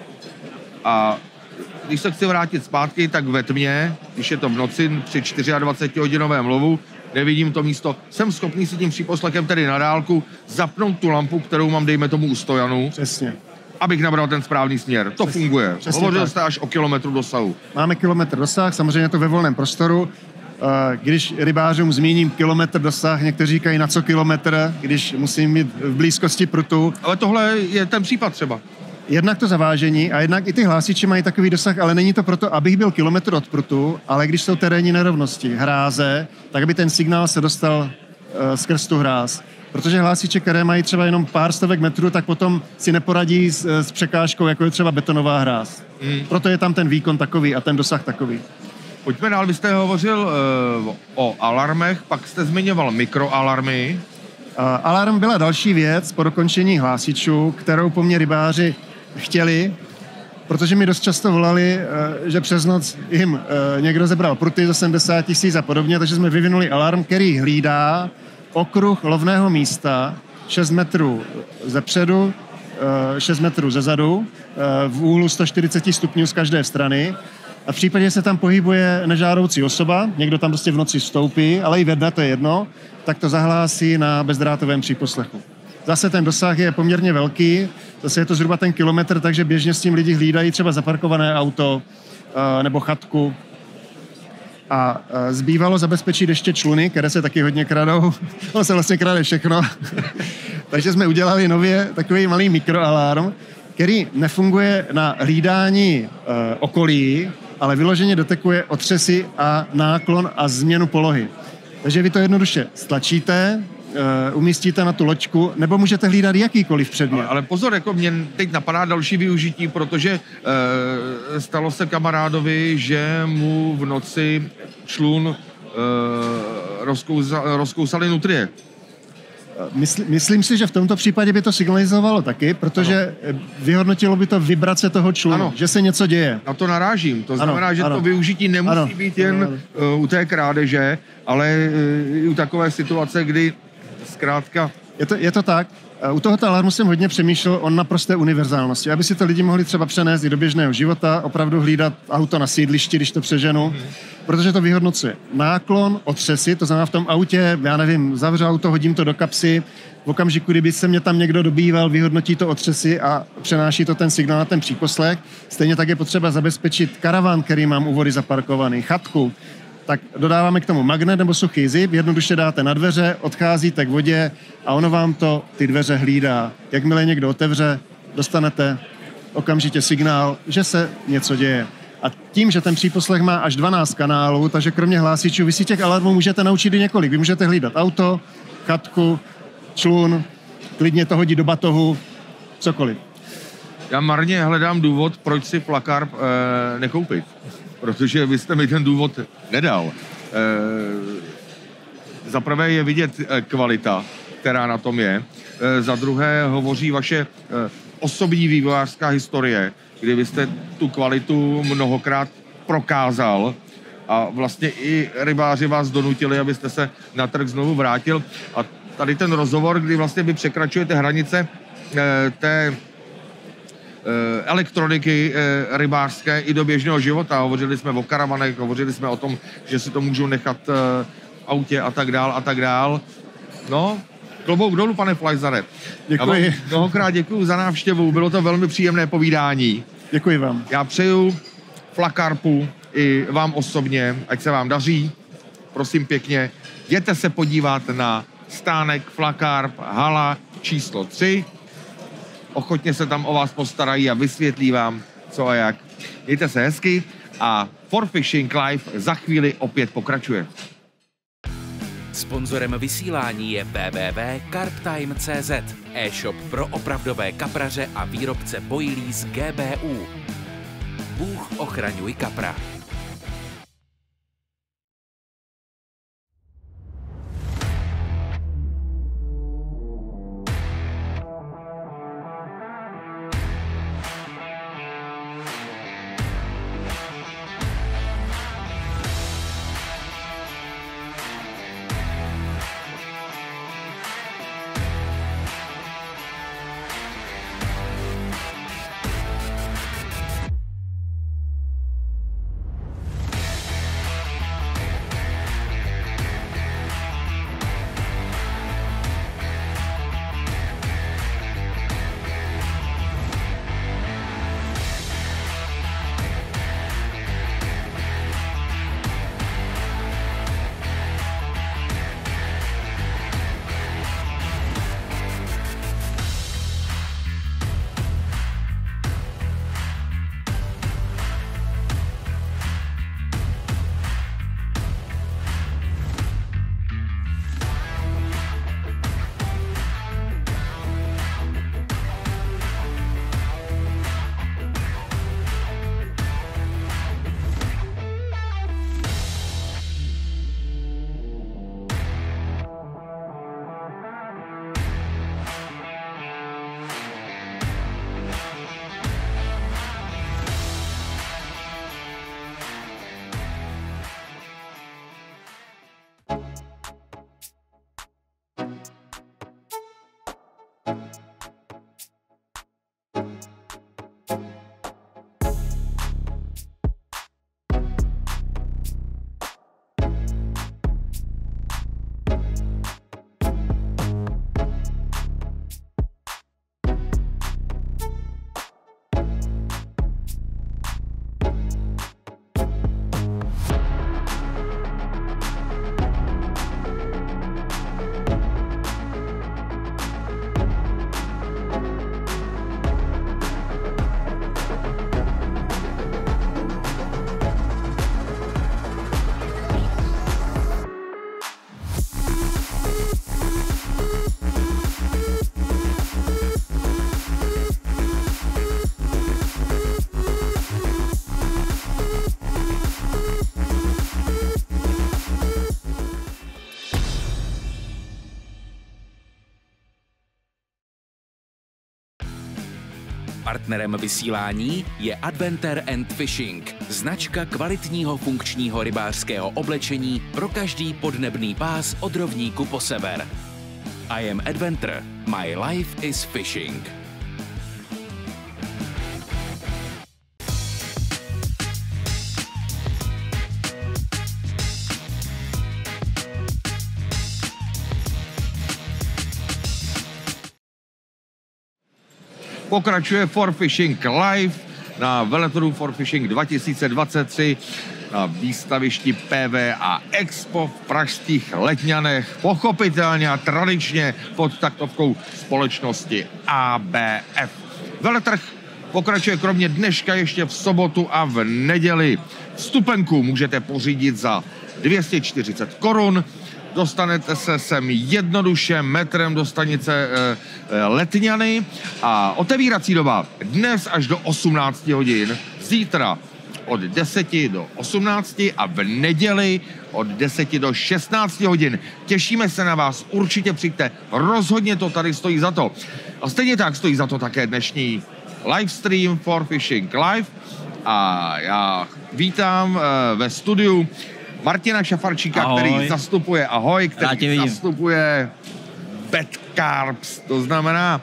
a když se chci vrátit zpátky, tak ve tmě, když je to v noci při 24-hodinovém lovu, nevidím to místo, jsem schopný si tím příposlechem tedy na dálku zapnout tu lampu, kterou mám, dejme tomu, u stojanu. Přesně. Abych nabral ten správný směr. To Přesně. funguje. Přesně Hovořil tak. jste až o kilometru dosahu. Máme kilometr dosah, samozřejmě to ve volném prostoru. Když rybářům zmíním kilometr dosah, někteří říkají na co kilometr, když musím mít v blízkosti prutu. Ale tohle je ten případ třeba. Jednak to zavážení a jednak i ty hlásiče mají takový dosah, ale není to proto, abych byl kilometr od prutu, ale když jsou terénní nerovnosti, hráze, tak aby ten signál se dostal skrz tu hráz. Protože hlásiče, které mají třeba jenom pár stovek metrů, tak potom si neporadí s překážkou, jako je třeba betonová hráz. Proto je tam ten výkon takový a ten dosah takový. Pojďme dál, vy jste hovořil o alarmech, pak jste zmiňoval mikroalarmy. Alarm byla další věc po dokončení hlásičů, kterou po mně rybáři chtěli, protože mi dost často volali, že přes noc jim někdo zebral pruty za 70 000 a podobně, takže jsme vyvinuli alarm, který hlídá okruh lovného místa 6 metrů zepředu, 6 metrů zezadu, v úhlu 140 stupňů z každé strany. A v případě, že se tam pohybuje nežádoucí osoba, někdo tam prostě v noci vstoupí, ale i ve dne, to je jedno, tak to zahlásí na bezdrátovém příposlechu. Zase ten dosah je poměrně velký, zase je to zhruba ten kilometr, takže běžně s tím lidi hlídají třeba zaparkované auto nebo chatku. A zbývalo zabezpečit ještě čluny, které se taky hodně kradou. Ono se vlastně krade všechno. Takže jsme udělali nově takový malý mikroalarm, který nefunguje na hlídání okolí, ale vyloženě detekuje otřesy a náklon a změnu polohy. Takže vy to jednoduše stlačíte, umístíte na tu loďku, nebo můžete hlídat jakýkoliv předmět. Ale pozor, jako mě teď napadá další využití, protože stalo se kamarádovi, že mu v noci člun rozkousali nutrie. Myslím si, že v tomto případě by to signalizovalo taky, protože vyhodnotilo by to vibrace toho člunu, že se něco děje. Na to narážím. To znamená, že to využití nemusí být jen u té krádeže, ale i u takové situace, kdy zkrátka... Je to tak. U tohoto alarmu jsem hodně přemýšlel o naprosté univerzálnosti, aby si to lidi mohli třeba přenést i do běžného života, opravdu hlídat auto na sídlišti, když to přeženu, protože to vyhodnocuje náklon, otřesy, to znamená v tom autě, já nevím, zavřu auto, hodím to do kapsy, v okamžiku, kdyby se mě tam někdo dobýval, vyhodnotí to otřesy a přenáší to ten signál na ten příposlech. Stejně tak je potřeba zabezpečit karavan, který mám u vody zaparkovaný, chatku. Tak dodáváme k tomu magnet nebo suchý zip, jednoduše dáte na dveře, odcházíte k vodě a ono vám to ty dveře hlídá. Jakmile někdo otevře, dostanete okamžitě signál, že se něco děje. A tím, že ten příposlech má až 12 kanálů, takže kromě hlásičů, vy si těch alarmů můžete naučit i několik. Vy můžete hlídat auto, chatku, člun, klidně to hodit do batohu, cokoliv. Já marně hledám důvod, proč si Flacarb nekoupit. Protože vy jste mi ten důvod nedal. Za prvé je vidět kvalita, která na tom je. Za druhé hovoří vaše osobní vývojářská historie, kdy vy jste tu kvalitu mnohokrát prokázal a vlastně i rybáři vás donutili, abyste se na trh znovu vrátil. A tady ten rozhovor, kdy vlastně vy překračujete hranice té elektroniky rybářské i do běžného života. Hovořili jsme o karavanech, hovořili jsme o tom, že si to můžou nechat v autě a tak dál. No, klobouk dolů, pane Flajzare. Děkuji. Mnohokrát děkuji za návštěvu, bylo to velmi příjemné povídání. Děkuji vám. Já přeju Flacarbu i vám osobně, ať se vám daří. Prosím pěkně, jděte se podívat na stánek Flacarb hala číslo 3. Ochotně se tam o vás postarají a vysvětlí vám, co a jak. Mějte se hezky a For Fishing Live za chvíli opět pokračuje. Sponzorem vysílání je www.carptime.cz, e-shop pro opravdové kapraře a výrobce boilí z GBU. Bůh ochraňuj kapra. Partnerem vysílání je Adventure and Fishing, značka kvalitního funkčního rybářského oblečení pro každý podnebný pás od rovníku po sever. I am Adventure, my life is fishing. Pokračuje For Fishing Live na veletrhu For Fishing 2023 na výstavišti PVA Expo v pražských Letňanech, pochopitelně a tradičně pod taktovkou společnosti ABF. Veletrh Pokračuje kromě dneška ještě v sobotu a v neděli. Vstupenku můžete pořídit za 240 korun. Dostanete se sem jednoduše metrem do stanice Letňany a otevírací doba dnes až do 18 hodin, zítra od 10 do 18 a v neděli od 10 do 16 hodin. Těšíme se na vás, určitě přijďte, rozhodně to tady stojí za to. A stejně tak stojí za to také dnešní livestream For Fishing Live a já vítám ve studiu Martina Šafarčíka, ahoj. Který zastupuje, ahoj, který zastupuje Bad Carps, to znamená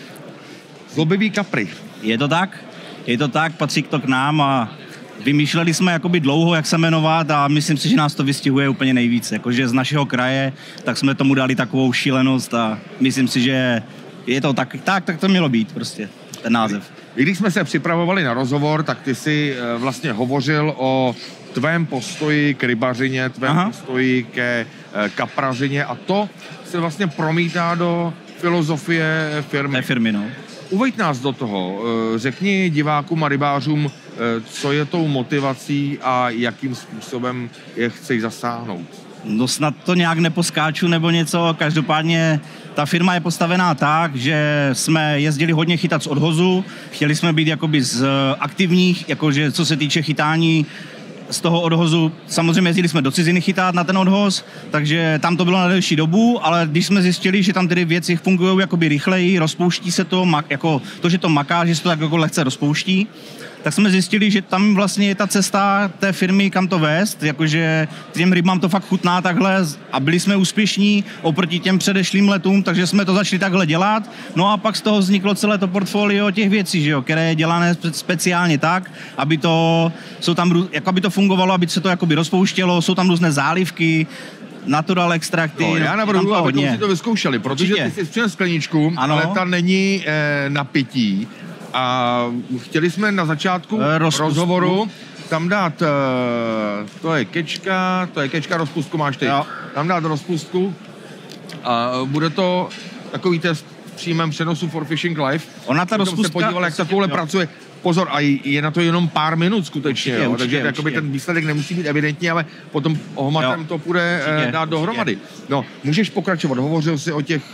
zlobivý kapry. Je to tak, patří to k nám a vymýšleli jsme jakoby dlouho, jak se jmenovat a myslím si, že nás to vystihuje úplně nejvíc. Jakože z našeho kraje, tak jsme tomu dali takovou šílenost a myslím si, že je to tak to mělo být prostě, ten název. Když jsme se připravovali na rozhovor, tak ty jsi vlastně hovořil o tvém postoji k rybařině, tvém postoji ke kaprařině a to se vlastně promítá do filozofie firmy. Té firmy, no. Uveď nás do toho. Řekni divákům a rybářům, co je tou motivací a jakým způsobem je chceš zasáhnout. No snad to nějak neposkáču nebo něco, každopádně ta firma je postavená tak, že jsme jezdili hodně chytat z odhozu, chtěli jsme být jakoby z aktivních, jakože co se týče chytání z toho odhozu, samozřejmě jezdili jsme do ciziny chytat na ten odhoz, takže tam to bylo na delší dobu, ale když jsme zjistili, že tam tedy věci fungují jakoby rychleji, rozpouští se to, jako to, že to maká, že se to tak jako lehce rozpouští, tak jsme zjistili, že tam vlastně je ta cesta té firmy, kam to vést, jakože těm rybám to fakt chutná takhle a byli jsme úspěšní oproti těm předešlým letům, takže jsme to začali takhle dělat. No a pak z toho vzniklo celé to portfolio těch věcí, že jo, které je dělané speciálně tak, aby to fungovalo, aby se to jakoby rozpouštělo, jsou tam různé zálivky, natural extrakty. No, já navrhuji, abychom si to vyzkoušeli, protože ty jsi přinesl skleničku, ale ta není na pití. A chtěli jsme na začátku rozhovoru tam dát, to je kečka, rozpustku máš ty. Jo. Tam dát rozpustku a bude to takový test v přímém přenosu For Fishing Live. Ona ta rozpustka... se podívala, jak takovouhle pracuje. Pozor, a je na to jenom pár minut skutečně, určitě, takže jakoby ten výsledek nemusí být evidentní, ale potom ohmatem to půjde dát dohromady. No, můžeš pokračovat, hovořil jsi o těch...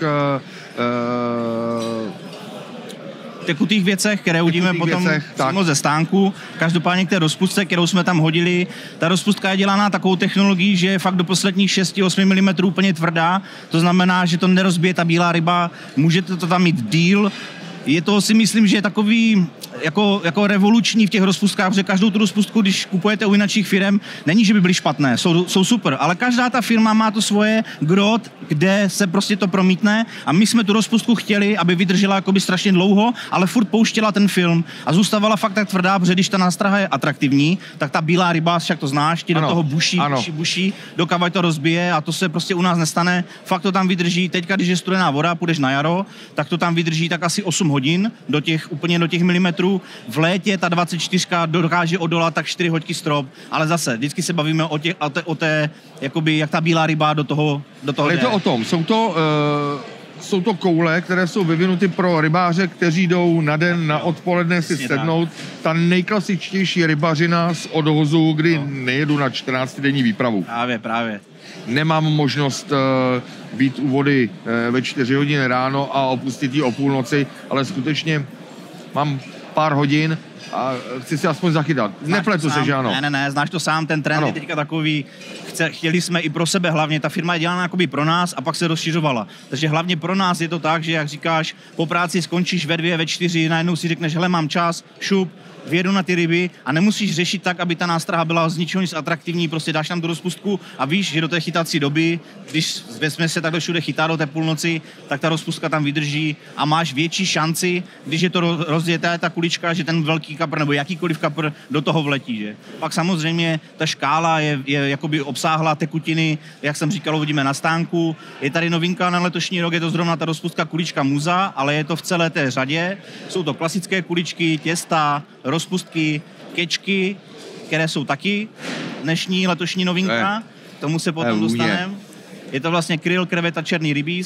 tekutých věcech, které uvidíme potom přímo ze stánku. Každopádně k té rozpustce, kterou jsme tam hodili, ta rozpustka je dělaná takovou technologií, že je fakt do posledních 6-8 mm úplně tvrdá. To znamená, že to nerozbije ta bílá ryba, můžete to tam mít díl. Je to, si myslím, že je takový jako revoluční v těch rozpustkách, protože každou tu rozpustku, když kupujete u jiných firm, není, že by byly špatné, jsou super, ale každá ta firma má to svoje grot, kde se prostě to promítne a my jsme tu rozpustku chtěli, aby vydržela jakoby strašně dlouho, ale furt pouštěla ten film a zůstávala fakt tak tvrdá, protože když ta nástraha je atraktivní, tak ta bílá ryba, však to znáš, ti do toho buší, dokavať to rozbije a to se prostě u nás nestane, fakt to tam vydrží, teďka, když je studená voda, půjdeš na jaro, tak to tam vydrží tak asi 8 hodin úplně do těch milimetrů. V létě ta 24 dokáže odolat tak 4 hoďky strop, ale zase, vždycky se bavíme o té jakoby, jak ta bílá ryba do toho ale je to o tom, jsou to koule, které jsou vyvinuty pro rybáře, kteří jdou na den, na odpoledne si sednout. Ta nejklasičtější rybařina z odhozu, kdy nejedu na 14denní výpravu. Právě. Nemám možnost být u vody ve 4 hodiny ráno a opustit ji o půlnoci, ale skutečně mám pár hodin a chci si aspoň zachytat. Nepletu se, že ano? Ne, znáš to sám, ten trend je teďka takový, chtěli jsme i pro sebe hlavně, ta firma je dělána jakoby pro nás a pak se rozšiřovala. Takže hlavně pro nás je to tak, že jak říkáš, po práci skončíš ve 2, ve 4, najednou si řekneš, hele, mám čas, šup, vědu na ty ryby a nemusíš řešit tak, aby ta nástraha byla z ničeho nic atraktivní, prostě dáš tam tu rozpustku a víš, že do té chytací doby, když jsme se takhle všude chytá do té půlnoci, tak ta rozpustka tam vydrží a máš větší šanci, když je to rozjetá ta kulička, že ten velký kapr nebo jakýkoliv kapr do toho vletí, že? Pak samozřejmě ta škála je jakoby obsáhlá tekutiny, jak jsem říkal, uvidíme na stánku. Je tady novinka na letošní rok, je to zrovna ta rozpustka kulička Muza, ale je to v celé té řadě. Jsou to klasické kuličky, těsta, rozpustky, kečky, které jsou taky dnešní letošní novinka. Tomu se potom dostaneme. Je to vlastně kryl, kreveta, černý rybíz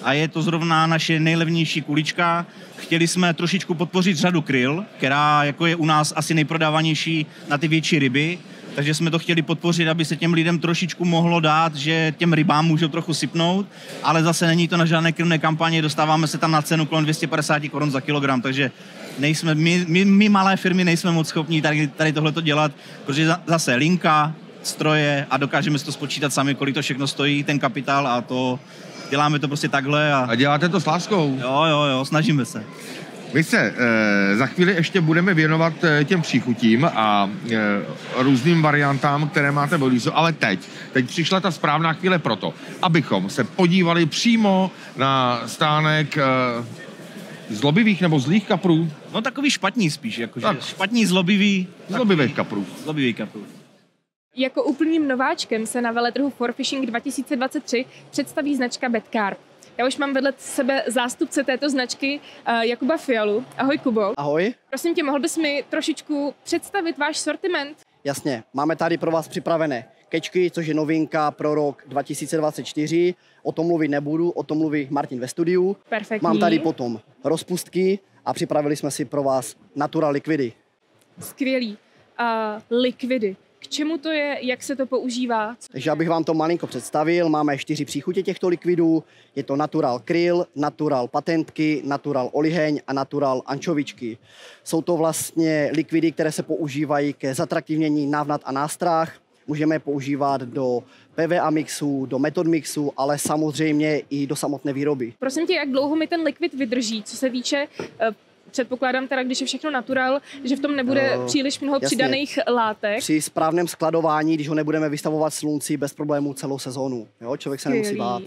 a je to zrovna naše nejlevnější kulička. Chtěli jsme trošičku podpořit řadu kryl, která jako je u nás asi nejprodávanější na ty větší ryby, takže jsme to chtěli podpořit, aby se těm lidem trošičku mohlo dát, že těm rybám můžou trochu sypnout, ale zase není to na žádné krmné kampaně, dostáváme se tam na cenu kolem 250 Kč za kilogram, takže nejsme, my malé firmy nejsme moc schopní tady tohleto dělat, protože zase linka, stroje a dokážeme si to spočítat sami, kolik to všechno stojí, ten kapitál a to děláme to prostě takhle. A děláte to s láskou? Jo, snažíme se. My se za chvíli ještě budeme věnovat těm příchutím a různým variantám, které máte v Bolízu, ale teď přišla ta správná chvíle proto, abychom se podívali přímo na stánek zlobivých nebo zlých kaprů. No takový špatný spíš, jakože špatný zlobivý. Zlobivých kaprů. Zlobivých kaprů. Jako úplným nováčkem se na veletrhu Forfishing 2023 představí značka Betcarp. Já už mám vedle sebe zástupce této značky Jakuba Fialu. Ahoj, Kubo. Ahoj. Prosím tě, mohl bys mi trošičku představit váš sortiment? Jasně, máme tady pro vás připravené kečky, což je novinka pro rok 2024. O tom mluvit nebudu, o tom mluví Martin ve studiu. Perfektní. Mám tady potom rozpustky a připravili jsme si pro vás natural likvidy. Skvělý. Likvidy. K čemu to je, jak se to používá? Takže abych vám to malinko představil, máme 4 příchutě těchto likvidů. Je to natural kryl, natural patentky, natural oliheň a natural ančovičky. Jsou to vlastně likvidy, které se používají ke zatraktivnění návnat a nástrah. Můžeme je používat do PVA mixu, do metod mixu, ale samozřejmě i do samotné výroby. Prosím tě, jak dlouho mi ten likvid vydrží, co se týče... Předpokládám teda, když je všechno natural, že v tom nebude příliš mnoho přidaných látek. Při správném skladování, když ho nebudeme vystavovat slunci, bez problémů celou sezónu. Jo? Člověk se nemusí bát.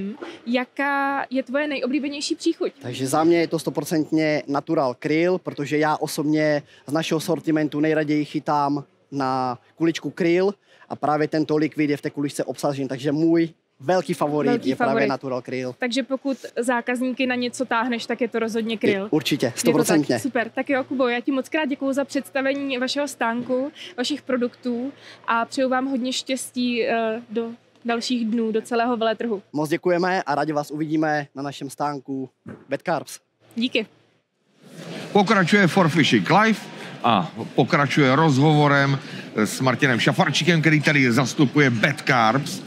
Jaká je tvoje nejoblíbenější příchuť? Takže za mě je to 100% natural kryl, protože já osobně z našeho sortimentu nejraději chytám na kuličku kryl a právě tento likvid je v té kuličce obsažen, takže můj velký favorit je právě natural kryl. Takže pokud zákazníky na něco táhneš, tak je to rozhodně kryl. Určitě, 100%. Super, tak jo, Kubo, já ti moc krát děkuju za představení vašeho stánku, vašich produktů a přeju vám hodně štěstí do dalších dnů, do celého veletrhu. Moc děkujeme a rádi vás uvidíme na našem stánku Betcarps. Díky. Pokračuje Forfishing Live a pokračuje rozhovorem s Martinem Šafarčíkem, který tady zastupuje Betcarps.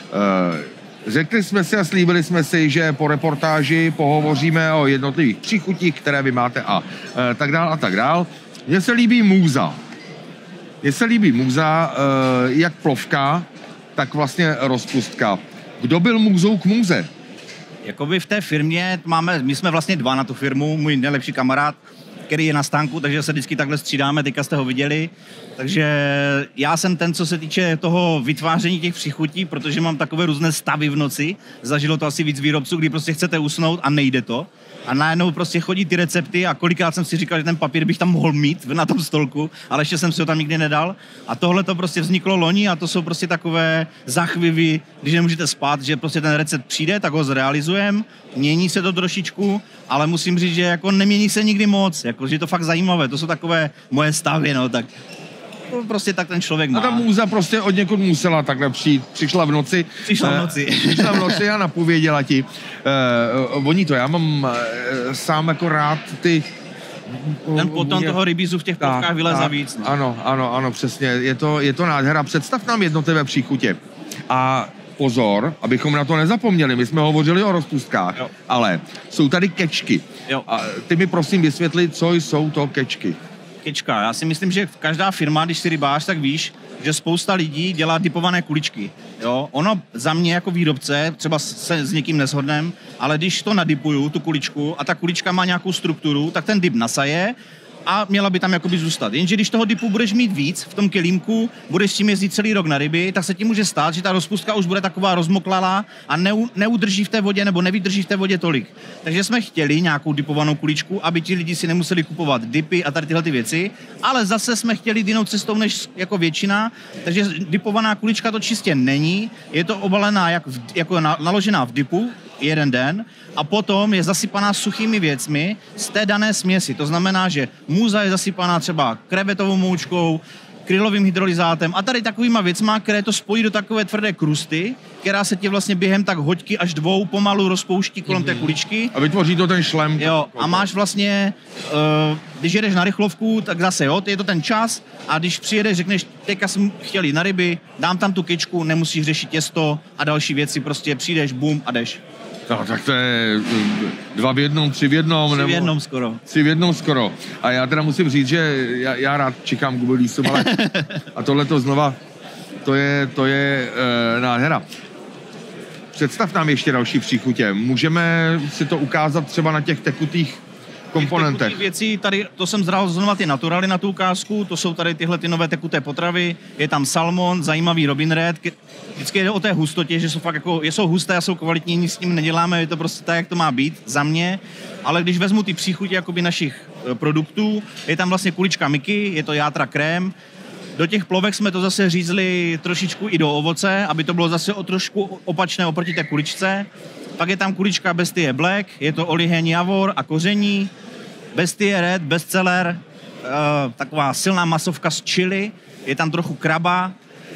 Řekli jsme si a slíbili jsme si, že po reportáži pohovoříme o jednotlivých příchutích, které vy máte a tak dál a tak dál. Mně se líbí můza. Jak plovka, tak vlastně rozpustka. Kdo byl můzou k můze? Jakoby v té firmě my jsme vlastně 2 na tu firmu, můj nejlepší kamarád, který je na stánku, takže se vždycky takhle střídáme, teďka jste ho viděli. Takže já jsem ten, co se týče toho vytváření těch příchutí, protože mám takové různé stavy v noci. Zažilo to asi víc výrobců, kdy prostě chcete usnout a nejde to. A najednou prostě chodí ty recepty a kolikrát jsem si říkal, že ten papír bych tam mohl mít na tom stolku, ale ještě jsem si ho tam nikdy nedal. A tohle to prostě vzniklo loni a to jsou prostě takové záchvěvy, když nemůžete spát, že prostě ten recept přijde, tak ho zrealizujeme, mění se to trošičku, ale musím říct, že jako nemění se nikdy moc, jako, že je to fakt zajímavé, to jsou takové moje stavy, no, tak prostě tak ten člověk má. A ta můza prostě od někud musela takhle přijít. Přišla v noci. Přišla v noci a napověděla ti. Oni to, já mám sám jako rád ty... Ten potom toho rybízu v těch plovkách vyleze víc. No. Ano, přesně. Je to nádhera. Představ nám jednotlivé příchutě. A pozor, abychom na to nezapomněli. My jsme hovořili o rozpustkách, ale jsou tady kečky. A ty mi prosím vysvětli, co jsou to kečky. Kečka. Já si myslím, že každá firma, když si rybář, tak víš, že spousta lidí dělá dipované kuličky. Jo? Ono za mě jako výrobce, třeba se s někým neshodnem, ale když to nadipuju, tu kuličku, a ta kulička má nějakou strukturu, tak ten dip nasaje a měla by tam jakoby zůstat. Jenže když toho dipu budeš mít víc v tom kelímku, budeš s tím jezdit celý rok na ryby, tak se ti může stát, že ta rozpustka už bude taková rozmoklalá a neudrží v té vodě nebo nevydrží v té vodě tolik. Takže jsme chtěli nějakou dipovanou kuličku, aby ti lidi si nemuseli kupovat dipy a tady tyhle ty věci, ale zase jsme chtěli jít jinou cestou než jako většina, takže dipovaná kulička to čistě není, je to obalená jako naložená v dipu, jeden den a potom je zasypaná suchými věcmi z té dané směsi. To znamená, že můza je zasypaná třeba krevetovou moučkou, krylovým hydrolyzátem a tady takovýma věcma, které to spojí do takové tvrdé krusty, která se ti vlastně během tak hoďky až 2 pomalu rozpouští kolem té kuličky. A vytvoří to ten šlem. Jo, a máš vlastně, když jedeš na rychlovku, tak zase jo, je to ten čas a když přijedeš, řekneš, teďka jsem chtěl jít na ryby, dám tam tu kyčku, nemusíš řešit těsto a další věci, prostě přijdeš, bum a jdeš. No, tak to je 2 v 1, 3 v 1. 3 v 1 skoro. 3 v 1 skoro. A já teda musím říct, že já rád čekám Gubelísům, ale a tohle to znova, to je nádhera. Představ nám ještě další příchutě. Můžeme si to ukázat třeba na těch tekutých komponentech. Těch věcí, tady to jsem zral znova ty naturaly na tu ukázku, to jsou tady tyhle ty nové tekuté potravy, je tam salmon, zajímavý Robin Red, vždycky jde o té hustotě, že jsou fakt jako, jsou husté a jsou kvalitní, nic s tím neděláme, je to prostě tak, jak to má být za mě, ale když vezmu ty příchutě jakoby našich produktů, je tam vlastně kulička Mickey, je to játra krém, do těch plovek jsme to zase řízli trošičku i do ovoce, aby to bylo zase o trošku opačné oproti té kuličce. Pak je tam kulička Bestie Black, je to oliheň javor a koření. Bestie Red, bestseller, taková silná masovka z chili, je tam trochu kraba.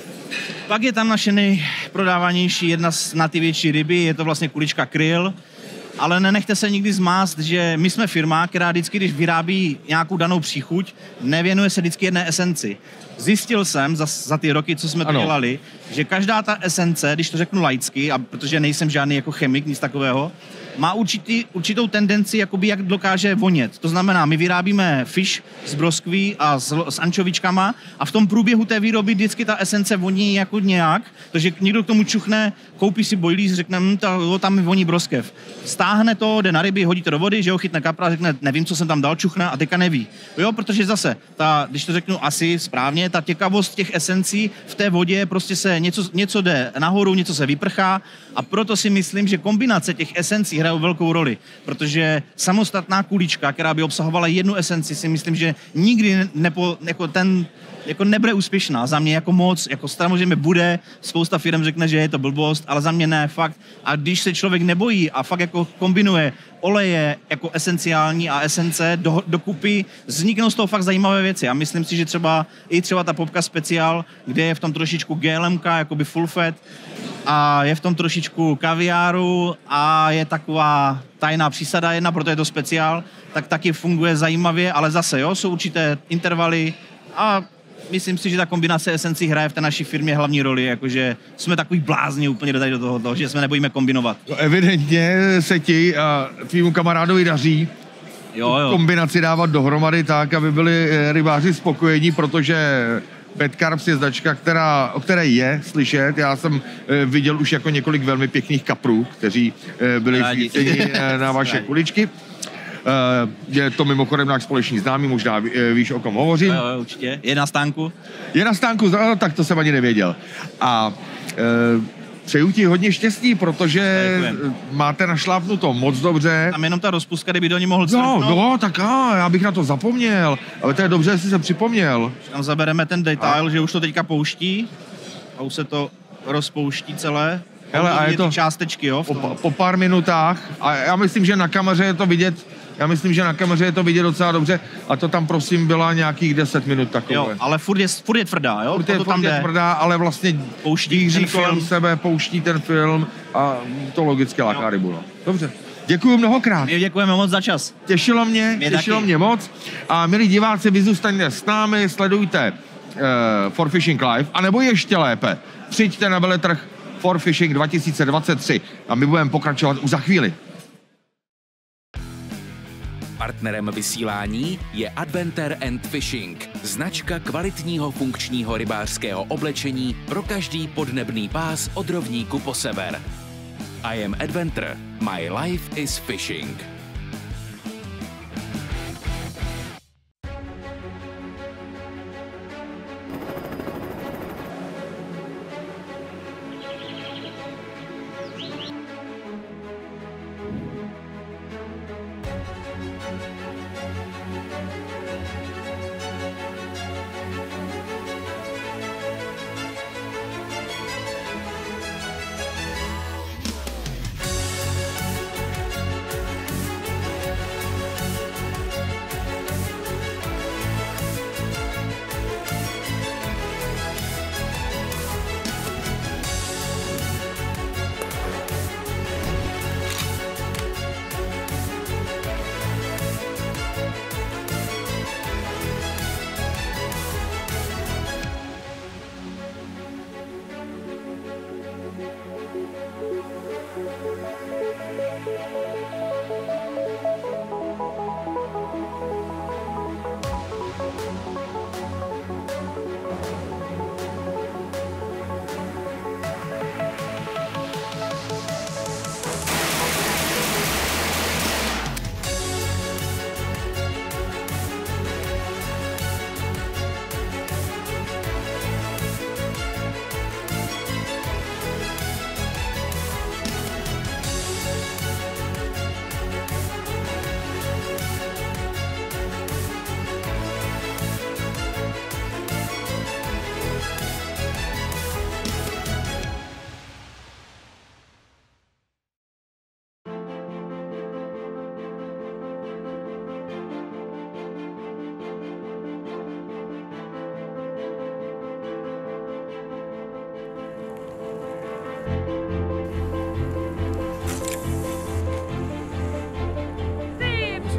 Pak je tam naše nejprodávanější jedna na ty větší ryby, je to vlastně kulička krill. Ale nenechte se nikdy zmást, že my jsme firma, která vždycky, když vyrábí nějakou danou příchuť, nevěnuje se vždycky jedné esenci. Zjistil jsem za ty roky, co jsme to dělali, že každá ta esence, když to řeknu laicky, a protože nejsem žádný jako chemik, nic takového, má určitou tendenci, jakoby jak dokáže vonět. To znamená, my vyrábíme fish z broskví a s ančovičkama a v tom průběhu té výroby vždycky ta esence voní jako nějak, takže někdo k tomu čuchne, koupí si boilies, řekne, tam mi voní broskev. Stáhne to, jde na ryby, hodí to do vody, že ho chytne kapra, řekne, nevím, co jsem tam dal, čuchne a teďka neví. Jo, protože zase, když to řeknu asi správně, ta těkavost těch esencí v té vodě prostě se něco jde nahoru, něco se vyprchá a proto si myslím, že kombinace těch esencí hrajou velkou roli, protože samostatná kulička, která by obsahovala jednu esenci, si myslím, že nikdy nebude úspěšná. Za mě jako moc, jako samozřejmě bude, spousta firm řekne, že je to blbost, ale za mě ne, fakt. A když se člověk nebojí a fakt jako kombinuje oleje jako esenciální a esence dokupy, vzniknou z toho fakt zajímavé věci. A myslím si, že třeba ta popka speciál, kde je v tom trošičku GLMK, jakoby full fat, a je v tom trošičku kaviáru a je taková tajná přísada jedna, proto je to speciál, tak taky funguje zajímavě, ale zase, jo, jsou určité intervaly a myslím si, že ta kombinace esencí hraje v té naší firmě hlavní roli, jakože jsme takový blázni úplně tady do toho, že jsme nebojíme kombinovat. Evidentně se ti a tvýmu kamarádovi daří kombinaci dávat dohromady tak, aby byli rybáři spokojení, protože Bad Carbs je značka, o které je slyšet. Já jsem viděl už jako několik velmi pěkných kaprů, kteří byli zvíceni na vaše kuličky. Je to mimochodem náš společný známý, možná víš, o kom hovořím. Jo, určitě. Je na stánku? Je na stánku, tak to jsem ani nevěděl. A přeju ti hodně štěstí, protože máte našlápnuto moc dobře. Tam jenom ta rozpustka, kdyby do ní mohl crknout. No, tak já bych na to zapomněl, ale to je dobře, jestli se připomněl. Tam zabereme ten detail, že už to teďka pouští a už se to rozpouští celé. Hele, a je to částečky, jo? Po pár minutách a já myslím, že na kameře je to vidět. Já myslím, že na kameře je to vidět docela dobře a to tam prosím byla nějakých 10 minut takové. Jo, ale furt je tvrdá, jo? Furt je tvrdá, ale vlastně pouští kolem sebe, pouští ten film a to logicky láká rybu. No. Dobře. Děkuju mnohokrát. My děkujeme moc za čas. Těšilo mě moc. A milí diváci, vy zůstaňte s námi, sledujte For Fishing Live, anebo ještě lépe, přijďte na veletrh For Fishing 2023 a my budeme pokračovat už za chvíli. Partnerem vysílání je Adventure and Fishing, značka kvalitního funkčního rybářského oblečení pro každý podnebný pás od rovníku po sever. I am Adventure, my life is fishing.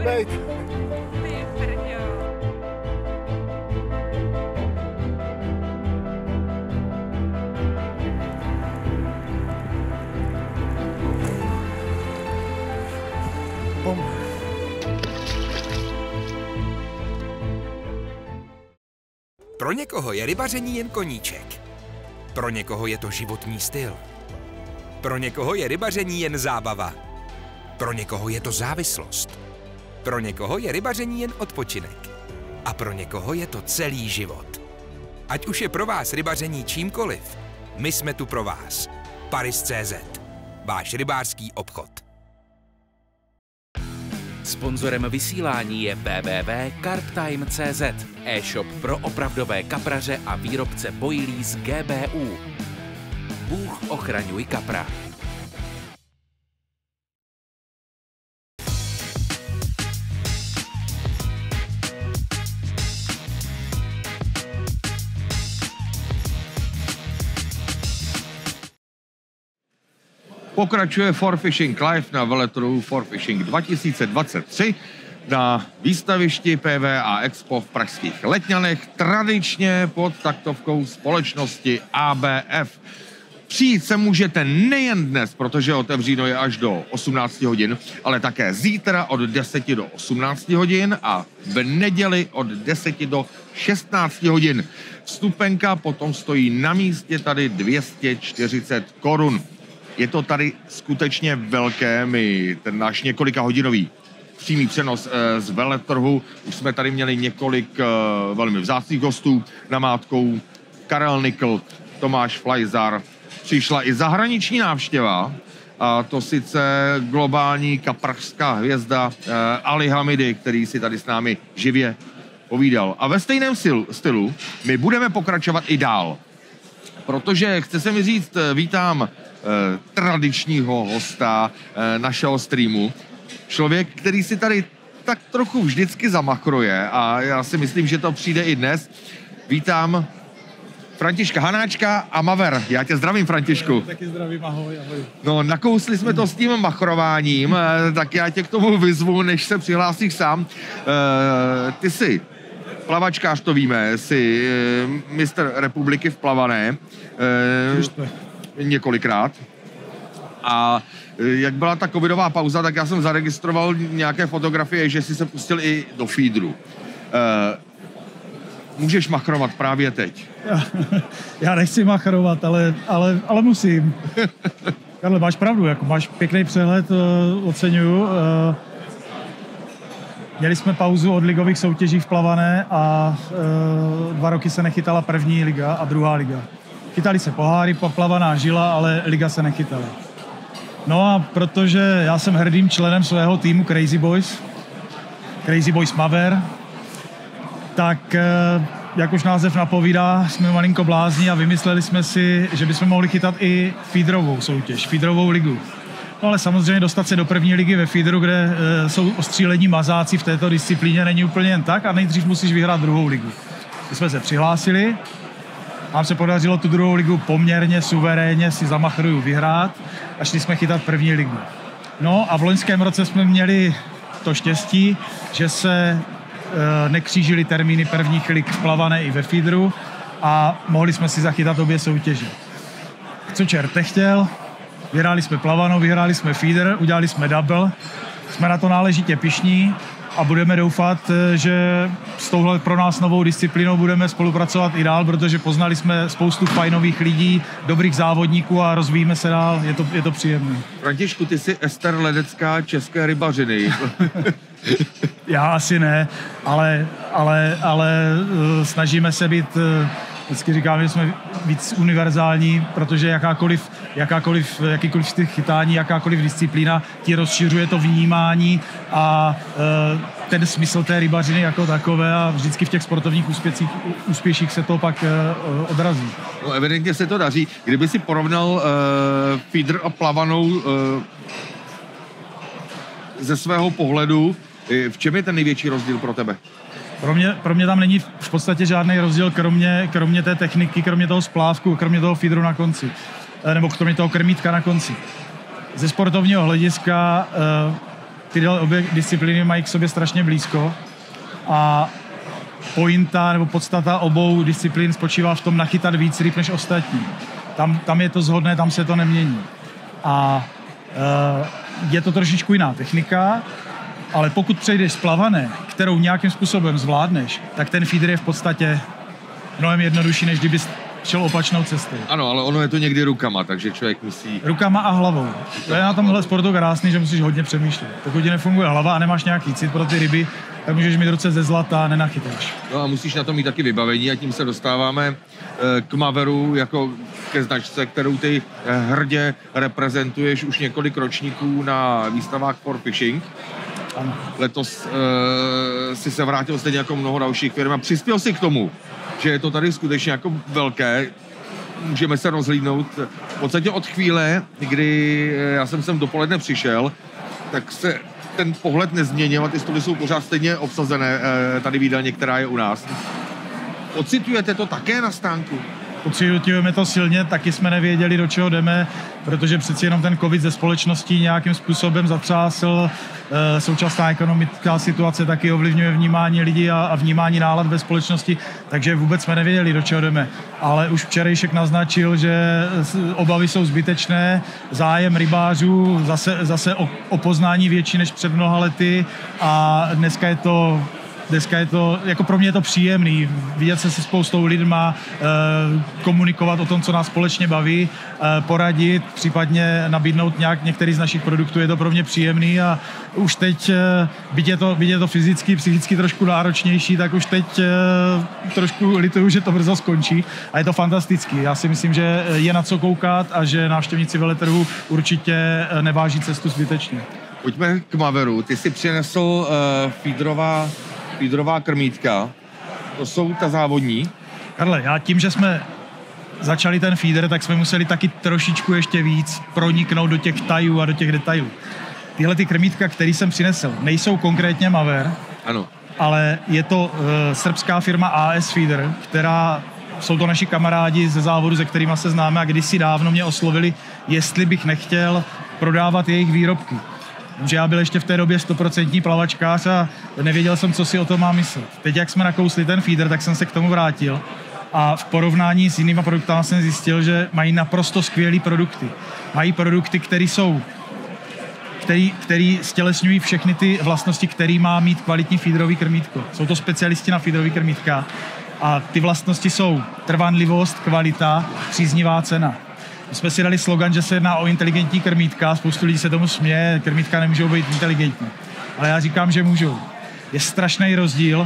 být. Pro někoho je rybaření jen koníček. Pro někoho je to životní styl. Pro někoho je rybaření jen zábava. Pro někoho je to závislost. Pro někoho je rybaření jen odpočinek. A pro někoho je to celý život. Ať už je pro vás rybaření čímkoliv, my jsme tu pro vás. Paris.cz. Váš rybářský obchod. Sponzorem vysílání je www.karttime.cz, e-shop pro opravdové kapraře a výrobce boilí z GBU. Bůh ochraňuj kapra. Pokračuje Forfishing Live na veletrhu Forfishing 2023 na výstavišti PVA Expo v pražských Letňanech, tradičně pod taktovkou společnosti ABF. Přijít se můžete nejen dnes, protože otevříno je až do 18 hodin, ale také zítra od 10 do 18 hodin a v neděli od 10 do 16 hodin. Vstupenka potom stojí na místě tady 240 korun. Je to tady skutečně velké, ten náš několikahodinový přímý přenos z veletrhu. Už jsme tady měli několik velmi vzácných hostů, namátkou Karel Nikl, Tomáš Flajzar. Přišla i zahraniční návštěva, a to sice globální kaprařská hvězda Ali Hamidy, který si tady s námi živě povídal. A ve stejném stylu my budeme pokračovat i dál, protože chce se mi říct, vítám tradičního hosta našeho streamu. Člověk, který si tady tak trochu vždycky zamachruje a já si myslím, že to přijde i dnes. Vítám Františka Hanáčka a Maver. Já tě zdravím, Františku. Taky zdravím, ahoj, ahoj. No, nakousli jsme to s tím machrováním, tak já tě k tomu vyzvu, než se přihlásíš sám. Ty jsi plavačkář, to víme, jsi mistr republiky v plavané. Několikrát. A jak byla ta covidová pauza, tak já jsem zaregistroval nějaké fotografie, že jsi se pustil i do feederu. Můžeš machrovat právě teď. Já nechci machrovat, ale musím. Karle, máš pravdu, jako máš pěkný přehled, oceňuju. Měli jsme pauzu od ligových soutěží v plavané a 2 roky se nechytala první liga a druhá liga. Chytali se poháry, plavaná žila, ale liga se nechytala. No a protože já jsem hrdým členem svého týmu Crazy Boys Maver, tak jak už název napovídá, jsme malinko blázni a vymysleli jsme si, že bychom mohli chytat i feederovou soutěž, feederovou ligu. No ale samozřejmě dostat se do první ligy ve feederu, kde jsou ostřílení mazáci v této disciplíně, není úplně jen tak a nejdřív musíš vyhrát druhou ligu. My jsme se přihlásili, nám se podařilo tu druhou ligu poměrně suverénně si zamachruju vyhrát a šli jsme chytat první ligu. No a v loňském roce jsme měli to štěstí, že se nekřížily termíny prvních lig v plavané i ve feederu a mohli jsme si zachytat obě soutěže. Co čert nechtěl, vyhráli jsme plavanou, vyhráli jsme feeder, udělali jsme double, jsme na to náležitě pyšní a budeme doufat, že s touhle pro nás novou disciplínou budeme spolupracovat i dál, protože poznali jsme spoustu fajnových lidí, dobrých závodníků a rozvíjíme se dál, je to příjemné. Františku, ty jsi Ester Ledecká české rybařiny. Já asi ne, ale snažíme se být, vždycky říkáme, že jsme víc univerzální, protože jakýkoliv styl chytání, jakákoliv disciplína ti rozšiřuje to vnímání a ten smysl té rybařiny jako takové a vždycky v těch sportovních úspěších se to pak odrazí. No, evidentně se to daří. Kdyby si porovnal feeder a plavanou ze svého pohledu, v čem je ten největší rozdíl pro tebe? Pro mě tam není v podstatě žádný rozdíl, kromě té techniky, kromě toho splávku, kromě toho feederu na konci, nebo kromě toho krmítka na konci. Ze sportovního hlediska tyhle obě disciplíny mají k sobě strašně blízko a pointa nebo podstata obou disciplín spočívá v tom nachytat víc ryb než ostatní. Tam je to shodné, tam se to nemění. A je to trošičku jiná technika, ale pokud přejdeš z plavané, kterou nějakým způsobem zvládneš, tak ten feeder je v podstatě mnohem jednodušší, než kdybys šel opačnou cestou. Ano, ale ono je to někdy rukama, takže člověk musí... Rukama a hlavou. To je na tomhle sportu krásný, že musíš hodně přemýšlet. Pokud ti nefunguje hlava a nemáš nějaký cit pro ty ryby, tak můžeš mít ruce ze zlata a nenachytáš. No a musíš na to mít taky vybavení a tím se dostáváme k Maveru jako ke značce, kterou ty hrdě reprezentuješ už několik ročníků na výstavách For Fishing. Ano. Letos si se vrátil stejně jako mnoho dalších firm a přispěl si k tomu, že je to tady skutečně jako velké. Můžeme se rozhlídnout v podstatě od chvíle, kdy já jsem sem dopoledne přišel, tak se ten pohled nezměnil a ty stoly jsou pořád stejně obsazené tady v jídelně, která je u nás. Ocitujete to také na stánku? Pocitujeme to silně, taky jsme nevěděli, do čeho jdeme, protože přeci jenom ten covid ze společností nějakým způsobem zatřásl. Současná ekonomická situace taky ovlivňuje vnímání lidí a vnímání nálad ve společnosti, takže vůbec jsme nevěděli, do čeho jdeme. Ale už včerejšek naznačil, že obavy jsou zbytečné, zájem rybářů zase o poznání větší než před mnoha lety a dneska je to, jako pro mě je to příjemný, vidět se spoustou lidma, komunikovat o tom, co nás společně baví, poradit, případně nabídnout některý z našich produktů, je to pro mě příjemný a už teď, byť je to fyzicky, psychicky trošku náročnější, tak už teď trošku lituju, že to brzo skončí a je to fantastický. Já si myslím, že je na co koukat a že návštěvníci veletrhu určitě neváží cestu zbytečně. Pojďme k Maveru. Ty si přinesl feederová krmítka, to jsou ta závodní. Karle, já tím, že jsme začali ten feeder, tak jsme museli taky trošičku ještě víc proniknout do těch tajů a do těch detailů. Tyhle ty krmítka, který jsem přinesl, nejsou konkrétně Maver, ano, ale je to srbská firma AS Feeder, jsou to naši kamarádi ze závodu, se kterými se známe a kdysi dávno mě oslovili, jestli bych nechtěl prodávat jejich výrobky. Že já byl ještě v té době 100% plavačkář a nevěděl jsem, co si o tom mám myslet. Teď, jak jsme nakousli ten feeder, tak jsem se k tomu vrátil a v porovnání s jinými produkty jsem zjistil, že mají naprosto skvělé produkty. Mají produkty, který stělesňují všechny ty vlastnosti, který má mít kvalitní feederový krmítko. Jsou to specialisti na feederový krmítka a ty vlastnosti jsou trvanlivost, kvalita, příznivá cena. My jsme si dali slogan, že se jedná o inteligentní krmítka, spoustu lidí se tomu směje, krmítka nemůžou být inteligentní. Ale já říkám, že můžou. Je strašný rozdíl.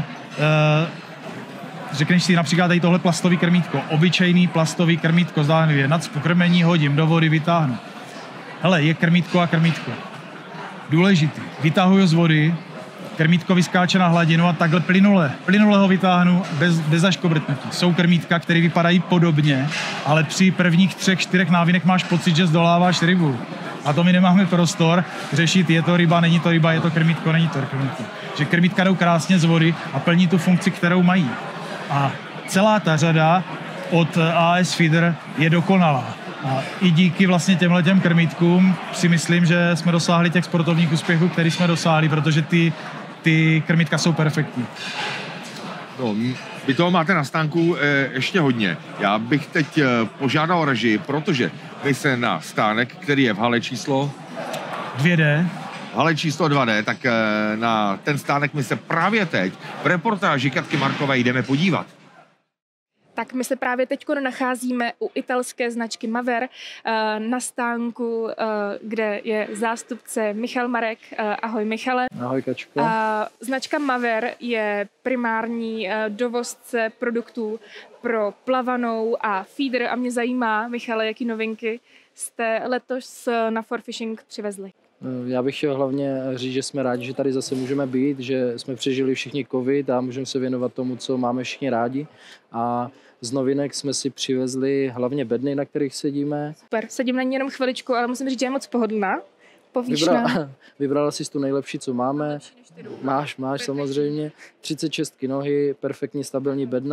Řekneš si například tady tohle plastový krmítko, obyčejný plastový krmítko, zdánlivě, nad pokrmení hodím, do vody vytáhnu. Hele, je krmítko a krmítko. Důležitý. Vytahuju z vody, krmítko vyskáče na hladinu a takhle plynule ho vytáhnu bez zaškobrtnutí. Jsou krmítka, které vypadají podobně, ale při prvních 3-4 návinech máš pocit, že zdoláváš rybu. A to my nemáme prostor řešit, je to ryba, není to ryba, je to krmítko, není to krmítko. Že krmítka jdou krásně z vody a plní tu funkci, kterou mají. A celá ta řada od AS Feeder je dokonalá. A i díky vlastně těmhletěm krmítkům si myslím, že jsme dosáhli těch sportovních úspěchů, které jsme dosáhli, protože ty krmítka jsou perfektní. No, vy toho máte na stánku ještě hodně. Já bych teď požádal režii, protože vy se na stánek, který je v hale číslo 2D. Hale číslo 2D, tak na ten stánek my se právě teď v reportáži Katky Markové jdeme podívat. Tak my se právě teď nacházíme u italské značky Maver na stánku, kde je zástupce Michal Marek. Ahoj Michale. Ahoj Kačko. Značka Maver je primární dovozce produktů pro plavanou a feeder a mě zajímá, Michale, jaký novinky jste letos na For Fishing přivezli. Já bych chtěl hlavně říct, že jsme rádi, že tady zase můžeme být, že jsme přežili všichni covid a můžeme se věnovat tomu, co máme všichni rádi. A z novinek jsme si přivezli hlavně bedny, na kterých sedíme. Super, sedím na ní jenom chviličku, ale musím říct, že je moc pohodlná. Vybrala jsi tu nejlepší, co máme. Máš samozřejmě. 36 nohy, perfektní stabilní bedna.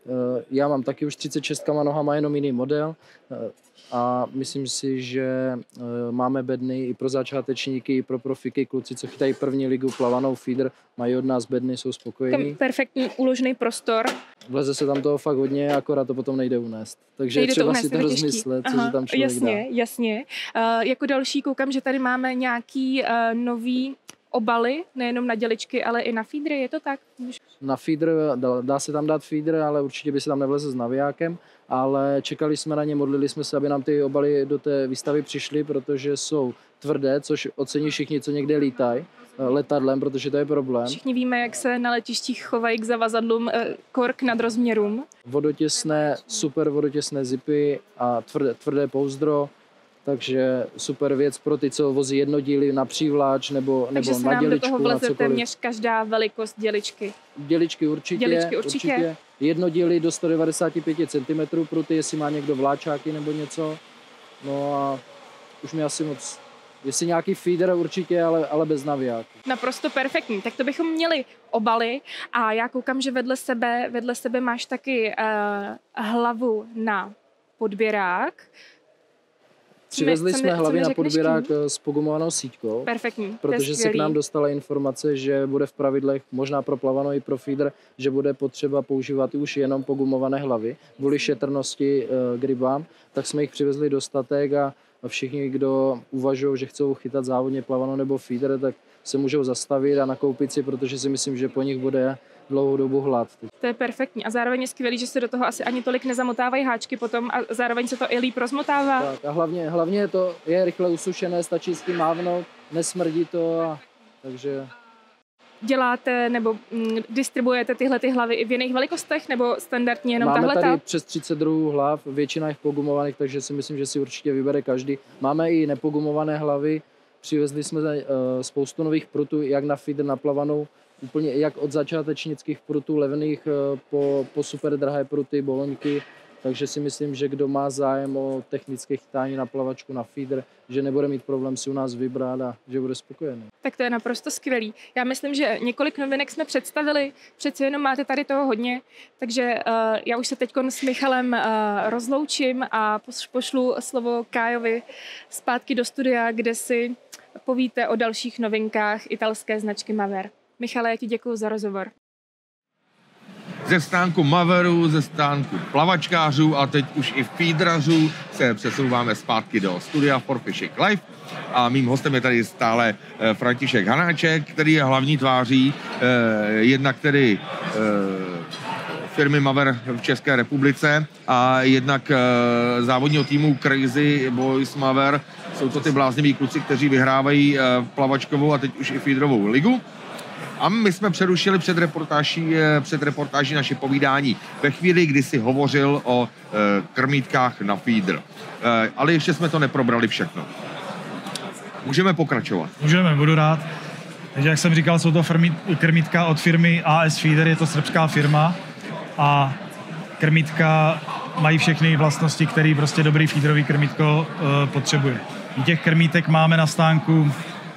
Já mám taky už 36 nohama, jenom jiný model a myslím si, že máme bedny i pro začátečníky, i pro profiky, kluci, co chytají první ligu plavanou feeder, mají od nás bedny, jsou spokojení. Perfektní úložný prostor. Vleze se tam toho fakt hodně, akorát to potom nejde unést. Takže nejde třeba si to rozmyslet, co si tam člověk dá. Jasně. Jako další koukám, že tady máme nějaký nový obaly, nejenom na děličky, ale i na feedery, je to tak? Na feeder, dá se tam dát feeder, ale určitě by se tam nevlezl s navijákem, ale čekali jsme na ně, modlili jsme se, aby nám ty obaly do té výstavy přišly, protože jsou tvrdé, což ocení všichni, co někde lítají letadlem, protože to je problém. Všichni víme, jak se na letištích chovají k zavazadlům kork nad rozměrům. Vodotěsné, super vodotěsné zipy a tvrdé pouzdro. Takže super věc pro ty, co vozí jednodíly na přívláč nebo na děličku. Takže se nám do toho vleze téměř každá velikost děličky. Děličky určitě. Jednodíly do 195 cm pruty, jestli má někdo vláčáky nebo něco. No a už mi asi moc... Jestli nějaký feeder určitě, ale bez navijáku. Naprosto perfektní. Tak to bychom měli obaly a já koukám, že vedle sebe máš taky hlavu na podběrák. Přivezli jsme hlavy na podběrák s pogumovanou síťkou. Perfektní. Protože se k nám dostala informace, že bude v pravidlech možná pro plavanou i pro feeder, že bude potřeba používat už jenom pogumované hlavy. Kvůli šetrnosti k rybám, tak jsme jich přivezli dostatek a všichni, kdo uvažují, že chcou chytat závodně plavanou nebo feeder, tak se můžou zastavit a nakoupit si, protože si myslím, že po nich bude dlouhou dobu hlad. To je perfektní a zároveň je skvělý, že se do toho asi ani tolik nezamotávají háčky potom a zároveň se to i líp rozmotává. Tak a hlavně to je rychle usušené, stačí s tím mávnout, nesmrdí to, takže... Děláte nebo distribuujete tyhle hlavy i v jiných velikostech nebo standardně jenom tahleta? Máme tady přes 30 druhů hlav, většina jich pogumovaných, takže si myslím, že si určitě vybere každý. Máme i nepogumované hlavy, přivezli jsme spoustu nových prutů, jak na feeder, na plavanou, úplně jak od začátečnických prutů levných po super drahé pruty, boloňky, takže si myslím, že kdo má zájem o technické chytání na plavačku, na feeder, že nebude mít problém si u nás vybrat a že bude spokojený. Tak to je naprosto skvělý. Já myslím, že několik novinek jsme představili, přeci jenom máte tady toho hodně, takže já už se teď s Michalem rozloučím a pošlu slovo Kájovi zpátky do studia, kde si povíte o dalších novinkách italské značky Maver. Michale, já ti děkuju za rozhovor. Ze stánku Maveru, ze stánku plavačkářů a teď už i feederařů se přesouváme zpátky do studia For Fishing Live a mým hostem je tady stále František Hanáček, který je hlavní tváří jednak tedy firmy Maver v České republice a jednak závodního týmu Crazy Boys Maver. Jsou to ty blázniví kluci, kteří vyhrávají plavačkovou a teď už i feederovou ligu. A my jsme přerušili před reportáží naše povídání ve chvíli, kdy si hovořil o krmítkách na feeder. Ale ještě jsme to neprobrali všechno. Můžeme pokračovat. Můžeme, budu rád. Takže jak jsem říkal, jsou to krmítka od firmy AS Feeder, je to srbská firma a krmítka mají všechny vlastnosti, které prostě dobrý feederový krmítko potřebuje. I těch krmítek máme na stánku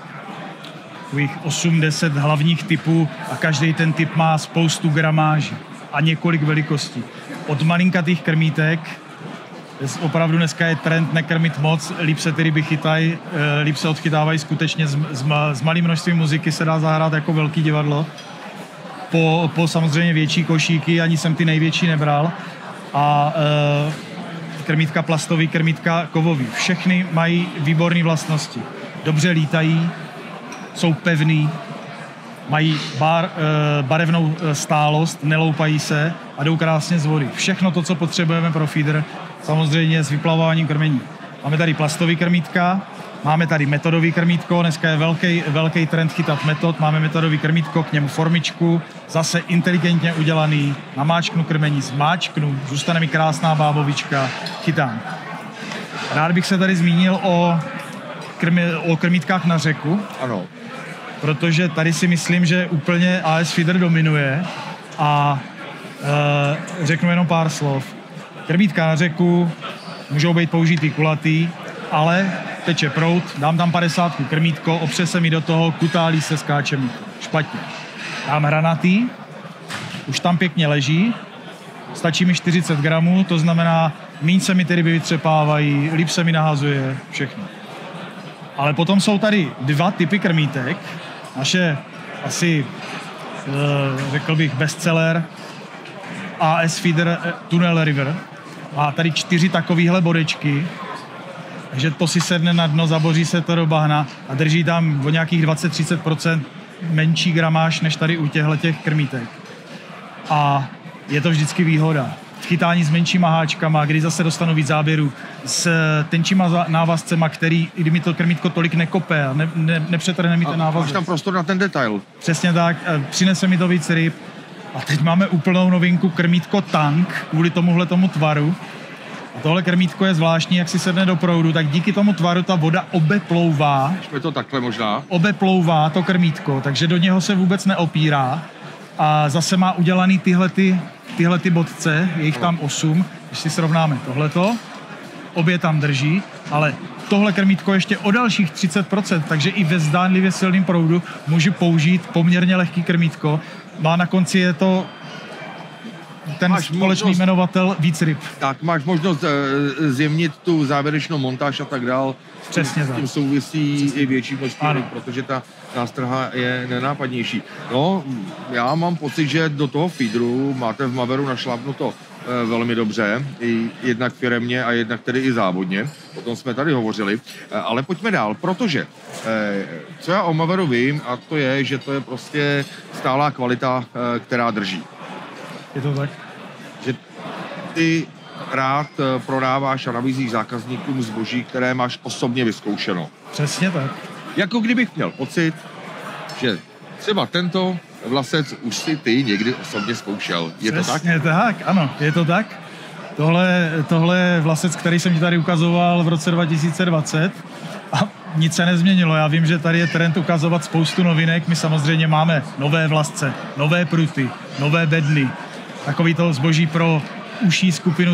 8-10 hlavních typů a každý ten typ má spoustu gramáží a několik velikostí. Od malinkatých krmítek, opravdu dneska je trend nekrmit moc, líp se ty ryby chytají, líp se odchytávají skutečně s malým množstvím muziky se dá zahrát jako velký divadlo. Po samozřejmě větší košíky, ani jsem ty největší nebral. A krmítka plastový, krmítka kovový. Všechny mají výborné vlastnosti. Dobře lítají, jsou pevný, mají barevnou stálost, neloupají se a jdou krásně z vody. Všechno to, co potřebujeme pro feeder, samozřejmě s vyplavováním krmení. Máme tady plastový krmítka, máme tady metodový krmítko, dneska je velký trend chytat metod, máme metodový krmítko, k němu formičku, zase inteligentně udělaný, namáčknu krmení, zmáčknu, zůstane mi krásná bábovička, chytám. Rád bych se tady zmínil o krmítkách na řeku. Ano. Protože tady si myslím, že úplně AS Feeder dominuje a řeknu jenom pár slov. Krmítka na řeku můžou být použitý kulatý, ale teče proud, dám tam 50 krmítko, opře se mi do toho, kutálí se, skáče mi. Špatně. Dám hranatý, už tam pěkně leží, stačí mi 40 gramů, to znamená, míň se mi ty ryby vytřepávají, líp se mi nahazuje, všechno. Ale potom jsou tady 2 typy krmítek. Naše asi, řekl bych, bestseller AS Feeder Tunnel River. Má tady 4 takovýhle bodečky, takže to si sedne na dno, zaboří se to do bahna a drží tam o nějakých 20-30% menší gramáž než tady u těchto krmítek. A je to vždycky výhoda. Chytání s menšíma háčkama, kdy zase dostanu víc záběrů, s tenčíma návazcema, kdy mi to krmítko tolik nekope a nepřetrhne mi ten návazec. Máš tam prostor na ten detail. Přesně tak, přinese mi to víc ryb. A teď máme úplnou novinku krmítko Tank, kvůli tomuhle tomu tvaru. A tohle krmítko je zvláštní, jak si sedne do proudu, tak díky tomu tvaru ta voda obeplouvá. Je to takhle možná. Obeplouvá to krmítko, takže do něho se vůbec neopírá. A zase má udělaný tyhle bodce, je jich tam 8, když si srovnáme tohleto, obě tam drží, ale tohle krmítko ještě o dalších 30%, takže i ve zdánlivě silném proudu můžu použít poměrně lehký krmítko. Má na konci je to ten společný jmenovatel víc ryb. Tak máš možnost zjemnit tu závěrečnou montáž a tak dál. Přesně tak. S tím souvisí i větší množství ryb, protože ta nástraha je nenápadnější. No, já mám pocit, že do toho feederu máte v Maveru našlápnuto velmi dobře, i jednak firemně a jednak tedy i závodně. O tom jsme tady hovořili. Ale pojďme dál, protože co já o Maveru vím, a to je, že to je prostě stálá kvalita, která drží. Je to tak? Že ty rád prodáváš a nabízíš zákazníkům zboží, které máš osobně vyzkoušeno. Přesně tak. Jako kdybych měl pocit, že třeba tento vlasec už si ty někdy osobně zkoušel. Je to tak? Přesně tak, ano, je to tak. Tohle je vlasec, který jsem ti tady ukazoval v roce 2020 a nic se nezměnilo. Já vím, že tady je trend ukazovat spoustu novinek. My samozřejmě máme nové vlasce, nové pruty, nové bedny. Takový to zboží pro užší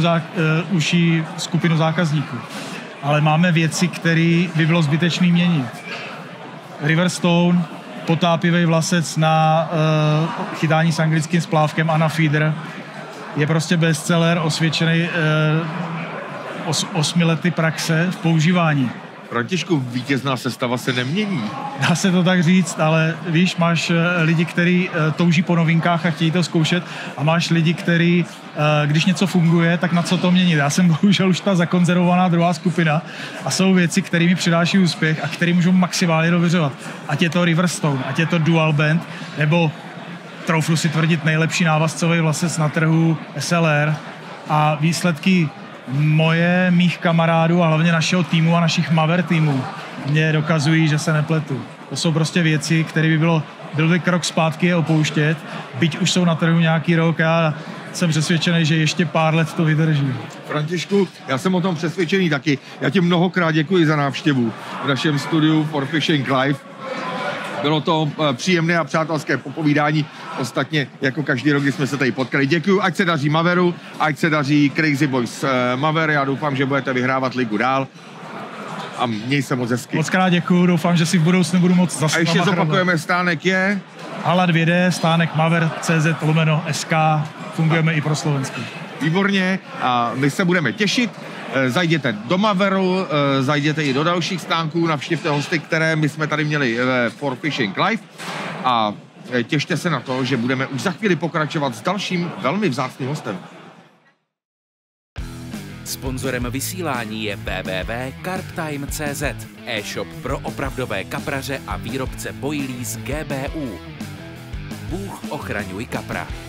skupinu zákazníků. Ale máme věci, které by bylo zbytečný měnit. Riverstone, potápivý vlasec na chytání s anglickým splávkem a na feeder, je prostě bestseller, osvědčený 8 lety praxe v používání. Františku, vítězná sestava se nemění. Dá se to tak říct, ale víš, máš lidi, kteří touží po novinkách a chtějí to zkoušet a máš lidi, kteří, když něco funguje, tak na co to měnit. Já jsem bohužel už ta zakonzervovaná druhá skupina a jsou věci, které mi přináší úspěch a které můžou maximálně dověřovat. Ať je to Riverstone, ať je to Dual Band, nebo troufnu si tvrdit nejlepší návazcový vlasec na trhu SLR a výsledky mých kamarádů a hlavně našeho týmu a našich Maver týmů mě dokazují, že se nepletu. To jsou prostě věci, které byl by krok zpátky je opouštět, byť už jsou na trhu nějaký rok a já jsem přesvědčený, že ještě pár let to vydrží. Františku, já jsem o tom přesvědčený taky. Já ti mnohokrát děkuji za návštěvu v našem studiu For Fishing Live. Bylo to příjemné a přátelské popovídání. Ostatně, jako každý rok, kdy jsme se tady potkali. Děkuju, ať se daří Maveru, ať se daří Crazy Boys Maver. Já doufám, že budete vyhrávat ligu dál. A měj se moc hezky. Moc krát děkuju, doufám, že si v budoucnu budu moc zase. A ještě zopakujeme, stánek je? Hala 2D, stánek Maver.cz/SK. Fungujeme i pro Slovensko. Výborně, a my se budeme těšit. Zajděte do Maveru, zajděte i do dalších stánků, navštivte hosty, které my jsme tady měli ve For Fishing Live a těšte se na to, že budeme už za chvíli pokračovat s dalším velmi vzácným hostem. Sponzorem vysílání je www.karptime.cz, e-shop pro opravdové kapraře a výrobce boilí z GBU. Bůh ochraňuj kapra.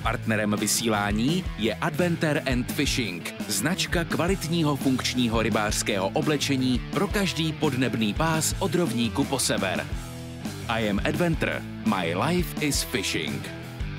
Partnerem vysílání je Adventure and Fishing, značka kvalitního funkčního rybářského oblečení pro každý podnebný pás od rovníku po sever. I am Adventure, my life is fishing.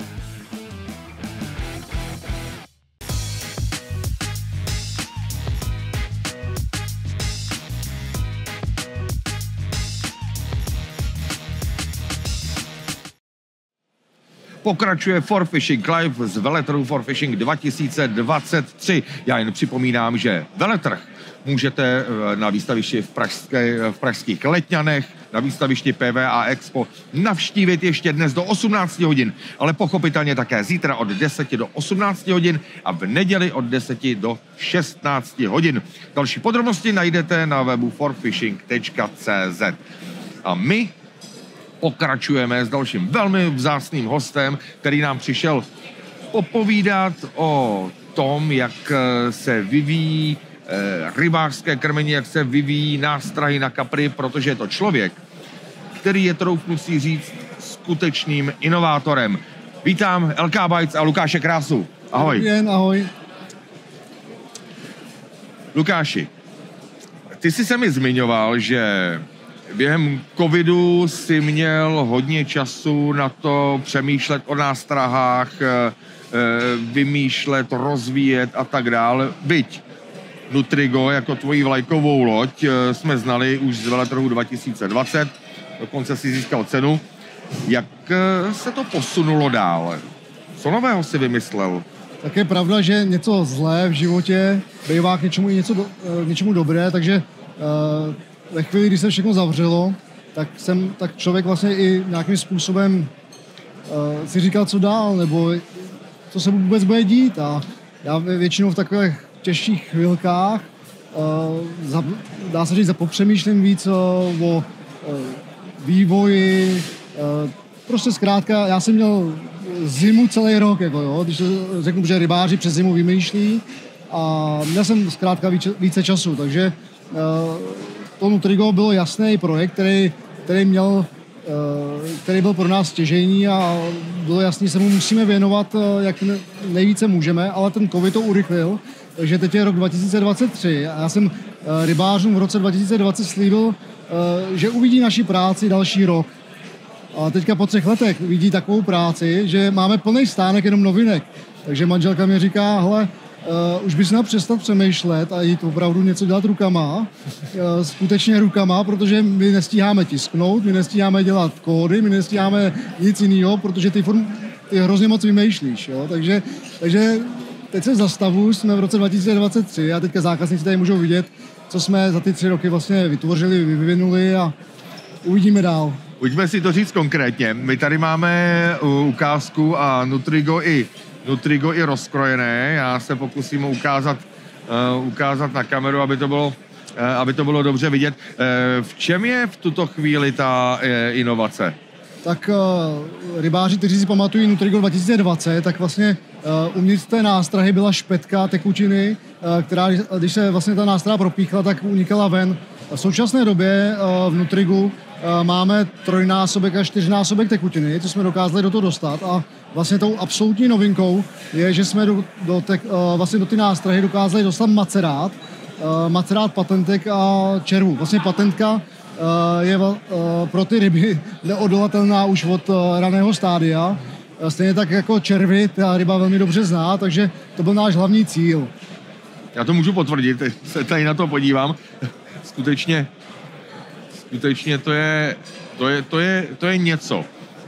Pokračuje For Fishing Live z veletrhu For Fishing 2023. Já jen připomínám, že veletrh můžete na výstavišti v pražských Letňanech, na výstavišti PVA Expo navštívit ještě dnes do 18 hodin, ale pochopitelně také zítra od 10 do 18 hodin a v neděli od 10 do 16 hodin. Další podrobnosti najdete na webu forfishing.cz. A my pokračujeme s dalším velmi vzácným hostem, který nám přišel popovídat o tom, jak se vyvíjí rybářské krmení, jak se vyvíjí nástrahy na kapry, protože je to člověk, který je, troufnu si říct, skutečným inovátorem. Vítám LK Bites a Lukáše Krásu. Ahoj. Dobrý den, ahoj. Lukáši, ty jsi se mi zmiňoval, že během covidu si měl hodně času na to přemýšlet o nástrahách, vymýšlet, rozvíjet a tak dále. Byť Nutrigo jako tvoji vlajkovou loď jsme znali už z veletrhu 2020, dokonce si získal cenu. Jak se to posunulo dál? Co nového si vymyslel? Tak je pravda, že něco zlé v životě bývá k něčemu dobré, takže ve chvíli, kdy se všechno zavřelo, tak člověk vlastně i nějakým způsobem si říkal, co dál, nebo co se vůbec bude dít. A já většinou v takových těžších chvilkách, dá se říct, zapopřemýšlím víc o vývoji. Prostě zkrátka, já jsem měl zimu celý rok, jako jo, když řeknu, že rybáři přes zimu vymýšlí a měl jsem zkrátka více času, takže to Nutrigo bylo jasný projekt, který byl pro nás stěžejní a bylo jasný, že se mu musíme věnovat, jak nejvíce můžeme, ale ten covid to urychlil, takže teď je rok 2023 a já jsem rybářům v roce 2020 slíbil, že uvidí naši práci další rok. A teďka po 3 letech vidí takovou práci, že máme plný stánek jenom novinek. Takže manželka mi říká, hele, už bys měl přestat přemýšlet a jít opravdu něco dělat rukama, skutečně rukama, protože my nestíháme tisknout, my nestíháme dělat kódy, my nestíháme nic jiného, protože ty hrozně moc vymýšlíš. Jo? Takže teď se zastavuju, jsme v roce 2023 a teďka zákazníci tady můžou vidět, co jsme za ty 3 roky vlastně vytvořili, vyvinuli a uvidíme dál. Pojďme si to říct konkrétně. My tady máme ukázku a Nutrigo i rozkrojené. Já se pokusím ukázat na kameru, aby to bylo dobře vidět. V čem je v tuto chvíli ta inovace? Tak rybáři, kteří si pamatují Nutrigo 2020, tak vlastně uvnitř té nástrahy byla špetka tekutiny, která, když se vlastně ta nástraha propíchla, tak unikala ven. V současné době v Nutrigu máme 3násobek a 4násobek tekutiny, co jsme dokázali do toho dostat a vlastně tou absolutní novinkou je, že jsme do ty nástrahy dokázali dostat macerát patentek a červů. Vlastně patentka je pro ty ryby neodolatelná už od raného stádia. Stejně tak jako červy ta ryba velmi dobře zná, takže to byl náš hlavní cíl. Já to můžu potvrdit, se tady na to podívám. Skutečně to je něco.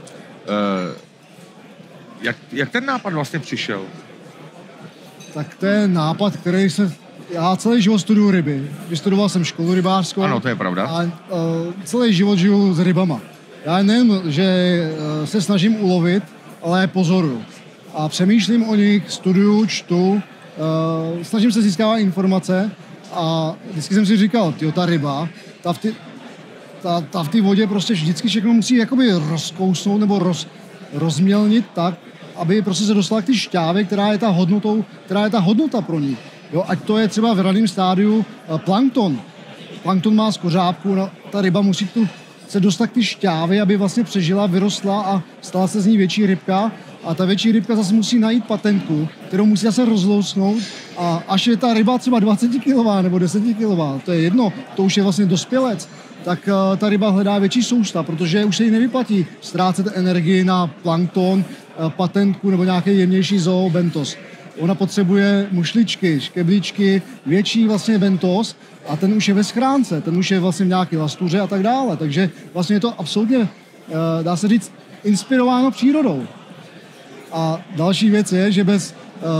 Jak ten nápad vlastně přišel? Tak to je nápad, který já celý život studuju ryby. Vystudoval jsem školu rybářskou. Ano, to je pravda. A celý život žiju s rybama. Já nejen, že se snažím ulovit, ale pozoruju. A přemýšlím o nich, studuju, čtu, snažím se získávat informace a vždycky jsem si říkal, ta ryba, ta v té vodě prostě vždycky všechno musí jakoby rozkousnout nebo rozmělnit tak, aby prostě se dostala k té šťávě, která je ta hodnota pro ní. Jo, ať to je třeba v raném stádiu plankton. Plankton má skořápku, ta ryba musí tu se dostat k ty šťávy, aby vlastně přežila, vyrostla a stala se z ní větší rybka. A ta větší rybka zase musí najít patentku, kterou musí zase rozlousnout. A až je ta ryba třeba 20 kg nebo 10 kg, to je jedno, to už je vlastně dospělec, tak ta ryba hledá větší sousta, protože už se jí nevyplatí ztrácet energii na plankton, patentku nebo nějaký jemnější zoobentos. Ona potřebuje mušličky, škeblíčky, větší vlastně bentos a ten už je ve schránce, ten už je vlastně v nějaké lastuře a tak dále. Takže vlastně je to absolutně, dá se říct, inspirováno přírodou. A další věc je, že bez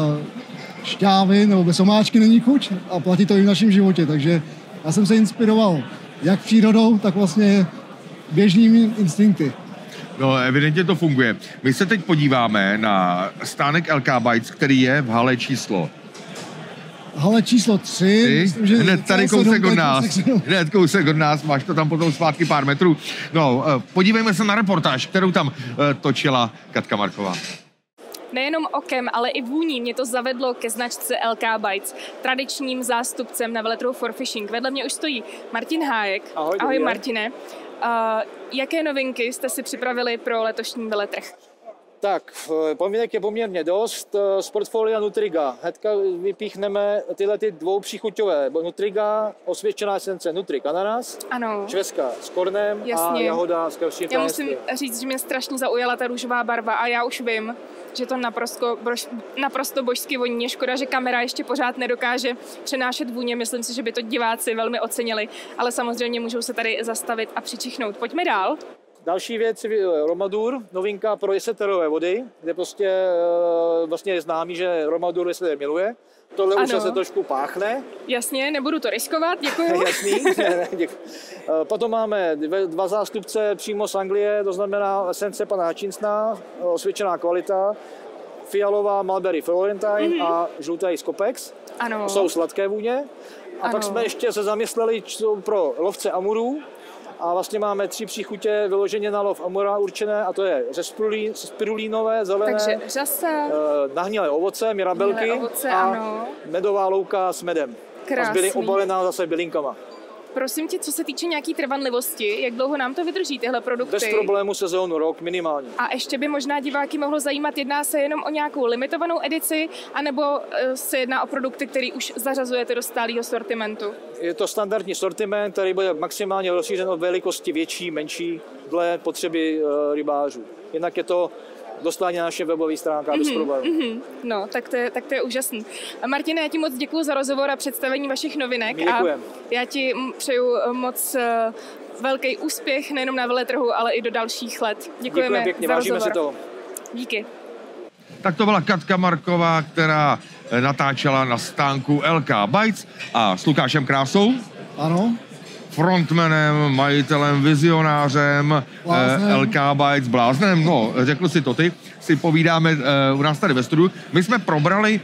šťávy nebo bez omáčky není chuť a platí to i v našem životě. Takže já jsem se inspiroval jak přírodou, tak vlastně běžnými instinkty. No, evidentně to funguje. My se teď podíváme na stánek LK Bites, který je v hale číslo. Hale číslo 3. Myslím, že hned tady kousek od nás. Hned kousek od nás, máš to tam potom zpátky pár metrů. No, podívejme se na reportáž, kterou tam točila Katka Marková. Nejenom okem, ale i vůní mě to zavedlo ke značce LK Bites, tradičním zástupcem na veletrhu For Fishing. Vedle mě už stojí Martin Hájek. Ahoj Martine. Jaké novinky jste si připravili pro letošní veletrh? Tak, povínek je poměrně dost. Z portfolia Nutriga. Hnedka vypíchneme tyhle dvoupříchuťové. Nutriga, osvědčená esence Nutrik ananas, ano. Šveska s kornem a jahoda s kalším. Já musím říct, že mě strašně zaujala ta růžová barva a já už vím, že to naprosto božsky voní. Je škoda, že kamera ještě pořád nedokáže přenášet vůně. Myslím si, že by to diváci velmi ocenili, ale samozřejmě můžou se tady zastavit a přičichnout. Pojďme dál. Další věc je Romadur, novinka pro jeseterové vody, kde prostě vlastně je známý, že Romadur jeseter miluje. Tohle už se trošku páchne. Jasně, nebudu to riskovat, děkuji. Jasný, děkuji. Potom máme dva zástupce přímo z Anglie, to znamená esence pana Hutchinsona, osvědčená kvalita, fialová Mulberry Florentine a žlutý Scopex. Ano. Jsou sladké vůně. A pak jsme ještě se zamysleli pro lovce amurů. A vlastně máme 3 příchutě vyloženě na lov amura určené, a to je spirulínové, zelené, takže řasa, nahnilé ovoce, mirabelky a medová louka s medem. Krásný. A obalená zase bylinkama. Prosím tě, co se týče nějaký trvanlivosti, jak dlouho nám to vydrží tyhle produkty? Bez problému sezónu, rok minimálně. A ještě by možná diváky mohlo zajímat, jedná se jenom o nějakou limitovanou edici, anebo se jedná o produkty, které už zařazujete do stálého sortimentu? Je to standardní sortiment, který bude maximálně rozšířen od velikosti větší, menší, dle potřeby rybářů. Jinak je to dostání na naše webové stránky bez problémů. No, tak to je úžasný. Martine, já ti moc děkuji za rozhovor a představení vašich novinek. Děkujem. A já ti přeju moc velký úspěch nejenom na veletrhu, ale i do dalších let. Děkujeme pěkně, za vážíme rozhovor. si toho. Díky. Tak to byla Katka Marková, která natáčela na stánku LK Bites a s Lukášem Krásou. Ano. Frontmanem, majitelem, vizionářem LK Bites, bláznem, no, řekl si to ty, si povídáme u nás tady ve studiu. My jsme probrali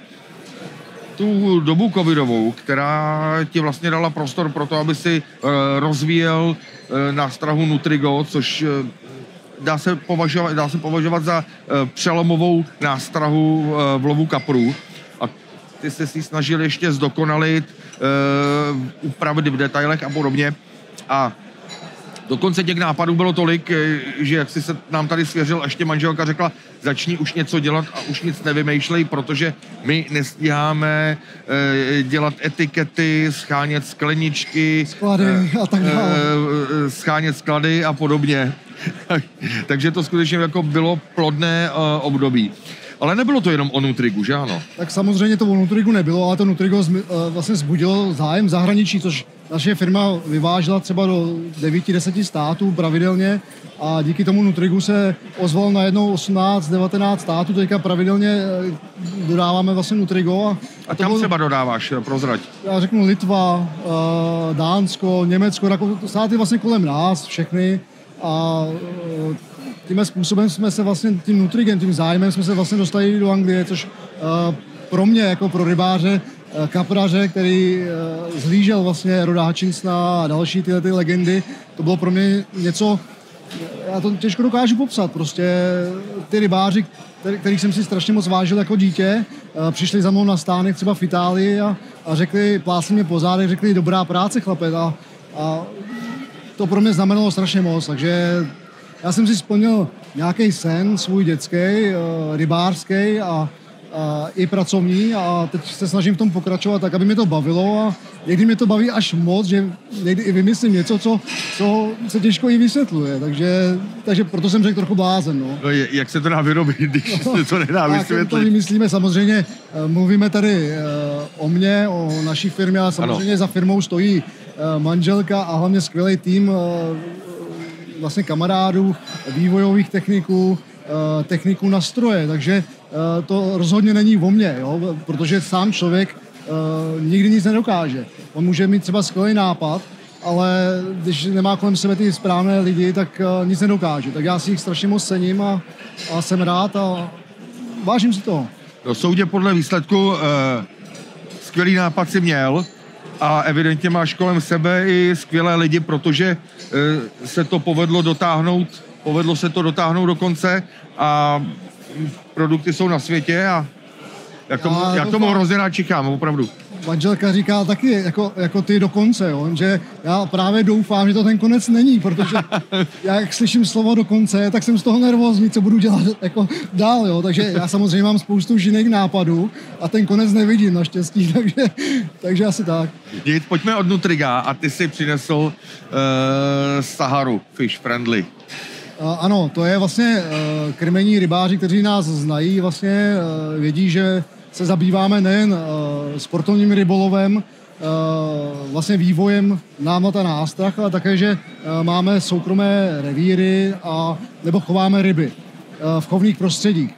tu dobu covidovou, která ti vlastně dala prostor pro to, aby si rozvíjel nástrahu Nutrigo, což dá se považovat za přelomovou nástrahu v lovu kaprů. A ty jsi si snažil ještě zdokonalit, upravit v detailech a podobně. A dokonce těch nápadů bylo tolik, že jak jsi se nám tady svěřil, ještě manželka řekla, začni už něco dělat a už nic nevymýšlej, protože my nestíháme dělat etikety, schánět skleničky, sklady a tak dále. Schánět sklady a podobně. Takže to skutečně jako bylo plodné období. Ale nebylo to jenom o Nutrigu, že ano? Tak samozřejmě to o Nutrigu nebylo, ale to Nutrigo vlastně vzbudilo zájem v zahraničí, což naše firma vyvážela třeba do 9-10 států pravidelně a díky tomu Nutrigu se ozval najednou 18-19 států, teďka pravidelně dodáváme vlastně Nutrigo. A kam třeba dodáváš, prozrať? Já řeknu Litva, Dánsko, Německo, státy vlastně kolem nás, všechny. A tím způsobem jsme se vlastně, tím Nutrigem, tím zájmem jsme se vlastně dostali do Anglie, což pro mě, jako pro rybáře, kapraře, který zhlížel vlastně Roda Hutchinsona a další tyhle ty legendy, to bylo pro mě něco, já to těžko dokážu popsat, prostě ty rybáři, kterých jsem si strašně moc vážil jako dítě, přišli za mnou na stánek třeba v Itálii a řekli, plásli mě po zádech, řekli, dobrá práce, chlape, a to pro mě znamenalo strašně moc, takže já jsem si splnil nějaký sen, svůj dětský, rybářský a i pracovní a teď se snažím v tom pokračovat tak, aby mě to bavilo a někdy mě to baví až moc, že někdy i vymyslím něco, co se těžko i vysvětluje, takže proto jsem řekl trochu blázen. No. Jak se to dá vyrobit, když se to nedá vysvětlit? To vymyslíme samozřejmě, mluvíme tady o mně, o naší firmě, ale samozřejmě za firmou stojí manželka a hlavně skvělý tým vlastně kamarádů, vývojových techniků na stroje, takže to rozhodně není o mně, jo? Protože sám člověk nikdy nic nedokáže. On může mít třeba skvělý nápad, ale když nemá kolem sebe ty správné lidi, tak nic nedokáže. Tak já si jich strašně moc cením a jsem rád a vážím si toho. No, soudě podle výsledku skvělý nápad si měl a evidentně máš kolem sebe i skvělé lidi, protože se to povedlo se to dotáhnout do konce a produkty jsou na světě a jak tomu hrozně rád čekám, opravdu. Manželka říká taky, jako ty do konce, jo? Že já právě doufám, že to ten konec není, protože jak slyším slovo do konce, tak jsem z toho nervózní, co budu dělat jako dál, jo? Takže já samozřejmě mám spoustu jiných nápadů a ten konec nevidím naštěstí, takže asi tak. Pojďme od Nutriga a ty si přinesl Saharu Fish Friendly. Ano, to je vlastně krmení rybáři, kteří nás znají, vlastně vědí, že se zabýváme nejen sportovním rybolovem, vlastně vývojem námat a nástrah, ale také, že máme soukromé revíry nebo chováme ryby v chovných prostředích.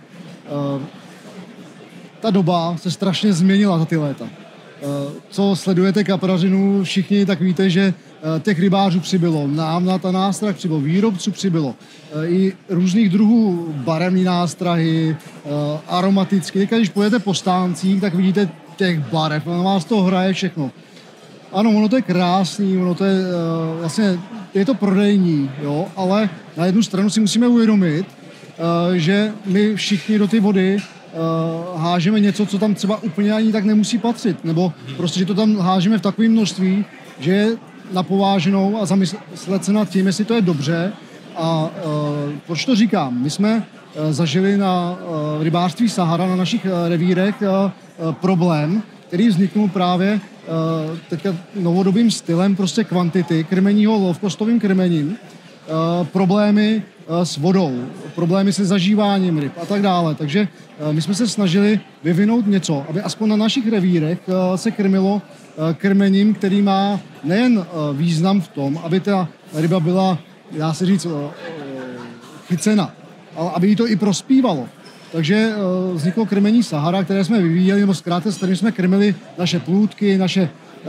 Ta doba se strašně změnila za ty léta. Co sledujete kaprařinu všichni, tak víte, že těch rybářů přibylo, námat a nástrah přibylo, výrobců přibylo, i různých druhů barevní nástrahy, aromatické. Teď, když pojedete po stáncích, tak vidíte těch barev, na vás to hraje všechno. Ano, ono to je krásný, ono to je vlastně, je to prodejní, jo, ale na jednu stranu si musíme uvědomit, že my všichni do ty vody hážeme něco, co tam třeba úplně ani tak nemusí patřit, nebo prostě, že to tam hážeme v takovém množství, že je napováženou a zamyslet se nad tím, jestli to je dobře. A proč to říkám? My jsme zažili na rybářství Sahara, na našich revírech problém, který vzniknul právě teďka novodobým stylem prostě kvantity, krmeního low-costovým krmením, problémy s vodou, problémy se zažíváním ryb a tak dále. Takže my jsme se snažili vyvinout něco, aby aspoň na našich revírech se krmilo krmením, který má nejen význam v tom, aby ta ryba byla, dá se říct, chycena, ale aby jí to i prospívalo. Takže vzniklo krmení Sahara, které jsme vyvíjeli, nebo zkrátka, s kterým jsme krmili naše plůdky, naše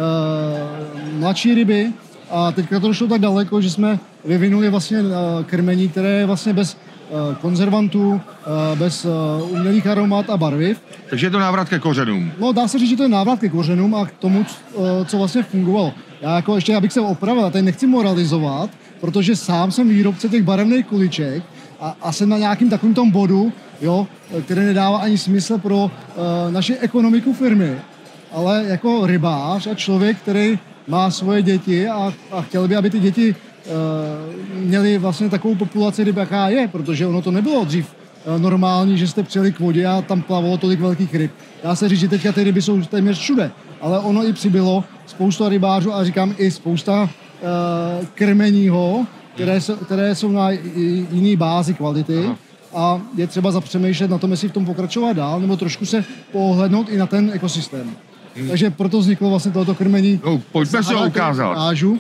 mladší ryby. A teďka to došlo tak daleko, že jsme vyvinuli vlastně krmení, které je vlastně bez konzervantů, bez umělých aromat a barviv. Takže je to návrat ke kořenům. No, dá se říct, že to je návrat ke kořenům a k tomu, co vlastně fungovalo. Já jako ještě, abych se opravil, tady nechci moralizovat, protože sám jsem výrobce těch barevných kuliček a jsem na nějakým takovým tom bodu, jo, který nedává ani smysl pro naši ekonomiku firmy. Ale jako rybář a člověk, který má svoje děti a chtěl by, aby ty děti měli vlastně takovou populaci ryb, jaká je, protože ono to nebylo dřív normální, že jste přijeli k vodě a tam plavalo tolik velkých ryb. Dá se říct, že teďka ty ryby jsou téměř všude, ale ono i přibylo spousta rybářů a říkám i spousta krmeního, které jsou na jiný bázi kvality. Aha. A je třeba zapřemýšlet na tom, jestli v tom pokračovat dál, nebo trošku se pohlednout i na ten ekosystém. Takže proto vzniklo vlastně tohoto krmení. No, pojďme se ho ukázat.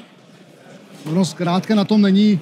Ono zkrátka na tom není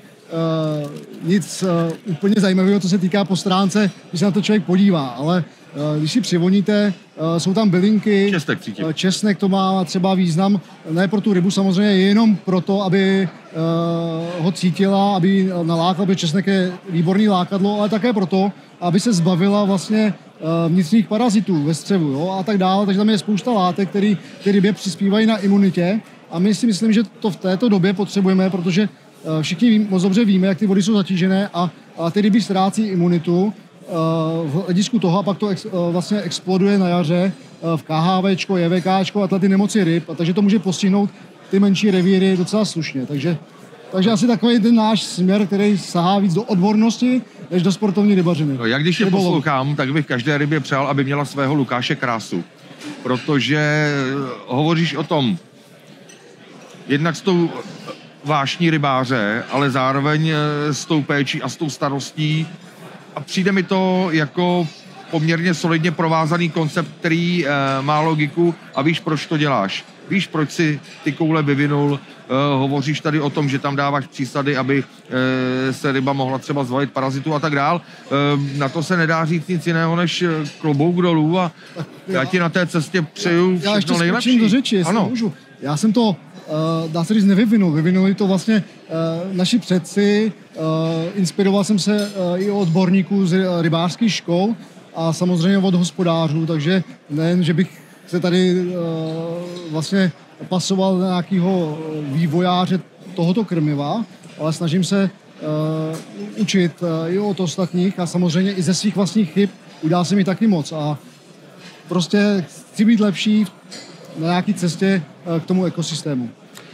nic úplně zajímavého, co se týká po stránce, když se na to člověk podívá, ale když si přivoníte, jsou tam bylinky, česnek to má třeba význam, ne pro tu rybu samozřejmě, jenom proto, aby ho cítila, aby nalákla, aby česnek je výborný lákadlo, ale také proto, aby se zbavila vlastně vnitřních parazitů ve střevu, jo, a tak dále, takže tam je spousta látek, které rybě přispívají na imunitě a my si myslím, že to v této době potřebujeme, protože všichni moc dobře víme, jak ty vody jsou zatížené a ty ryby ztrácí imunitu v hledisku toho a pak to vlastně exploduje na jaře v KHVčko, JVKčko a ty nemoci ryb, a takže to může postihnout ty menší revíry docela slušně, takže Takže asi takový ten náš směr, který sahá víc do odbornosti, než do sportovní rybařiny. No, jak když je poslouchám, tak bych každé rybě přál, aby měla svého Lukáše Krásu. Protože hovoříš o tom, jednak s tou vášní rybáře, ale zároveň s tou péčí a s tou starostí. A přijde mi to jako poměrně solidně provázaný koncept, který má logiku a víš, proč to děláš. Víš, proč si ty koule vyvinul, hovoříš tady o tom, že tam dáváš přísady, aby se ryba mohla třeba zvalit parazitu a tak dál. Na to se nedá říct nic jiného, než klobouk dolů a já ti na té cestě přeju všechno nejlepší. Já ještě do řeči, jestli můžu. Já jsem to, dá se říct, nevyvinul. Vyvinuli to vlastně naši předci. Inspiroval jsem se i od odborníků z rybářských škol a samozřejmě od hospodářů, takže nejen, že bych se tady vlastně pasoval na nějakého vývojáře tohoto krmiva, ale snažím se učit i od ostatních a samozřejmě i ze svých vlastních chyb udá se mi taky moc a prostě chci být lepší na nějaké cestě k tomu ekosystému.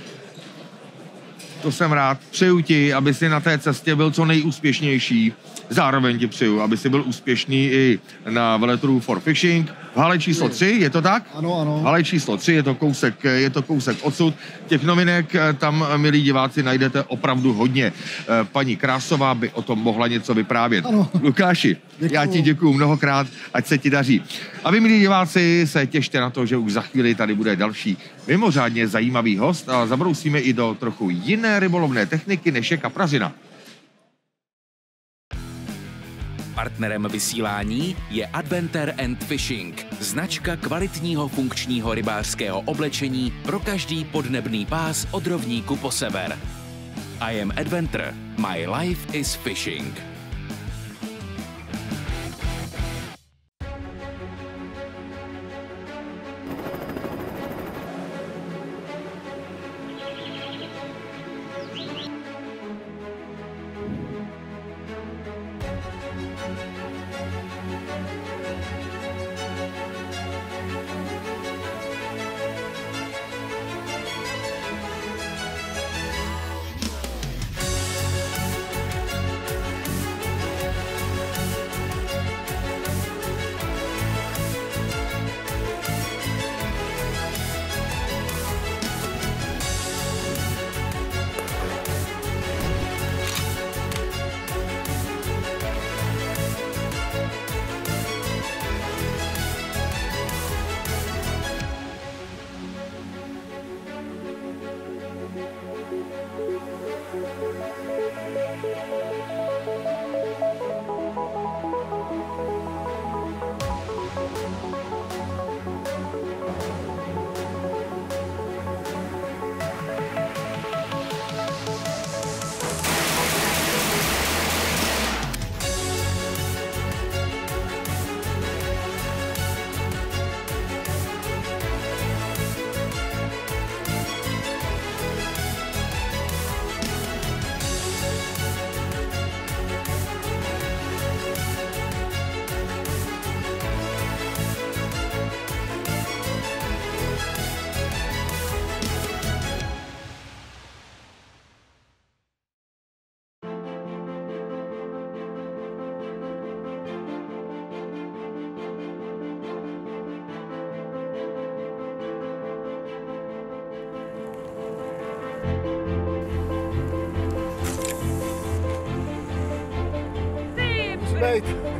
To jsem rád. Přeju ti, aby si na té cestě byl co nejúspěšnější. Zároveň ti přeju, aby si byl úspěšný i na veletrhu for fishing. V hale číslo 3, je to tak? Ano, ano. Hale číslo 3, je to kousek odsud. Těch novinek tam, milí diváci, najdete opravdu hodně. Paní Krásová by o tom mohla něco vyprávět. Ano. Lukáši, já ti děkuju mnohokrát, ať se ti daří. A vy, milí diváci, se těšte na to, že už za chvíli tady bude další mimořádně zajímavý host a zabrousíme i do trochu jiné rybolovné techniky, než je kaprařina. Partnerem vysílání je Adventure and Fishing, značka kvalitního funkčního rybářského oblečení pro každý podnebný pás od rovníku po sever. I am Adventure, my life is fishing. Bejt.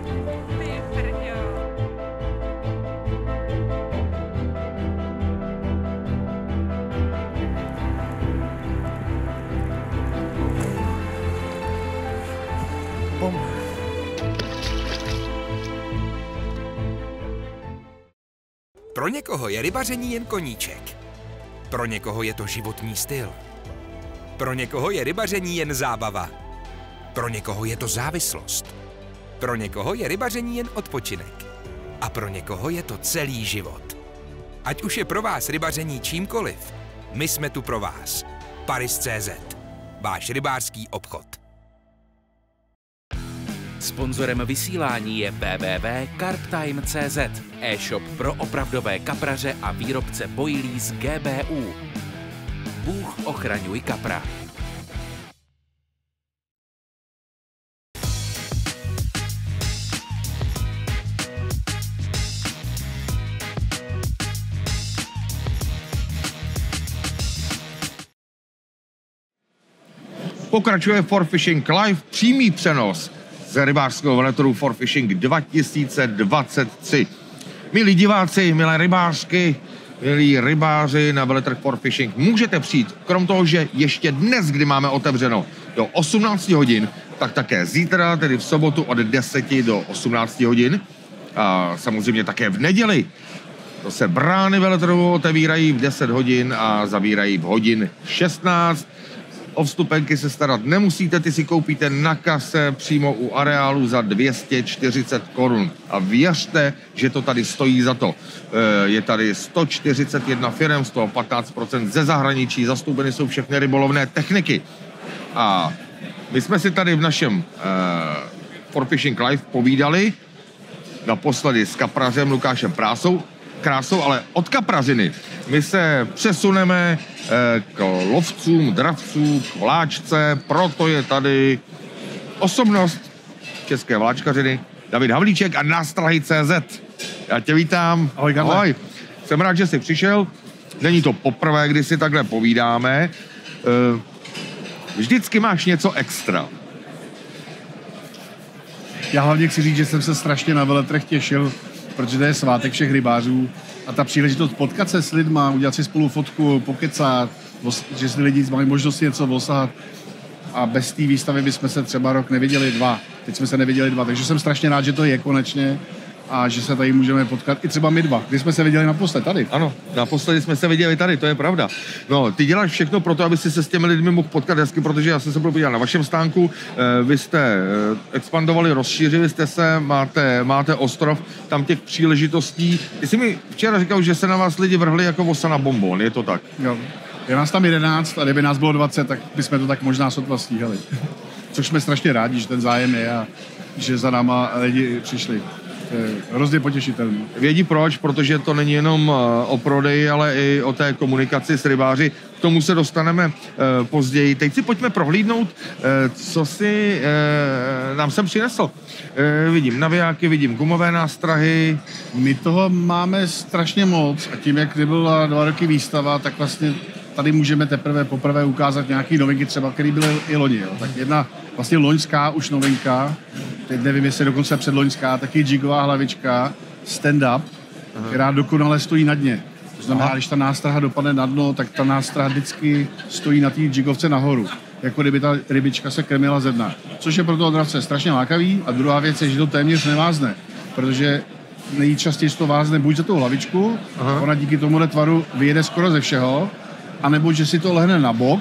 Pro někoho je rybaření jen koníček. Pro někoho je to životní styl. Pro někoho je rybaření jen zábava. Pro někoho je to závislost. Pro někoho je rybaření jen odpočinek. A pro někoho je to celý život. Ať už je pro vás rybaření čímkoliv, my jsme tu pro vás. Paris.cz, váš rybářský obchod. Sponzorem vysílání je www.karptime.cz, e-shop pro opravdové kapraře a výrobce boilies GBU. Bůh ochraňuj kapra. Pokračuje For Fishing Live, přímý přenos z rybářského veletoru For Fishing 2023. Milí diváci, milé rybářky, milí rybáři na veletrh For Fishing, můžete přijít, krom toho, že ještě dnes, kdy máme otevřeno do 18 hodin, tak také zítra, tedy v sobotu od 10 do 18 hodin. A samozřejmě také v neděli. To se brány veletrhu otevírají v 10 hodin a zavírají v hodin 16. O vstupenky se starat nemusíte, ty si koupíte na kase přímo u areálu za 240 korun. A věřte, že to tady stojí za to. Je tady 141 firem, z toho 15% ze zahraničí, zastoupeny jsou všechny rybolovné techniky. A my jsme si tady v našem For Fishing Live povídali naposledy s kaprařem Lukášem Krásou, ale od kaprařiny my se přesuneme k lovcům, dravcům, k vláčce, proto je tady osobnost české vláčkařiny David Havlíček a Nástrahy.cz. Já tě vítám. Ahoj, Karle. Ahoj. Jsem rád, že jsi přišel. Není to poprvé, kdy si takhle povídáme. Vždycky máš něco extra. Já hlavně chci říct, že jsem se strašně na veletrh těšil, protože to je svátek všech rybářů a ta příležitost potkat se s lidma, udělat si spolu fotku, pokecat, že si lidi mají možnost něco osahat a bez té výstavy bychom se třeba rok neviděli dva. Teď jsme se neviděli dva, takže jsem strašně rád, že to je konečně a že se tady můžeme potkat i třeba my dva. Kdy jsme se viděli naposled tady? Ano, naposledy jsme se viděli tady, to je pravda. No, ty děláš všechno pro to, aby si se s těmi lidmi mohl potkat hezky, protože já jsem se byl podívat na vašem stánku, vy jste expandovali, rozšířili jste se, máte ostrov, tam těch příležitostí. Ty jsi mi včera říkal, že se na vás lidi vrhli jako vosa na bonbon, je to tak? Jo, je nás tam 11 a kdyby nás bylo 20, tak bychom to tak možná sotva stíhali. Což jsme strašně rádi, že ten zájem je a že za náma lidi přišli. Hrozně potěšitelný. Vědí proč, protože to není jenom o prodeji, ale i o té komunikaci s rybáři. K tomu se dostaneme později. Teď si pojďme prohlídnout, co si nám sem přinesl. Vidím navijáky, vidím gumové nástrahy. My toho máme strašně moc a tím, jak byla 2 roky výstava, tak vlastně tady můžeme teprve poprvé ukázat nějaké novinky, třeba, které byly i loni. Jo. Tak jedna vlastně loňská už novinka, teď nevím, jestli dokonce předloňská, taky jigová hlavička, stand-up, která dokonale stojí na dně. To znamená, když ta nástraha dopadne na dno, tak ta nástraha vždycky stojí na té jigovce nahoru. Jako kdyby ta rybička se krmila ze dna. Což je pro toho dravce strašně lákavý. A druhá věc je, že to téměř nevázne, protože nejčastěji to vázne buď za tou hlavičku, ona díky tomuhle tvaru vyjede skoro ze všeho, anebo že si to lehne na bok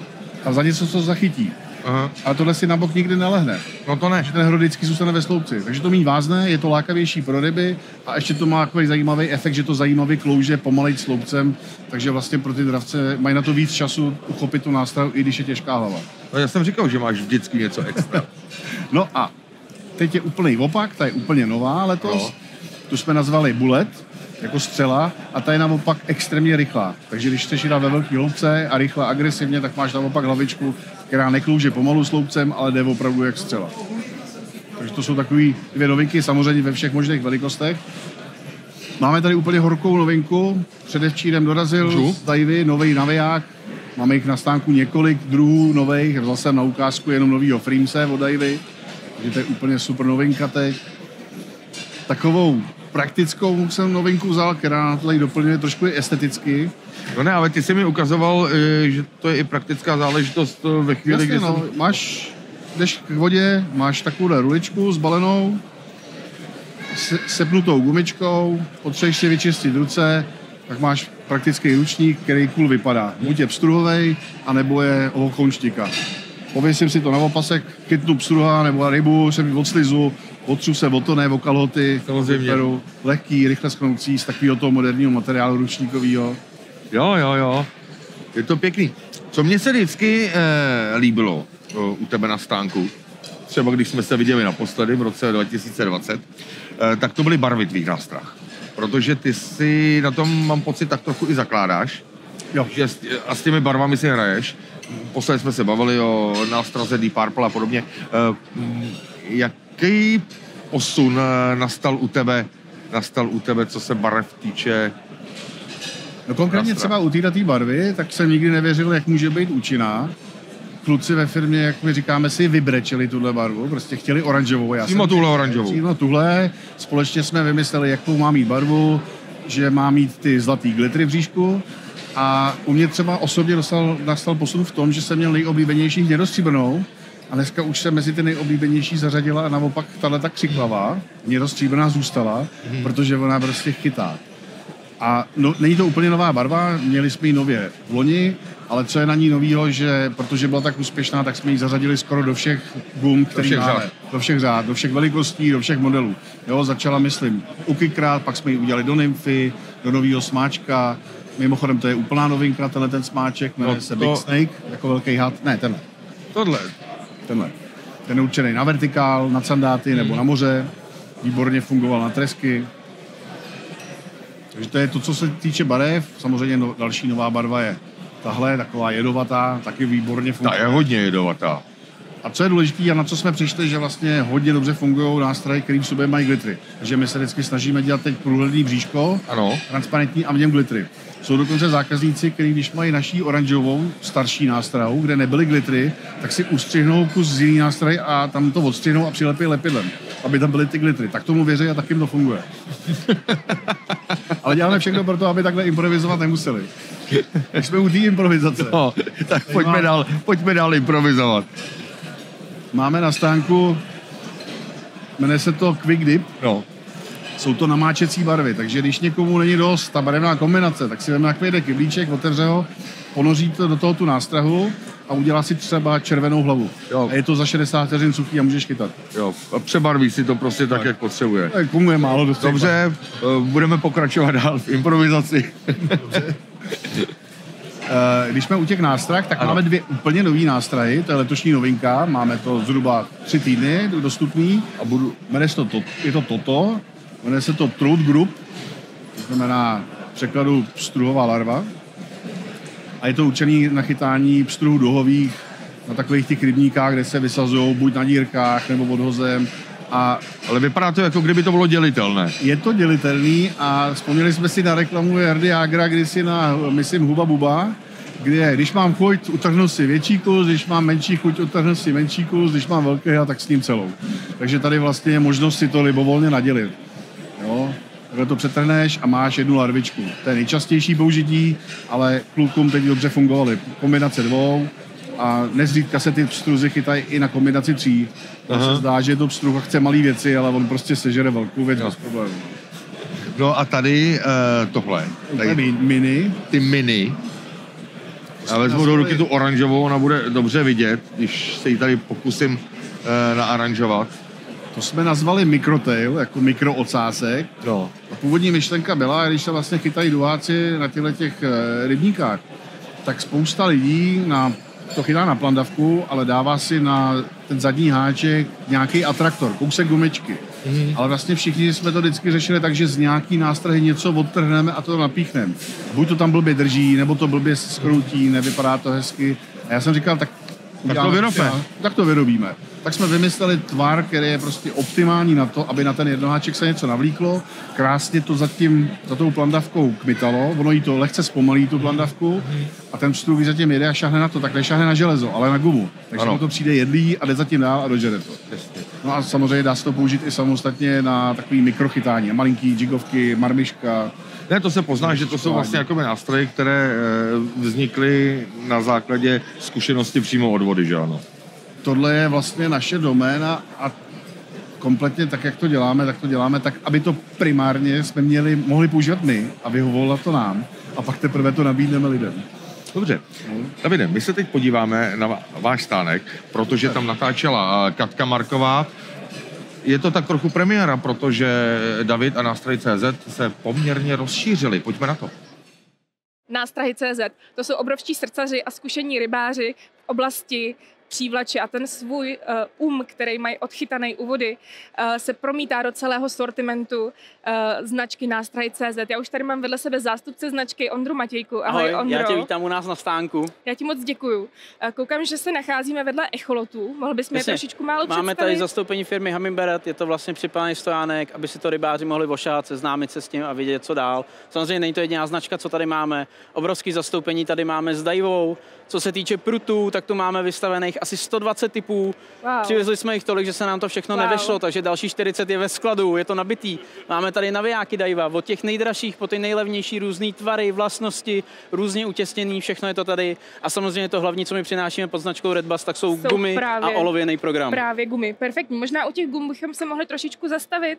a za něco to zachytí. Aha. Ale tohle si na bok nikdy nelehne. No to ne. Že ten hro vždycky zůstane ve sloupci. Takže to méně vázne, je to lákavější pro ryby a ještě to má takový zajímavý efekt, že to zajímavě klouže pomalej sloupcem, takže vlastně pro ty dravce mají na to víc času uchopit tu nástrahu, i když je těžká hlava. No já jsem říkal, že máš vždycky něco extra. No a teď je úplný opak, ta je úplně nová letos. No. Tu jsme nazvali Bullet, jako střela, a ta je naopak extrémně rychlá. Takže když chceš jít ve velký hloubce a rychle, agresivně, tak máš naopak hlavičku, která neklouže pomalu sloupcem, ale jde opravdu jak střela. Takže to jsou takové 2 novinky, samozřejmě ve všech možných velikostech. Máme tady úplně horkou novinku. Předevčírem dorazil z Davy nový naviják. Máme jich na stánku několik druhů nových. Vzal jsem na ukázku jenom novýho Freemse od Davy. Takže to je úplně super novinka teď. Takovou praktickou jsem novinku vzal, která na to doplňuje trošku esteticky. No ne, ale ty jsi mi ukazoval, že to je i praktická záležitost ve chvíli, jasně, kdy máš, jdeš k vodě, máš takovou ruličku zbalenou, sepnutou gumičkou, potřebuješ si vyčistit ruce, tak máš praktický ručník, který cool vypadá. Buď je pstruhovej, anebo je okonštika. Pověsím si to na opasek, chytnu pstruha nebo rybu, se mi odslizu, otřu se o to, ne o kalhoty, peru, lehký, rychle sknoucí z takového toho moderního materiálu ručníkového. Jo, je to pěkný. Co mně se vždycky líbilo u tebe na stánku, třeba když jsme se viděli naposledy v roce 2020, tak to byly barvy tvých nástrah. Protože ty si na tom, mám pocit, tak trochu i zakládáš. Jo. Že a s těmi barvami si hraješ. Posledně jsme se bavili o nástraze Deep Purple a podobně. Jaký posun nastal u tebe, co se barev týče? No konkrétně třeba u této barvy, tak jsem nikdy nevěřil, jak může být účinná. kluci ve firmě, jak my říkáme, si vybrečeli tuhle barvu, prostě chtěli oranžovou. Přímo tuhle oranžovou. Přímo tuhle. Společně jsme vymysleli, jakou má mít barvu, že má mít ty zlatý glittery v bříšku. A u mě třeba osobně nastal posun v tom, že jsem měl nejoblíbenější hnědostříbrnou a dneska už se mezi ty nejoblíbenější zařadila a naopak tahle tak křiklavá, hnědostříbrná zůstala, protože ona prostě chytá. A není to úplně nová barva, měli jsme ji nově v loni, ale co je na ní novýho, že protože byla tak úspěšná, tak jsme ji zařadili skoro do všech gum, který máme. Do všech řád, do všech velikostí, do všech modelů. Jo, začala, myslím, u Kikrát, pak jsme ji udělali do Nymfy, do nového smáčka. Mimochodem, to je úplná novinka, ten smáček, jmenuje se Big Snake, jako velký had. Ne, tenhle. Tenhle. Ten je určený na vertikál, na sandáty nebo na moře. Výborně fungoval na tresky. Takže to je to, co se týče barev. Samozřejmě další nová barva je tahle, taková jedovatá, taky výborně funguje. Ta je hodně jedovatá. A co je důležité a na co jsme přišli, že vlastně hodně dobře fungují nástroje, který v sobě mají glittery. Takže my se vždycky snažíme dělat teď průhledný bříško, transparentní a v něm glittery. Jsou dokonce zákazníci, kteří když mají naší oranžovou starší nástrahu, kde nebyly glittery, tak si ustřihnou kus z jiný nástroj a tam to odstřihnou a přilepí lepidlem, aby tam byly ty glittery. Tak tomu věří a taky jim to funguje. Ale děláme všechno pro to, aby takhle improvizovat nemuseli. Když jsme u té improvizace. No, tak pojďme dál improvizovat. Máme na stánku, jmenuje se to Quick Dip. No. Jsou to namáčecí barvy, takže když někomu není dost ta barevná kombinace, tak si vezme takový kyblíček, otevře ho, ponoří to do toho tu nástrahu a udělá si třeba červenou hlavu. Jo. A je to za 60 vteřin suchý a můžeš chytat. Jo, a přebarví si to prostě tak, jak potřebuje. Komu je málo dost. Dobře, budeme pokračovat dál v improvizaci. Dobře. Když jsme u těch nástrah, tak máme dvě úplně nový nástrahy, to je letošní novinka, máme to zhruba 3 týdny dostupný a jmenuje se to, je to toto, jmenuje se to Trout Group, to znamená v překladu pstruhová larva a je to určený na chytání pstruhů duhových na takových těch rybníkách, kde se vysazují buď na dírkách nebo odhozem. Ale vypadá to, jako kdyby to bylo dělitelné. Je to dělitelný a vzpomněli jsme si na reklamu Jardy Jágra, kdysi na, myslím, Huba Buba, kde když mám chuť, utrhnu si větší kus, když mám menší chuť, utrhnu si menší kus, když mám velký, tak s ním celou. Takže tady vlastně je možnost si to libovolně nadělit. Jo? Takhle to přetrhneš a máš jednu larvičku. To je nejčastější použití, ale klukům teď dobře fungovaly. Kombinace 2 a nezřídka se ty pstruzy chytají i na kombinaci 3. To se zdá, že je to pstruh a chce malý věci, ale on prostě sežere velkou věc bez problémů. No a tady tohle. Tady mini. Ty mini. A vezmu do ruky tu oranžovou, ona bude dobře vidět, když se ji tady pokusím naaranžovat. To jsme nazvali Microtail, jako mikroocásek. No. A původní myšlenka byla, když se vlastně chytají duháci na těch rybníkách, tak spousta lidí to chytá na plandavku, ale dává si na ten zadní háček nějaký atraktor, kousek gumičky. Ale vlastně všichni jsme to vždycky řešili tak, že z nějaký nástrahy něco odtrhneme a to napíchneme. Buď to tam blbě drží, nebo to blbě skroutí, nevypadá to hezky. A já jsem říkal, tak to vyrobíme. Tak to vyrobíme. Tak jsme vymysleli tvar, který je prostě optimální na to, aby na ten jednoháček se něco navlíklo. Krásně to za tou plandavkou kmitalo, ono jí to lehce zpomalí tu plandavku a ten pstruh zatím jede a šahne na to, tak nešahne na železo, ale na gumu. Takže mu to přijde jedlý a jde zatím dál a dožere to. No a samozřejmě dá se to použít i samostatně na takový mikrochytání, malinký jigovky, marmiška. Ne, to se pozná, že to jsou vlastně jako nástroje, které vznikly na základě zkušenosti přímo od vody, že ano? Tohle je vlastně naše doména a kompletně tak, jak to děláme, tak, aby to primárně jsme mohli používat my a vyhovovalo to nám a pak teprve to nabídneme lidem. Dobře. Davide, my se teď podíváme na váš stánek, protože tam natáčela Katka Marková. Je to tak trochu premiéra, protože David a Nástroj.cz se poměrně rozšířili. Pojďme na to. Nástrahy.cz, to jsou obrovští srdcaři a zkušení rybáři v oblasti přívlače a ten svůj který mají odchytaný u vody, se promítá do celého sortimentu značky Nástrahy.cz. Já už tady mám vedle sebe zástupce značky Ondru Matějku. Ahoj, Ondro. Já tě vítám u nás na stánku. Já ti moc děkuju. Koukám, že se nacházíme vedle echolotů. Mohl bys mě trošičku málo představit? Máme tady zastoupení firmy Hummingbird, je to vlastně připravený stojánek, aby si to rybáři mohli ošát, seznámit se s tím a vidět, co dál. Samozřejmě není to jediná značka, co tady máme. Obrovský zastoupení tady máme s Daivou. Co se týče prutů, tak tu máme vystavených asi 120 typů. Wow. Přivezli jsme jich tolik, že se nám to všechno nevešlo, takže další 40 je ve skladu, je to nabitý. Máme tady navijáky Daiwa, od těch nejdražších po ty nejlevnější, různý tvary, vlastnosti, různě utěsněný, všechno je to tady. A samozřejmě to hlavní, co my přinášíme pod značkou Redbus, tak jsou gumy právě, a olověný program. Právě gumy, perfektní. Možná u těch gum bychom se mohli trošičku zastavit.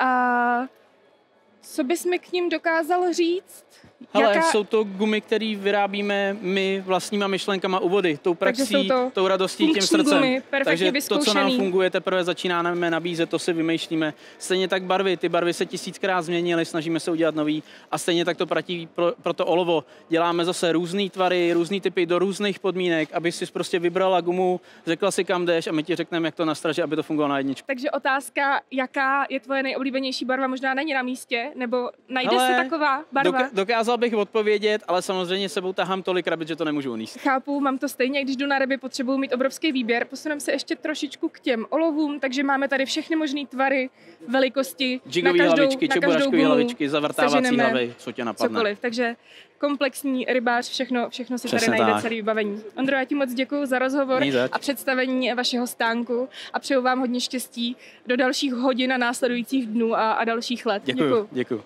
Co bys mi k ním dokázal říct? Hele, jsou to gumy, které vyrábíme my vlastníma myšlenkama u vody, tou praxí, tou radostí, tím srdcem. Gumy, takže vyzkoušený. To, co nám funguje, teprve začínáme nabízet, to si vymýšlíme. Stejně tak barvy, ty barvy se 1000krát změnily, snažíme se udělat nový a stejně tak to platí pro to olovo. Děláme zase různé tvary, různé typy do různých podmínek, aby si prostě vybrala gumu, řekla si kam jdeš a my ti řekneme, jak to nastražit, aby to fungovalo na jedničku. Takže otázka, jaká je tvoje nejoblíbenější barva, možná není na místě, nebo najde se taková barva? Dokázal bych odpovědět, ale samozřejmě sebou tahám tolik krabic, že to nemůžu uníst. Chápu, mám to stejně, když jdu na ryby, potřebuji mít obrovský výběr. Posuneme se ještě trošičku k těm olovům, takže máme tady všechny možné tvary, velikosti. Jigový hlavičky, čeburáškový hlavičky, zavrtávací hlavy, co tě napadne. Cokoliv, takže komplexní rybář, všechno si přesně tady najde, celý vybavení. Ondro, já ti moc děkuji za rozhovor a představení vašeho stánku a přeju vám hodně štěstí do dalších hodin a následujících dnů a dalších let. Děkuji.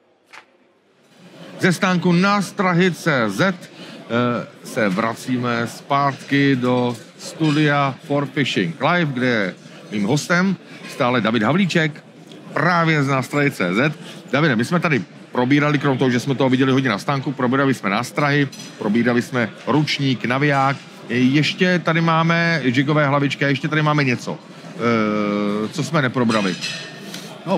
Ze stánku Nástrahy.cz se vracíme zpátky do studia For Fishing Live, kde je mým hostem stále David Havlíček, právě z Nástrahy.cz. Davide, my jsme tady probírali, krom toho, že jsme toho viděli hodně na stánku, probírali jsme nástrahy, probírali jsme ručník, naviják, ještě tady máme jigové hlavičky a ještě tady máme něco, co jsme neprobrali. No,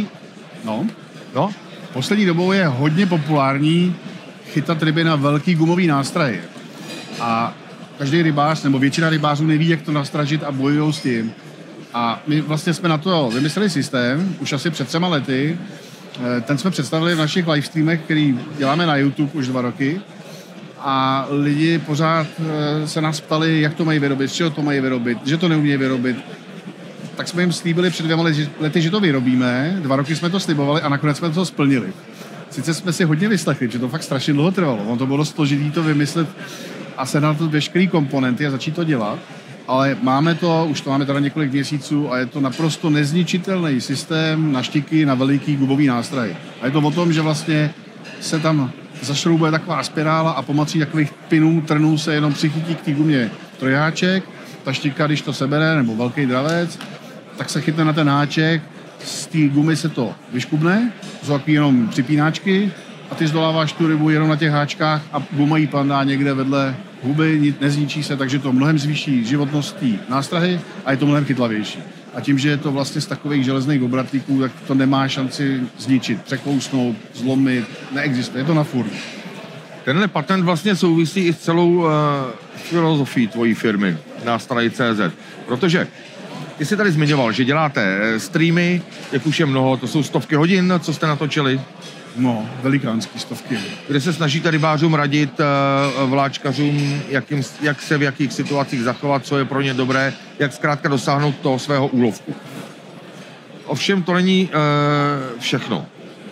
poslední dobou je hodně populární chytat ryby na velký gumový nástrahy. A každý rybář, nebo většina rybářů neví, jak to nastražit a bojují s tím. A my vlastně jsme na to vymysleli systém, už asi před 3 lety. Ten jsme představili v našich livestreamech, který děláme na YouTube už 2 roky. A lidi pořád se nás ptali, jak to mají vyrobit, z čeho to mají vyrobit, že to neumějí vyrobit. Tak jsme jim slíbili před 2 lety, že to vyrobíme, 2 roky jsme to slibovali a nakonec jsme to splnili. Sice jsme si hodně vyslechli, že to fakt strašně dlouho trvalo, ono to bylo složitý to vymyslet a sehnat to veškerý komponenty a začít to dělat, ale máme to, už to máme teda několik měsíců a je to naprosto nezničitelný systém na štiky na veliký gumový nástroj. A je to o tom, že vlastně se tam zašroubuje taková spirála a pomocí takových pinů, trnů se jenom přichytí k té gumě trojáček, ta štika, když to sebere, nebo velký dravec, tak se chytne na ten háček, z té gumy se to vyškubne, jsou takový jenom připínáčky a ty zdoláváš tu rybu jenom na těch háčkách a guma jí padá někde vedle huby, nezničí se, takže to mnohem zvýší životnost té nástrahy a je to mnohem chytlavější. A tím, že je to vlastně z takových železných obratlíků, tak to nemá šanci zničit, překousnout, zlomit, neexistuje, je to na furt. Tenhle patent vlastně souvisí i s celou filozofií tvojí firmy Nástrahy.cz, protože ty jsi tady zmiňoval, že děláte streamy, jak už je mnoho, to jsou stovky hodin, co jste natočili? No, velikánský stovky. Kde se snažíte rybářům radit, vláčkařům, jak se v jakých situacích zachovat, co je pro ně dobré, jak zkrátka dosáhnout toho svého úlovku. Ovšem to není všechno.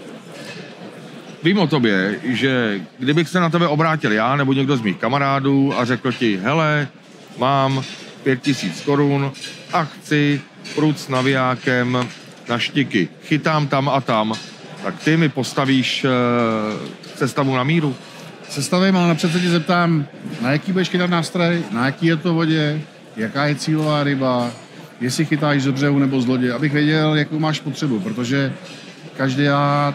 Vím o tobě, že kdybych se na tebe obrátil já nebo někdo z mých kamarádů a řekl ti, hele, mám 5000 korun a chci prut s navijákem na štiky. Chytám tam a tam, tak ty mi postavíš sestavu na míru. Sestavím, ale napřed se tě zeptám, na jaký budeš chytat nástroj, na jaký je to vodě, jaká je cílová ryba, jestli chytáš z břehu nebo z lodě, abych věděl, jakou máš potřebu, protože každá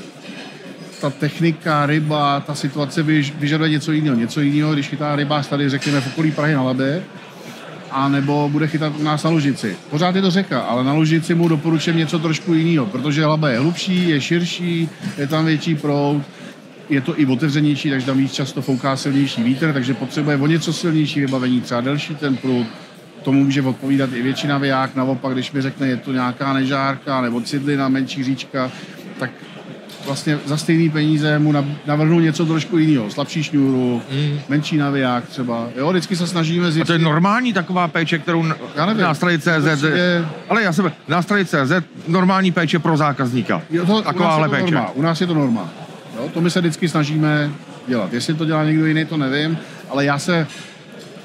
ta technika, ryba, ta situace vyžaduje něco jiného. Něco jiného, když chytá rybář tady, řekněme, v okolí Prahy na Labě, a nebo bude chytat u nás na Lužici. Pořád je to řeka, ale na Lužici mu doporučím něco trošku jiného, protože Labe je hlubší, je širší, je tam větší proud, je to i otevřenější, takže tam víc často fouká silnější vítr, takže potřebuje o něco silnější vybavení, třeba delší ten prut. Tomu může odpovídat i větší naviják, naopak, když mi řekne, je to nějaká nežárka nebo cidlina, menší říčka, tak vlastně za stejný peníze mu navrhnu něco trošku jiného, slabší šňůru, menší naviják třeba. Jo, vždycky se snažíme zjistit. A to je normální taková péče, kterou Nástrahy.cz, ale já jsem Nástrahy.cz, normální péče pro zákazníka. Takováhle péče. U nás je to norma. Jo, to my se vždycky snažíme dělat. Jestli to dělá někdo jiný, to nevím, ale já se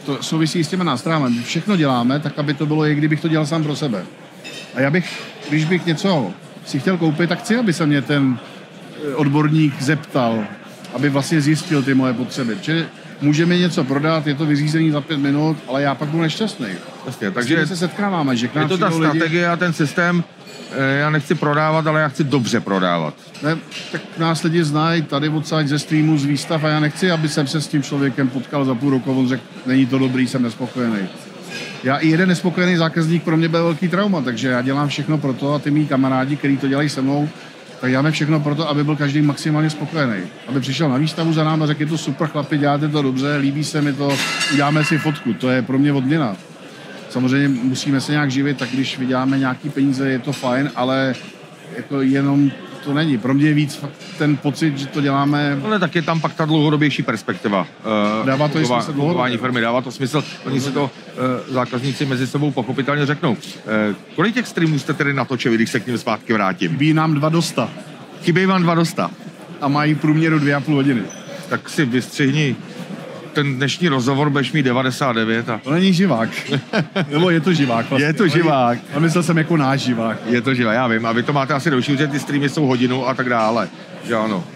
to souvisí s těmi nástrojami. My všechno děláme tak, aby to bylo, jak kdybych to dělal sám pro sebe. A já bych, když bych něco si chtěl koupit, tak chci, aby se mě ten odborník zeptal, aby vlastně zjistil ty moje potřeby. Čili může mi něco prodat, je to vyřízení za 5 minut, ale já pak budu nešťastný. Jasně, takže se setkáváme, že k nám je to ta lidi... strategie a ten systém, já nechci prodávat, ale já chci dobře prodávat. Ne, tak nás lidi znají tady odsaď ze streamu, z výstav a já nechci, aby jsem se s tím člověkem potkal za půl roku, on řekl, není to dobrý, jsem nespokojený. Já i jeden nespokojený zákazník pro mě byl velký trauma, takže já dělám všechno pro to a ty mý kamarádi, kteří to dělají se mnou, tak děláme všechno pro to, aby byl každý maximálně spokojený. Aby přišel na výstavu za námi a řekl, je to super chlapi, děláte to dobře, líbí se mi to, uděláme si fotku, to je pro mě odměna. Samozřejmě musíme se nějak živit, tak když vyděláme nějaký peníze, je to fajn, ale jako jenom to není. Pro mě je víc ten pocit, že to děláme... Ale tak je tam pak ta dlouhodobější perspektiva. Dává to i smysl dlouhodobě. Firmy, dává to smysl. Oni si to zákazníci mezi sebou pochopitelně řeknou. Kolik těch streamů jste tedy natočili, když se k ním zpátky vrátím? Chybí nám 2 do 100. Chybí vám 2 do 100. A mají průměru 2,5 hodiny. Tak si vystřihni ten dnešní rozhovor, budeš mít 99 a... To není živák. Nebo je to živák vlastně. Je to živák. A myslel jsem jako náš živák. Je to živák, já vím. A vy to máte asi další, že ty streamy jsou hodinu a tak dále. Že ano.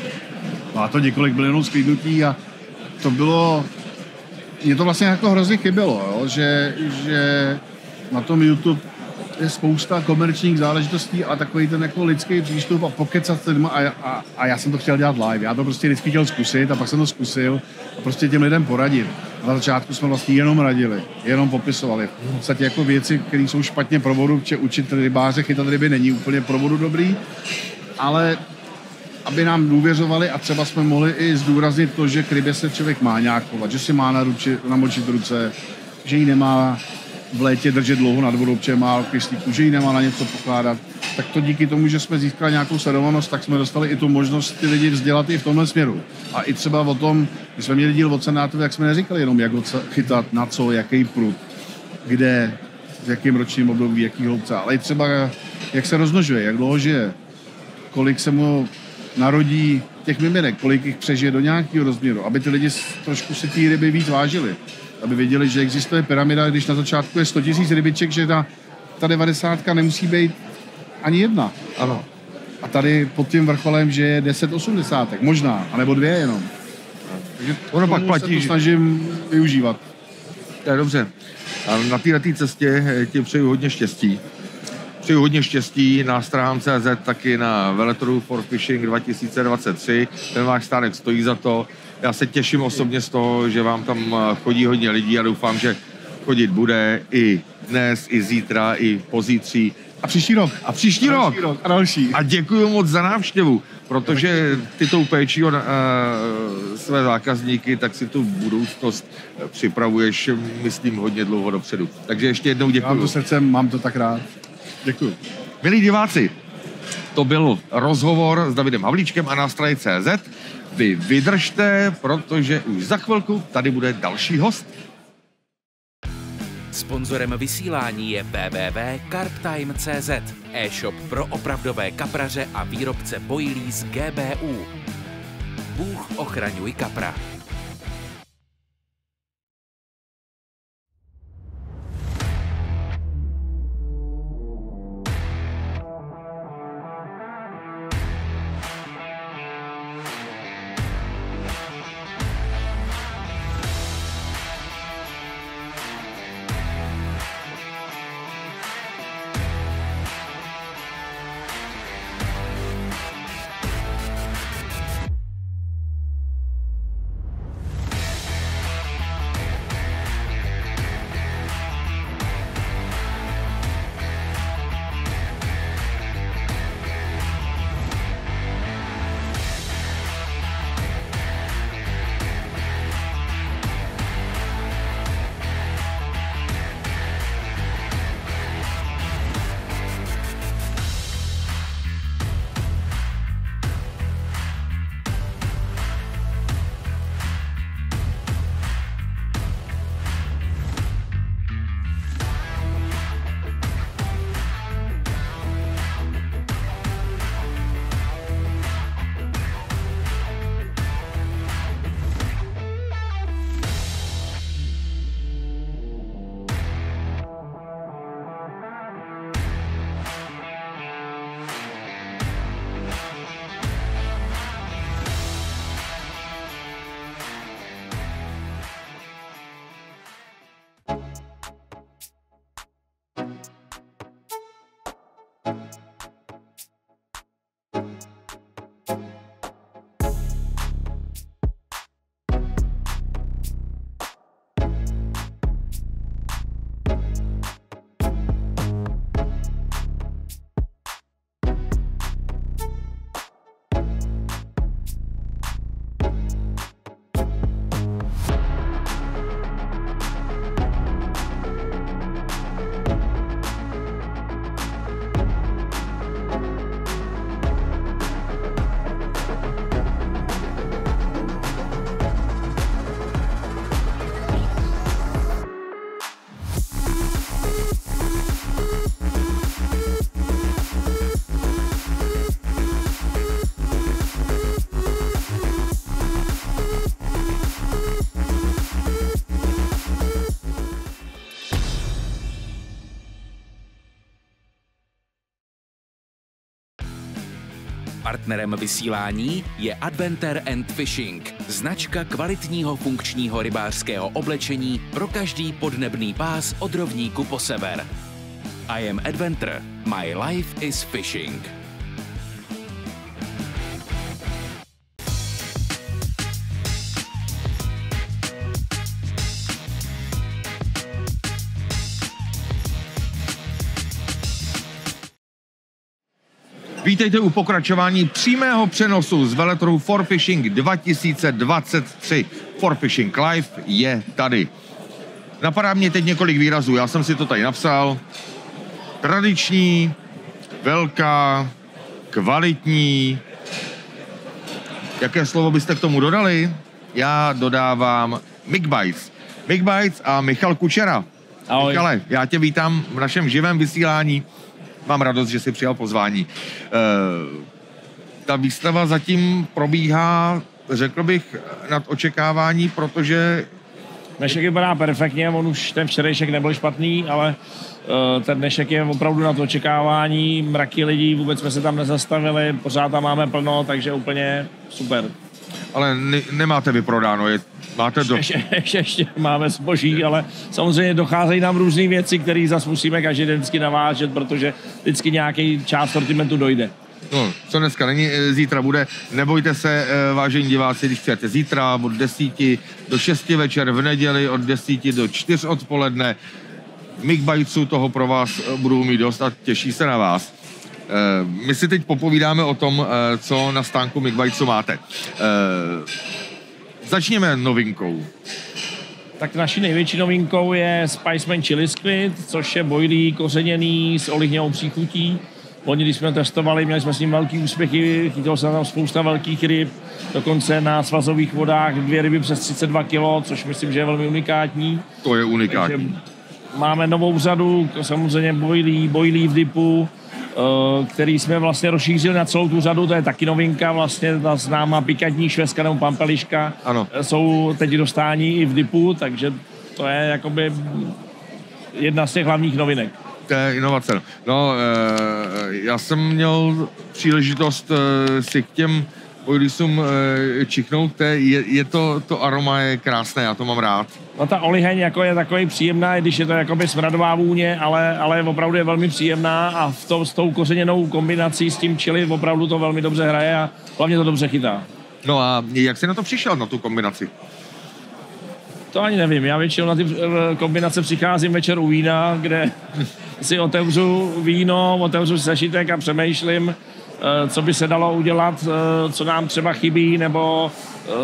Má to několik milionů sklídnutí a to bylo... Mně to vlastně jako hrozně chybělo, jo? Že na tom YouTube je spousta komerčních záležitostí a takový ten jako lidský přístup a pokecat s lidma a já jsem to chtěl dělat live. Já to prostě vždycky chtěl zkusit a pak jsem to zkusil a prostě těm lidem poradit. A na začátku jsme vlastně jenom radili, jenom popisovali. V podstatě jako věci, které jsou špatně pro vodu, učit rybáře chytat ryby není úplně pro vodu dobrý, ale aby nám důvěřovali a třeba jsme mohli i zdůraznit to, že k rybě se člověk má nějak chovat, že si má namočit ruce, že ji nemá v létě držet dlouho nad vodou, protože má kyslíku, že ji nemá na něco pokládat. Tak to díky tomu, že jsme získali nějakou sledovanost, tak jsme dostali i tu možnost ty lidi vzdělat i v tomhle směru. A i třeba o tom, když jsme měli díl o cenátovi, jak jsme neříkali jenom, jak ho chytat, na co, jaký prut, kde, v jakým ročním období, jaký hloubce, ale i třeba, jak se rozmnožuje, jak dlouho žije, kolik se mu narodí těch miminek, kolik jich přežije do nějakého rozměru, aby ty lidi trošku si ty ryby víc vážili. Aby věděli, že existuje pyramida, když na začátku je 100 000 rybiček, že ta 90 nemusí být ani jedna. Ano. A tady pod tím vrcholem, že je 10 80, možná, anebo 2 jenom. Takže ono pak platí, se to snažím využívat. To je dobře. A na této cestě ti přeju hodně štěstí. Přeju hodně štěstí na Straham.cz, taky na veletrhu for Fishing 2023. Ten váš stánek stojí za to. Já se těším osobně z toho, že vám tam chodí hodně lidí a doufám, že chodit bude i dnes, i zítra, i pozítří. A příští rok. A příští rok. A další. A děkuji moc za návštěvu, protože ty tou péčí o své zákazníky, tak si tu budoucnost připravuješ, myslím, hodně dlouho dopředu. Takže ještě jednou děkuji. Mám to srdcem, mám to tak rád. Děkuji. Milí diváci, to byl rozhovor s Davidem Havlíčkem a nástraje.cz. Vy vydržte, protože už za chvilku tady bude další host. Sponzorem vysílání je www.carptime.cz, e-shop pro opravdové kapraře a výrobce boilí z GBU. Bůh ochraňuj kapra. Partnerem vysílání je Adventure and Fishing, značka kvalitního funkčního rybářského oblečení pro každý podnebný pás od rovníku po sever. I am Adventure, my life is fishing. Vítejte u pokračování přímého přenosu z veletrhu 4Fishing 2023. 4Fishing Live je tady. Napadá mě teď několik výrazů, já jsem si to tady napsal. Tradiční, velká, kvalitní. Jaké slovo byste k tomu dodali? Já dodávám MikBites. MikBites a Michal Kučera. Ahoj. Michale, já tě vítám v našem živém vysílání. Mám radost, že jsi přijal pozvání. Ta výstava zatím probíhá, řekl bych, nad očekávání, protože... Dnešek vypadá perfektně, on už ten včerejšek nebyl špatný, ale ten dnešek je opravdu nad očekávání, mraky lidí, vůbec jsme se tam nezastavili, pořád tam máme plno, takže úplně super. Ale nemáte vyprodáno, máte do... Ještě máme zboží, ale samozřejmě docházejí nám různé věci, které zase musíme každý den vždycky navážet, protože vždycky nějaký část sortimentu dojde. No, co dneska není, zítra bude. Nebojte se, vážení diváci, když chcete zítra od 10 do 6 večer, v neděli od 10 do 4 odpoledne. MikBitesu toho pro vás budou mít dost a těší se na vás. My si teď popovídáme o tom, co na stánku MikBitesu máte. Začněme novinkou. Tak naší největší novinkou je Spiceman Chili Squid, což je bojlí kořeněný s olivňovou příchutí. Oni, když jsme testovali, měli jsme s ním velký úspěchy, chytilo se tam spousta velkých ryb, dokonce na svazových vodách 2 ryby přes 32 kg, což myslím, že je velmi unikátní. To je unikátní. Takže máme novou řadu, samozřejmě bojlí v dipu, který jsme vlastně rozšířili na celou tu řadu, to je taky novinka, vlastně ta známá pikantní švestka nebo pampeliška. Ano. Jsou teď dostání i v dipu, takže to je jakoby jedna z těch hlavních novinek. To je inovace. No, já jsem měl příležitost si k těm bojlísům čichnout, to aroma je krásné, já to mám rád. No ta oliheň jako je takový příjemná, když je to jakoby smradová vůně, ale opravdu je velmi příjemná a s tou kořeněnou kombinací s tím chili opravdu to velmi dobře hraje a hlavně to dobře chytá. No a jak jsi na to přišel, na tu kombinaci? To ani nevím, já většinou na ty kombinace přicházím večer u vína, kde si otevřu víno, otevřu sešitek a přemýšlím, co by se dalo udělat, co nám třeba chybí, nebo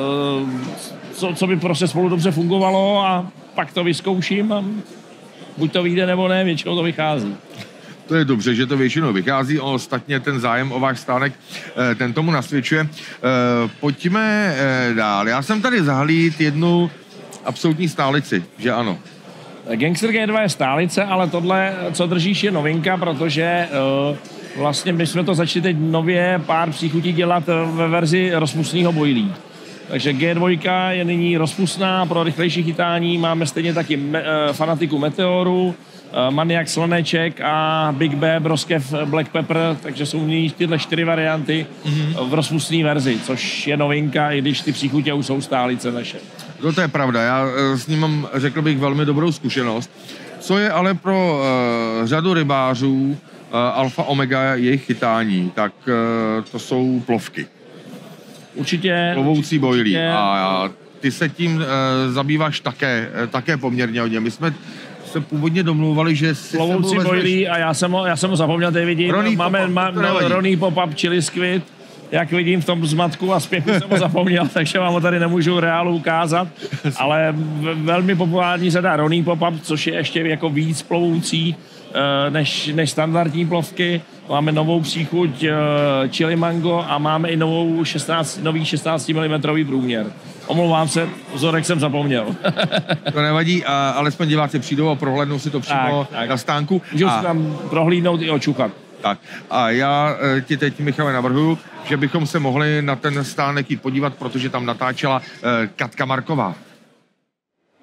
co by prostě spolu dobře fungovalo a pak to vyzkouším a buď to vyjde nebo ne, většinou to vychází. To je dobře, že to většinou vychází, ostatně ten zájem o váš stánek ten tomu nasvědčuje. Pojďme dál. Já jsem tady zahlídl jednu absolutní stálici, že ano? Gangster G2 je stálice, ale tohle, co držíš, je novinka, protože vlastně my jsme to začali teď nově pár příchutí dělat ve verzi rozpustného bojlí. Takže G2 je nyní rozpustná pro rychlejší chytání, máme stejně taky Fanatiku Meteoru, Maniak Sloneček a Big B Broskev Black Pepper, takže jsou nyní tyhle 4 varianty v rozpustné verzi, což je novinka, i když ty příchutě už jsou stálice naše. No to je pravda, já s ním mám, řekl bych, velmi dobrou zkušenost. Co je ale pro řadu rybářů alfa omega jejich chytání, tak to jsou plovky. Určitě. Plovoucí bojlí. A ty se tím zabýváš také poměrně hodně. My jsme se původně domlouvali, že si plovoucí bojlí a já jsem ho zapomněl, tady vidím. Máme Ronnie Pop-Up Chili Squid, jak vidím v tom zmatku a spěchu jsem ho zapomněl, takže vám ho tady nemůžu reálu ukázat, ale velmi populární se dá Ronnie Pop-Up, což je ještě jako víc plovoucí než standardní plovky. Máme novou příchuť chili mango a máme i nový 16 mm průměr. Omlouvám se, vzorek jsem zapomněl. To nevadí, alespoň diváci přijdou a prohlédnou si to přímo na stánku. Můžu si tam prohlídnout i očuchat. Tak a já ti teď, Michale, navrhuju, že bychom se mohli na ten stánek jít podívat, protože tam natáčela Katka Marková.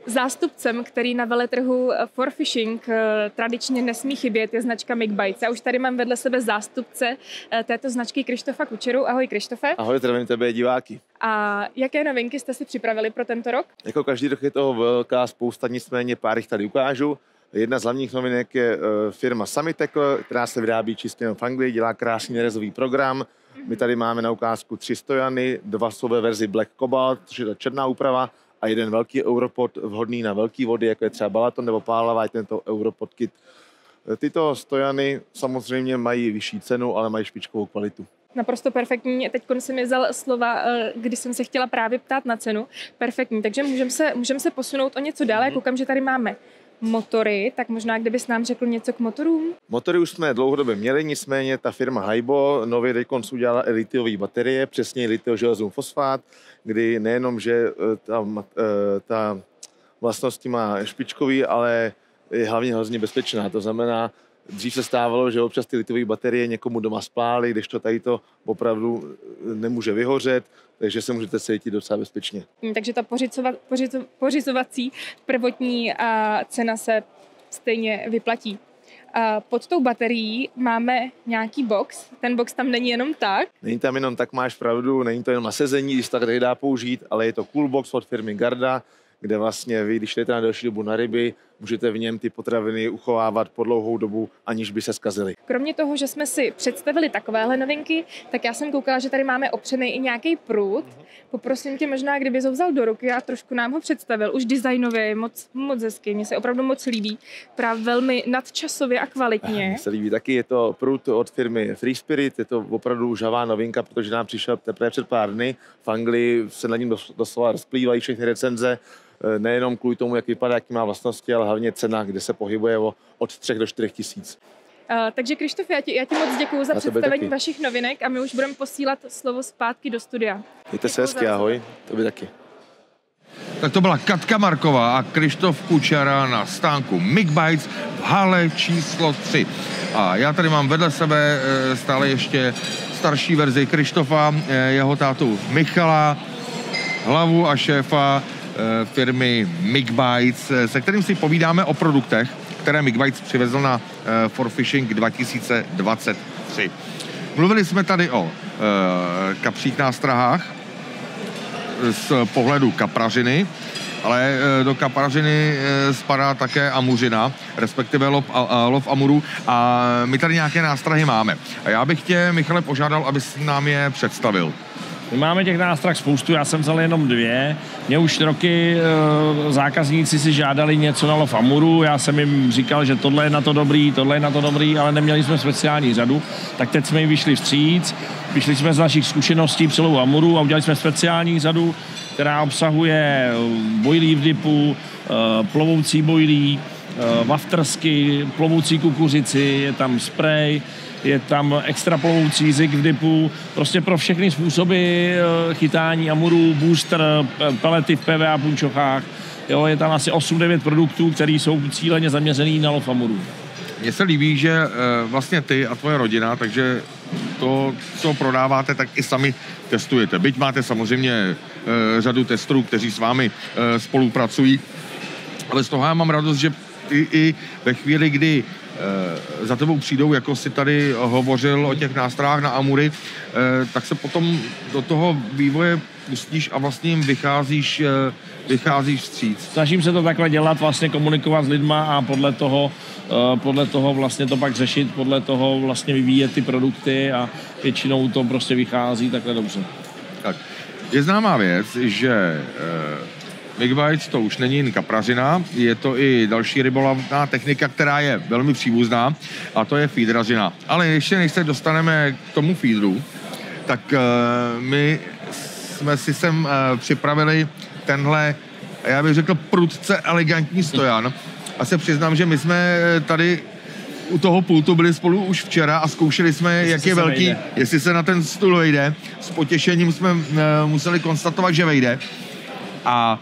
Zástupcem, který na veletrhu For Fishing tradičně nesmí chybět, je značka MIG-BITES. Já už tady mám vedle sebe zástupce této značky Krištofa Kučeru. Ahoj Krištofe. Ahoj, zdravím tebe, diváky. A jaké novinky jste si připravili pro tento rok? Jako každý rok je toho velká spousta, nicméně pár jich tady ukážu. Jedna z hlavních novinek je firma Samitecl, která se vyrábí čistě v Anglii, dělá krásný nerezový program. My tady máme na ukázku 3 stojany, 2 jsou ve verzi Black Cobalt, což je ta černá úprava, a jeden velký Europod vhodný na velké vody, jako je třeba Balaton nebo Pálava, tento Europod kit. Tyto stojany samozřejmě mají vyšší cenu, ale mají špičkovou kvalitu. Naprosto perfektní. Teď jsem mi vzal slova, kdy jsem se chtěla právě ptát na cenu. Perfektní, takže můžeme se posunout o něco dále. Koukám, že tady máme motory, tak možná kdybys nám řekl něco k motorům? Motory už jsme dlouhodobě měli, nicméně ta firma Hybo nově teď udělala litiové baterie, přesně litioželezum fosfát, kdy nejenom, že ta vlastnosti má špičkový, ale je hlavně hrozně bezpečná. To znamená, dřív se stávalo, že občas ty litové baterie někomu doma spály, kdežto tady to opravdu nemůže vyhořet, takže se můžete cítit docela bezpečně. Takže ta pořizovací prvotní cena se stejně vyplatí. Pod tou baterií máme nějaký box. Ten box tam není jenom tak. Není tam jenom tak, máš pravdu, není to jenom na sezení, když to tak dá použít, ale je to cool box od firmy Garda, kde vlastně vy, když jdete na delší dobu na ryby, můžete v něm ty potraviny uchovávat po dlouhou dobu, aniž by se zkazily. Kromě toho, že jsme si představili takovéhle novinky, tak já jsem koukala, že tady máme opřený i nějaký prut. Poprosím tě možná, kdyby ho vzal do ruky a trošku nám ho představil. Už designově, moc hezky, mně se opravdu moc líbí. Právě velmi nadčasově a kvalitně. Mně se líbí taky, je to prut od firmy Free Spirit, je to opravdu žavá novinka, protože nám přišel teprve před pár dny. V Anglii se na něm doslova rozplývají všechny recenze. Nejenom kvůli tomu, jak vypadá, jaký má vlastnosti, ale hlavně cena, kde se pohybuje od 3 do 4 tisíc. Takže Krištof, já ti moc děkuju za představení vašich novinek a my už budeme posílat slovo zpátky do studia. Mějte se hezky, ahoj, tobě taky. Tak to byla Katka Marková a Krištof Kučera na stánku MIG-BITES v hale číslo 3. A já tady mám vedle sebe stále ještě starší verzi Krištofa, jeho tátu Michala, hlavu a šéfa firmy MIG-BITES, se kterým si povídáme o produktech, které MIG-BITES přivezl na For Fishing 2023. Mluvili jsme tady o kapřích nástrahách z pohledu kaprařiny, ale do kaprařiny spadá také amuřina, respektive lov amurů, a my tady nějaké nástrahy máme. A já bych tě, Michale, požádal, abys nám je představil. My máme těch nástrah spoustu, já jsem vzal jenom 2. Mě už roky zákazníci si žádali něco na lov amuru, já jsem jim říkal, že tohle je na to dobrý, ale neměli jsme speciální řadu, tak teď jsme jim vyšli vstříc, vyšli jsme z našich zkušeností při lovu amuru a udělali jsme speciální řadu, která obsahuje bojlí v dipu, plovoucí bojlí, waftersky, plovoucí kukuřici, je tam sprej, je tam extra plovoucí zik v dipu, prostě pro všechny způsoby chytání amurů, booster, pelety v PVA punčochách. Jo, je tam asi 8-9 produktů, které jsou cíleně zaměřený na lov amurů. Mně se líbí, že vlastně ty a tvoje rodina, takže to, co prodáváte, tak i sami testujete. Byť máte samozřejmě řadu testerů, kteří s vámi spolupracují, ale z toho já mám radost, že i ve chvíli, kdy za tebou přijdou, jako si tady hovořil o těch nástrahách na amury, tak se potom do toho vývoje pustíš a vlastně jim vycházíš vstříc. Snažím se to takhle dělat, vlastně komunikovat s lidma a podle toho vlastně to pak řešit, podle toho vlastně vyvíjet ty produkty a většinou to prostě vychází takhle dobře. Tak. Je známá věc, že MIG-BITES to už není jen kaprařina, je to i další rybolovná technika, která je velmi příbuzná, a to je feedrařina. Ale ještě než se dostaneme k tomu feedru, tak my jsme si sem připravili tenhle, já bych řekl, prudce elegantní stojan. A se přiznám, že my jsme tady u toho pultu byli spolu už včera a zkoušeli jsme, jak je velký, jestli se na ten stůl vejde. S potěšením jsme museli konstatovat, že vejde. A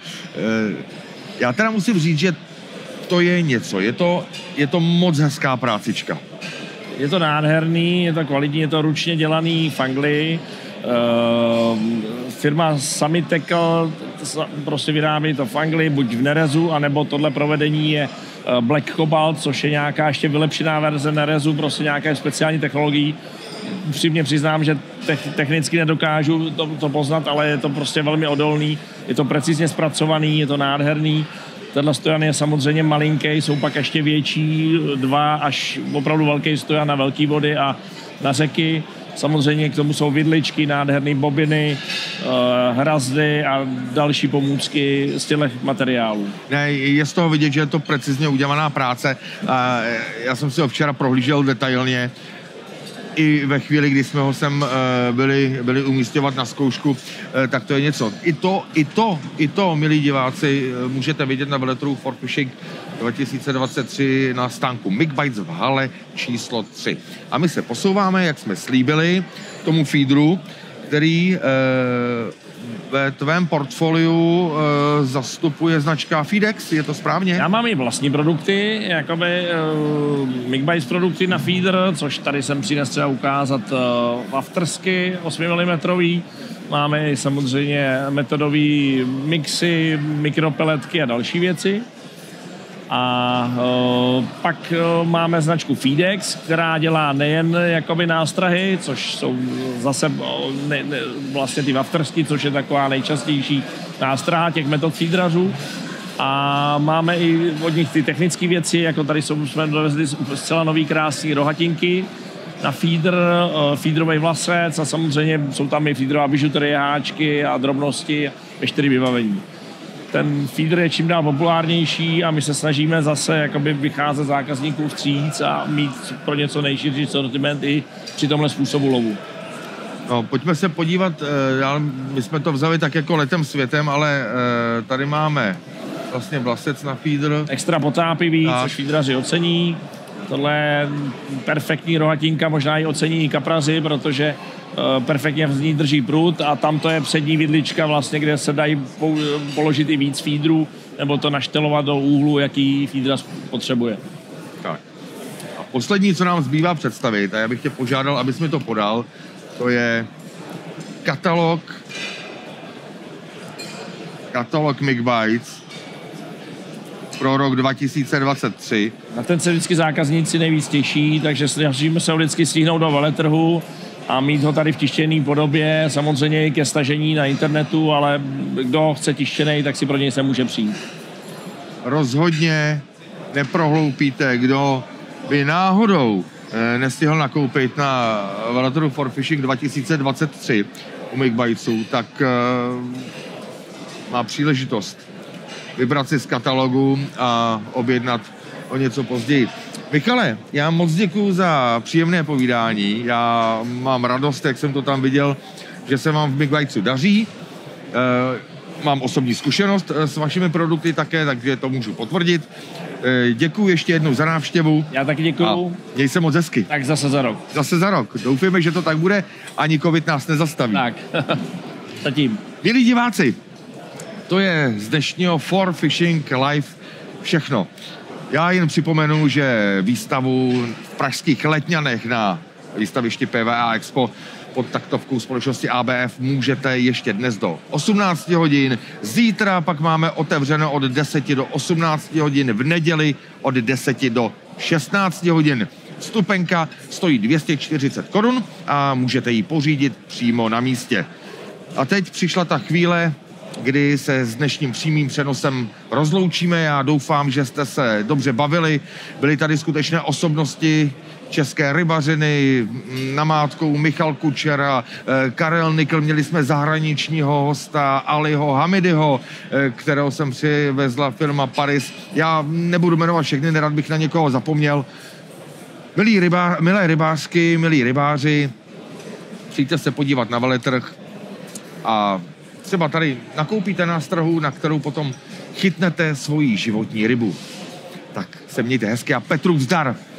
já teda musím říct, že to je něco. Je to moc hezká prácička. Je to nádherný, je to kvalitní, je to ručně dělaný v Anglii. Firma Samitecl prostě vyrábí to v Anglii, buď v Nerezu, anebo tohle provedení je Black Cobalt, což je nějaká ještě vylepšená verze Nerezu, prostě nějaké speciální technologií. Upřímně přiznám, že technicky nedokážu to poznat, ale je to prostě velmi odolný, je to precizně zpracovaný, je to nádherný. Tenhle stojan je samozřejmě malinký, jsou pak ještě větší, 2 až opravdu velký stojan na velké vody a na řeky. Samozřejmě k tomu jsou vidličky, nádherné bobiny, hrazdy a další pomůcky z těchto materiálů. Ne, je z toho vidět, že je to precizně udělaná práce. Já jsem si ho včera prohlížel detailně. I ve chvíli, kdy jsme ho sem byli umístěvat na zkoušku, tak to je něco. I to, milí diváci, můžete vidět na veletrhu For Fishing 2023 na stánku MIG-Bites v hale číslo 3. A my se posouváme, jak jsme slíbili, k tomu feederu, který ve tvém portfoliu zastupuje značka Feedex, je to správně? Já mám i vlastní produkty, jakoby MIG-Bites produkty na feeder, což tady jsem přines třeba ukázat waftersky 8 mm. Máme i samozřejmě metodové mixy, mikropeletky a další věci. A pak máme značku Feedex, která dělá nejen jakoby nástrahy, což jsou zase vlastně ty waftersky, což je taková nejčastější nástraha těch metod feederařů. A máme i od nich ty technické věci, jako tady jsme dovezli zcela nový krásný rohatinky na feeder, feederový vlasec a samozřejmě jsou tam i feederová bižuterie, háčky a drobnosti, veškeré vybavení. Ten feeder je čím dál populárnější a my se snažíme zase jakoby vycházet zákazníků vstříc a mít pro něco nejširší sortiment i při tomhle způsobu lovu. No, pojďme se podívat dál. My jsme to vzali tak jako letem světem, ale tady máme vlastně vlasec na feeder. Extra potápivý, což feederaři ocení. Tohle je perfektní rohatinka, možná ji ocení i kapraři, protože perfektně v ní drží prut a tam to je přední vidlička vlastně, kde se dají položit i víc feederů nebo to naštelovat do úhlu, jaký feederař potřebuje. Tak. A poslední, co nám zbývá představit, a já bych tě požádal, abys mi to podal, to je katalog MIG-Bites pro rok 2023. Na ten se vždycky zákazníci nejvíc těší, takže snažíme se ho vždycky stihnout do veletrhu a mít ho tady v tištěné podobě, samozřejmě i ke stažení na internetu, ale kdo chce tištěnej, tak si pro něj se může přijít. Rozhodně neprohloupíte, kdo by náhodou nestihl nakoupit na veletrhu For Fishing 2023 u MIG-Bitesů, tak má příležitost vybrat si z katalogu a objednat o něco později. Michale, já moc děkuju za příjemné povídání. Já mám radost, jak jsem to tam viděl, že se vám v MIG-Bitesu daří. Mám osobní zkušenost s vašimi produkty také, takže to můžu potvrdit. Děkuju ještě jednou za návštěvu. Já taky děkuju. Měj se moc hezky. Tak zase za rok. Zase za rok. Doufujeme, že to tak bude. Ani covid nás nezastaví. Tak, zatím. Milí diváci, to je z dnešního For Fishing Live všechno. Já jen připomenu, že výstavu v pražských Letňanech na výstavišti PVA Expo pod taktovkou společnosti ABF můžete ještě dnes do 18 hodin. Zítra pak máme otevřeno od 10 do 18 hodin, v neděli od 10 do 16 hodin. Vstupenka stojí 240 Kč a můžete ji pořídit přímo na místě. A teď přišla ta chvíle, kdy se s dnešním přímým přenosem rozloučíme. Já doufám, že jste se dobře bavili. Byly tady skutečné osobnosti české rybařiny, namátkou Michal Kučera, Karel Nikl, měli jsme zahraničního hosta Aliho Hamidyho, kterého jsem přivezla firma Paris. Já nebudu jmenovat všechny, nerad bych na někoho zapomněl. Milé rybářky, milí rybáři, přijďte se podívat na veletrh a třeba tady nakoupíte nástrahu, na kterou potom chytnete svoji životní rybu. Tak se mějte hezky a Petru zdar!